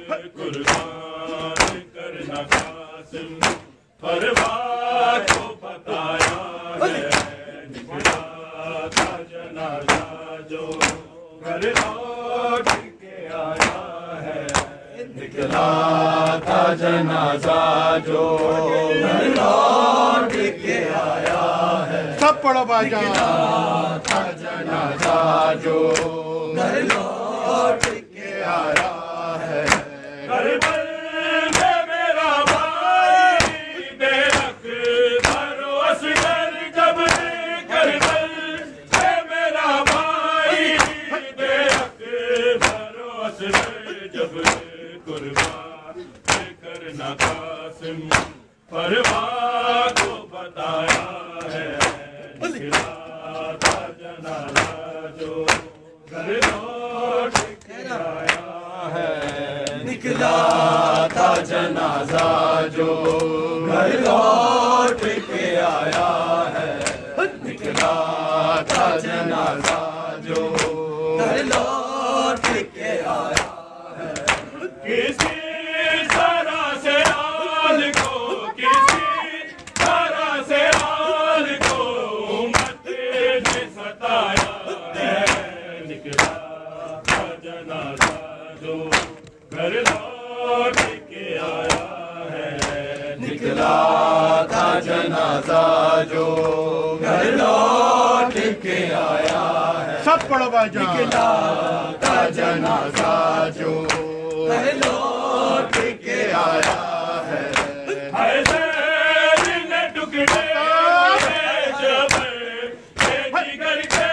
कुर्बान करना कासिम परवाह को बताया है। निकला था जनाजा जो घर लौट के आया है। निकला था जनाजा जो घर लौट के आया है। सब पढ़ो भाईजान। था जनाजा जो घर लौट के आया है। करबल में मेरा भाई दे अकबर असगर जब, करबल में मेरा भाई दे अकबर असगर जब, कुर्बान करना कासिम परवाह को बताया है। निकला था जनाजा जो घर लौट के आया है। निकला था जनाजा जो घर लौट के आया है। निकला था जनाजा जो घर लौट के आया है। किसी तरह से आल को, किसी तरह से आल को उम्मत ने सताया है। निकला था जनाजा जो घर लौट के आया है। निकला था जनाजा जो घर लौट के आया है। सब पढ़ो भाईजान। निकला था जनाजा जो घर लौट के आया है। हैदर ने टुकड़े जब जिगर के,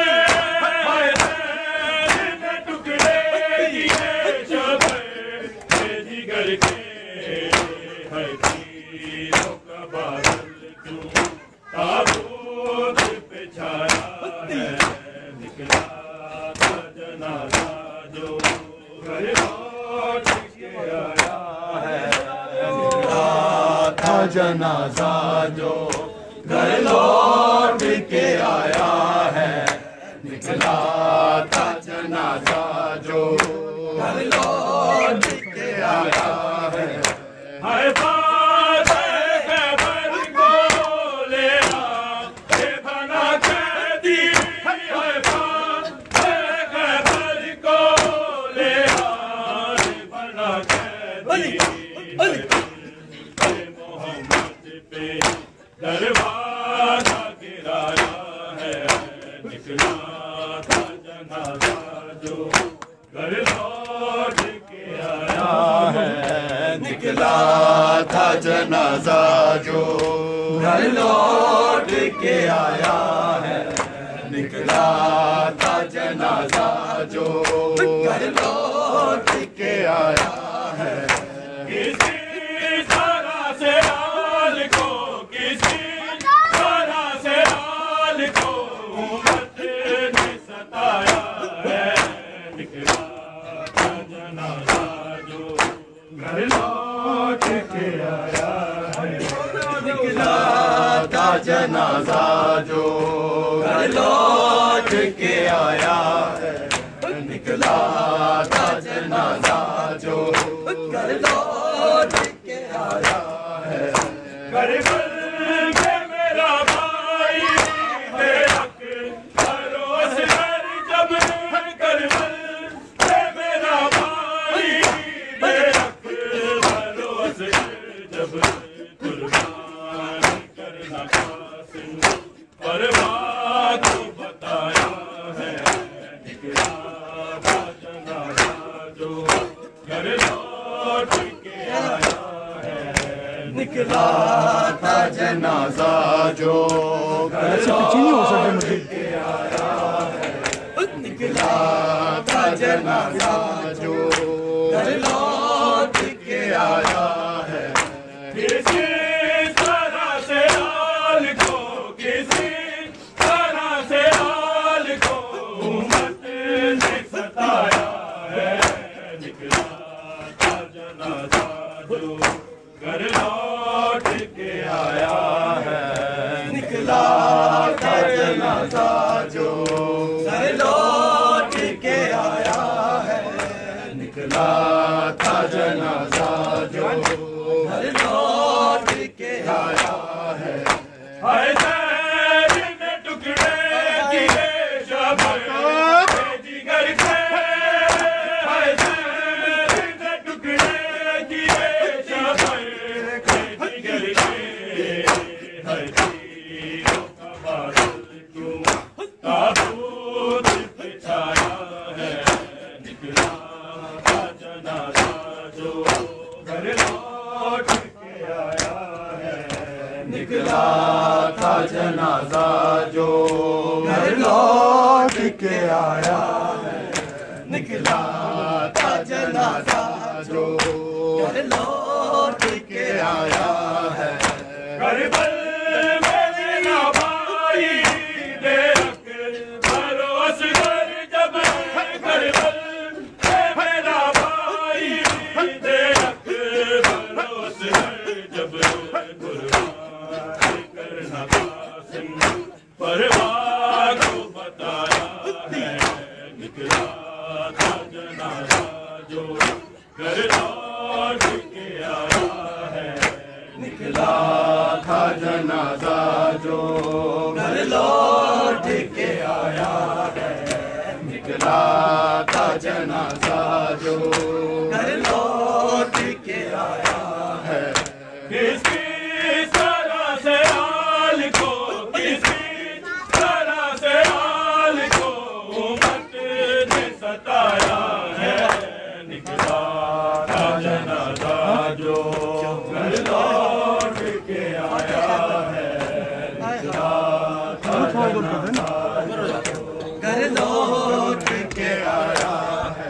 हैदर ने टुकड़े दिए जब जिगर के। है तीरों का बादल क्यों ताबूत पे छाया है। निकला था जनाजा जो घर लौट के आया है। निकला था जनाजा जो घर लौट के आया है। निकला था जनाजा जो घर लौट के आया है। हाय फातह खैबर को ले आ, ये बना कैदी। हाय फातह खैबर को ले आ, ये बना कैदी। ये मोहम्मद पे दरवाजा गिराया है। निकला था जनाजा जो घर लौट के आया है। निकला था जनाजा जो گھر لوٹ کے آیا ہے نکلا تھا جنازہ جو گھر لوٹ کے آیا ہے کسی طرح سے حال کو کسی طرح سے حال کو امت نے ستایا ہے نکلا تھا جنازہ جو گھر لوٹ کے آیا ہے نکلا تھا جنازہ جو گھر لوٹ کے آیا ہے نکلا تھا جنازہ جو گھر لوٹ کے آیا ہے کربل میں میرا بھائی بے حق بھروس کر جب کربل میں میرا بھائی بے حق بھروس کر جب قربان کرنا قاسم پرواہ کو بتایا ہے نکلا تھا جنازہ جو گھر لوٹ کے آیا ہے نکلا تھا جنازہ جو گھر لوٹ کے آیا ہے نکلا تھا جنازہ جو گھر لوٹ کے آیا ہے کسی طرح سے حال کو کسی طرح سے حال کو امت نے ستایا ہے نکلا تھا جنازہ جو گھر لوٹ کے آیا ہے نکلا تھا جنازہ جو گھر لوٹ کے آیا ہے نکلا تھا جنازہ جو گھر لوٹ کے آیا ہے حیدر نے ٹکڑے کیے شب جگر کے حیدر نے ٹکڑے کیے شب جگر کے حیدروں کا بادل کیوں تابوت پہ چھایا ہے نکلا تھا جنازہ جو گھر لوٹ کے آیا ہے نکلا تھا جنازہ جو گھر لوٹ کے آیا ہے نکلا تھا جنازہ جو گھر لوٹ کے آیا ہے کربل میں میرا بھائی بے حق بھروس کر جب کربل میں میرا بھائی بے حق بھروس کر جب قربان کرنا قاسم پرواہ کو بتایا ہے نکلا تھا جنازہ جو گھر لوٹ کے آیا ہے نکلا تھا جنازہ جو گھر لوٹ کے آیا ہے نکلا تھا جنازہ جو گھر لوٹ کے آیا ہے کسی طرح سے حال کو کسی طرح سے حال کو امت نے ستایا ہے نکلا تھا جنازہ جو گھر لوٹ کے آیا ہے نکلا تھا جنازہ جو گھر لوٹ کے آیا ہے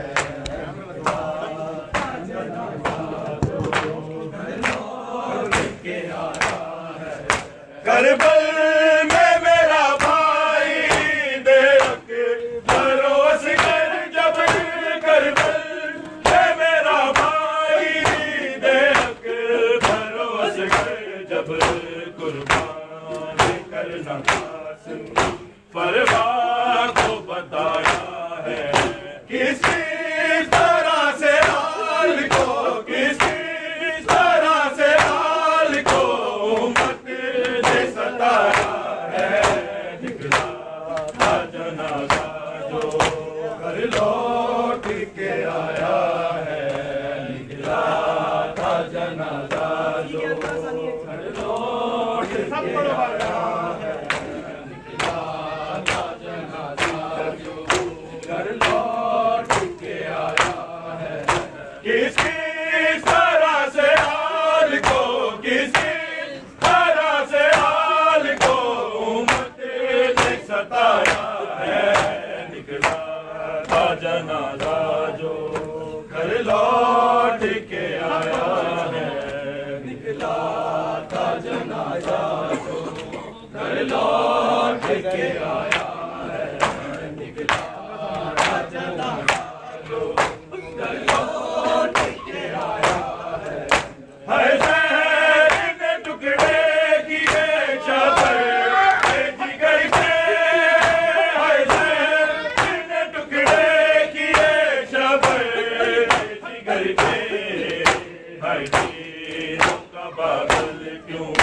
کربل میں میرا بھائی بے حق بھروس کر جب کربل میں میرا بھائی بے حق بھروس کر جب قربان کرنا قاسم پرواہ کو بتایا ہے کسی طرح سے حال کو کسی طرح سے حال کو امت نے ستایا ہے نکلا تھا جنازہ جو گھر لوٹ کے آیا ہے نکلا تھا جنازہ جو گھر لوٹ کے آیا ہے نکلا تھا جنازہ جو گھر لوٹ کے آیا ہے کسی طرح سے حال کو کسی طرح سے लौट के आया है, निकला था जनाजा जो घर लौट के आया है। हर शहर ने टुकड़े किए शबर के जिगर के, हर शहर ने टुकड़े किए शबर के जिगर के। हर चीज़ों का बादल क्यों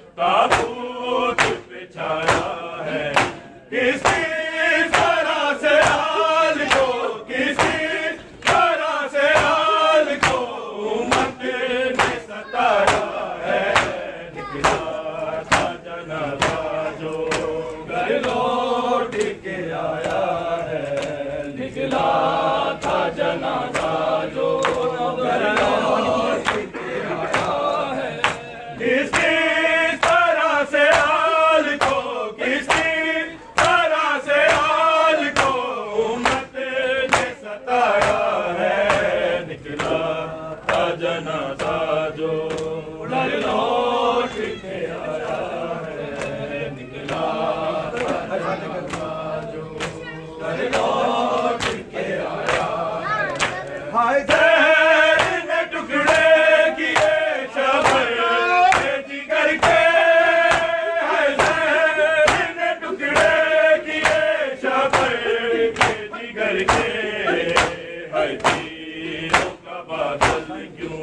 ताबूत पे छाया है, किसी तरह से हाल को, किसी तरह से हाल को उम्मत ने सताया है। निकला था जनाजा जो घर लौट के आया है, निकला था जनाजा जो घर लौट के आया है। किसी तरह से हाल को, किसी तरह से हाल को उम्मत ने सताया है। निकला था जनाजा जो घर लौट के आया है, निकला था जनाजा जो घर लौट के आया है। हाय जहर ने टुकड़े किए शबर के जिगर के, हाय जहर ने टुकड़े किए शबर के जिगर के। हर तीरों का बादल क्यों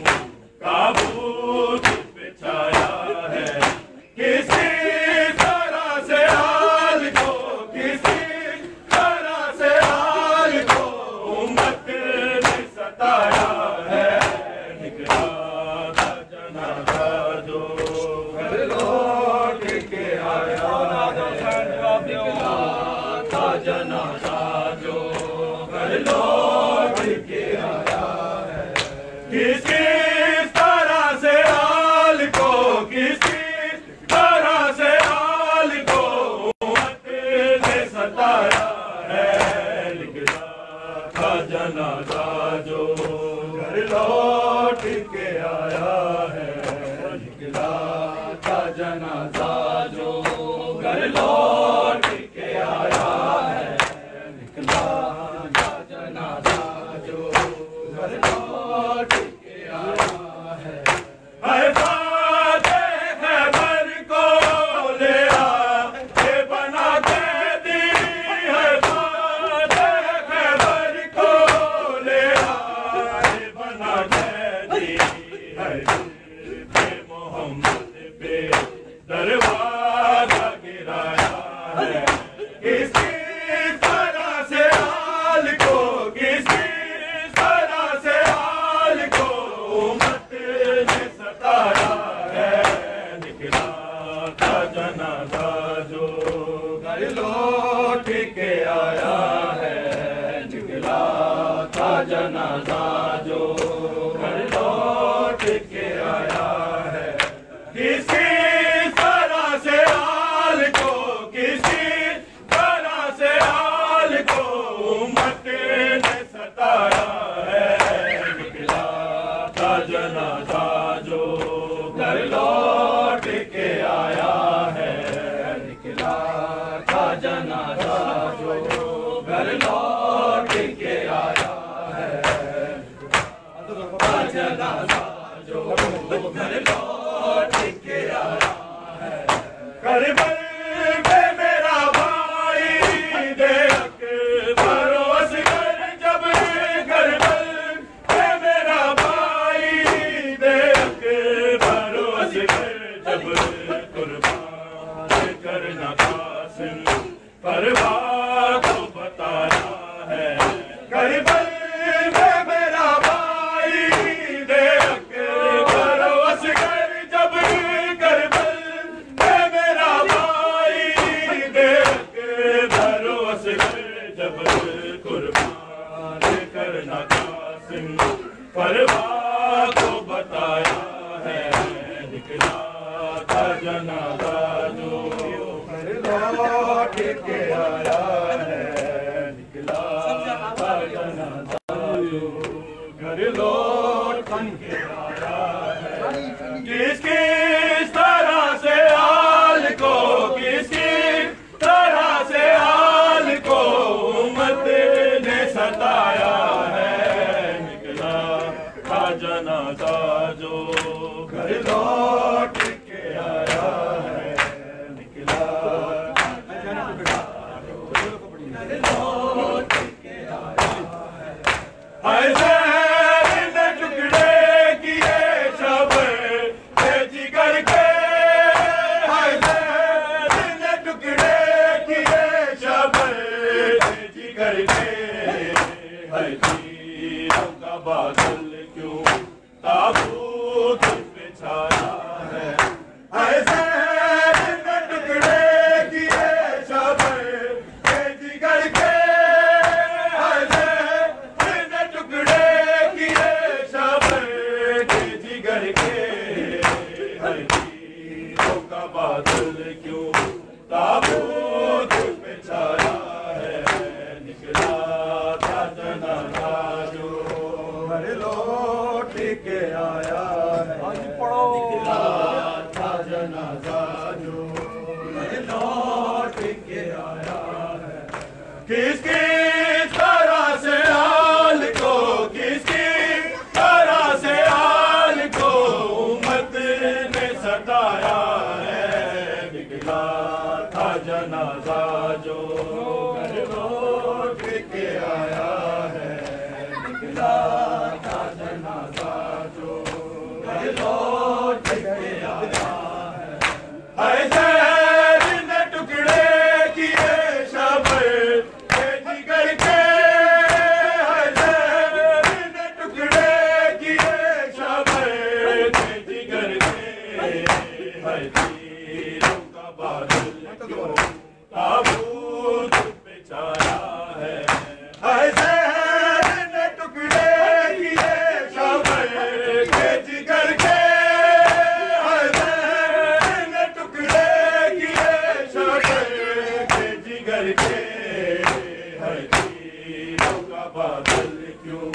ताबूत पे छाया है, किसी तरह से हाल को, किसी तरह से हाल को उम्मत ने सताया है। निकला था जनाजा जो घर लौट के आया है, निकला था जनाजा जो घर लौट के आया है। किसी तरह से हाल को, किसी तरह से हाल को उम्मत ने सताया है। निकला था जनाजा जो घर लौट के आया है, निकला था जनाजा जो घर लौट के आया है। निकला था जनाजा जो घर लौट के आया है। हर फातेह खैबर को ले आ ये बना के दी, हर फातेह खैबर को ले आ ये बना के दी। हर पे मोहम्मद पे दरवाजा गिराया है, किसी तरह से हाल को, किसी तरह से हाल को उम्मत ने सताया है। निकला था जनाजा जो घर लौट के आया है, निकला था जनाजा जो घर लौट के आया है। किसी तरह से हाल को, किसी तरह से हाल को उम्मत ने सताया है। निकला था जनाजा जो घर लौट के आया है, निकला था जनाजा जो घर लौट के आया है। था जनाजा जो घर लौट के आया है। करबल में मेरा भाई दे अकबर असगर जब, करबल में मेरा भाई दे अकबर असगर जब कुर्बान करना कासिम परवाह को बताया है। करबल में मेरा भाई दे अकबर असगर जब, करबल में मेरा भाई दे अकबर असगर जब कुर्बान करना कासिम परवाह को बताया है। निकला था जनाजा जो घर लौट के आया है, निकला था जनाजा जो घर लौट के आया है। किस किस तरह से हाल को, किस किस تابوت پہ چھایا ہے نکلا تھا جنازہ جو گھر لوٹ کے آیا ہے نکلا تھا جنازہ جو گھر لوٹ کے آیا ہے کس کس طرح سے حال کو کس کس طرح سے حال کو امت نے ستایا ہے نکلا تھا جنازہ جو گھر لوٹ کے آیا ہے نکلا تھا جنازہ جو گھر لوٹ کے آیا ہے اے زہر نے ٹکڑے کیے شبر کے جگر کے اے زہر نے ٹکڑے کیے شبر کے جگر کے اے تیروں کا بادل کیوں تابوت پہ چھایا ہے اے زہر نے ٹکڑے کیے شبر کے جگر کے اے زہر نے ٹکڑے کیے شبر کے جگر کے اے تیروں کا بادل کیوں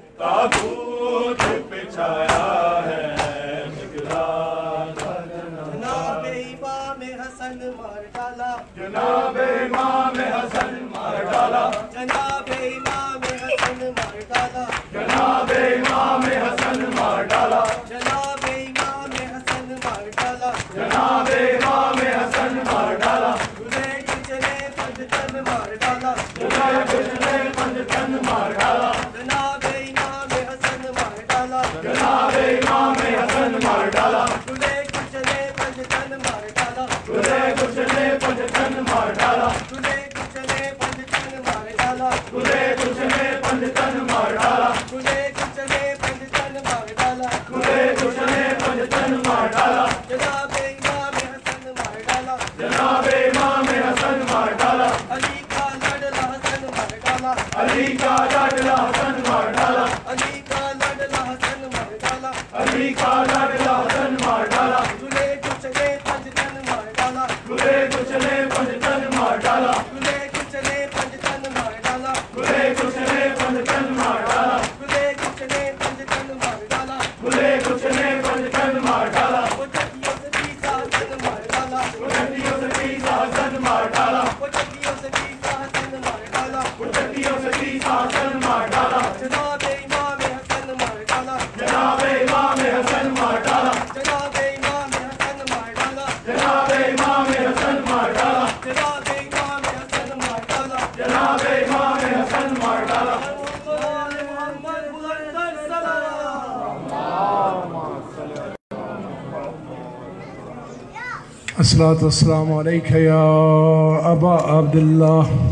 تابوت پہ چھایا ہے نکلا تھا جناب امام حسن مار ڈالا جناب امام حسن مار ڈالا جناب امام حسن مار ڈالا جناب امام حسن مار ڈالا جناب امام حسن مار ڈالا جناب امام حسن مار ڈالا تجھے کچنے پنجتن مار ڈالا جناب کچنے پنجتن مار ڈالا جناب امام حسن مار ڈالا جناب امام حسن مار ڈالا تجھے کچنے پنجتن مار ڈالا تجھے کچنے پنجتن مار ڈالا تجھے کچنے پنجتن مار ڈالا تجھے کچنے پنجتن مار ڈالا تجھے کچنے پنجتن مار ڈالا تجھے کچنے پنجتن مار ڈالا جناب امام حسن مار ڈالا جناب امام حسن مار ڈالا علی کا لاڈلا حسن مار ڈالا علی کا لاڈلا حسن مار ڈالا علی کا لاڈلا حسن مار ڈالا علی کا لاڈلا حسن مار ڈالا تجھے کچنے پنجتن مار ڈالا تجھے کچنے پنجتن مار ڈالا تجھے کچنے پنجتن مار ڈالا تجھے کچنے پنجتن مار ڈالا تجھے کچنے پنجتن مار ڈالا تجھے کچنے پنجتن مار ڈالا وہ چکیوں سے پیسا حسن مار ڈالا چٹیوں سے پیسا حسن مار ڈالا وہ چکیوں سے پیسا حسن مار ڈالا چٹیوں سے پیسا حسن مار ڈالا جناب امام حسن مار ڈالا جناب امام حسن مار ڈالا جناب امام حسن مار ڈالا جناب امام حسن مار ڈالا جناب امام حسن مار ڈالا جناب امام حسن مار ڈالا محمد بلند سلام الصلاۃ والسلام علیک یا ابا عبداللہ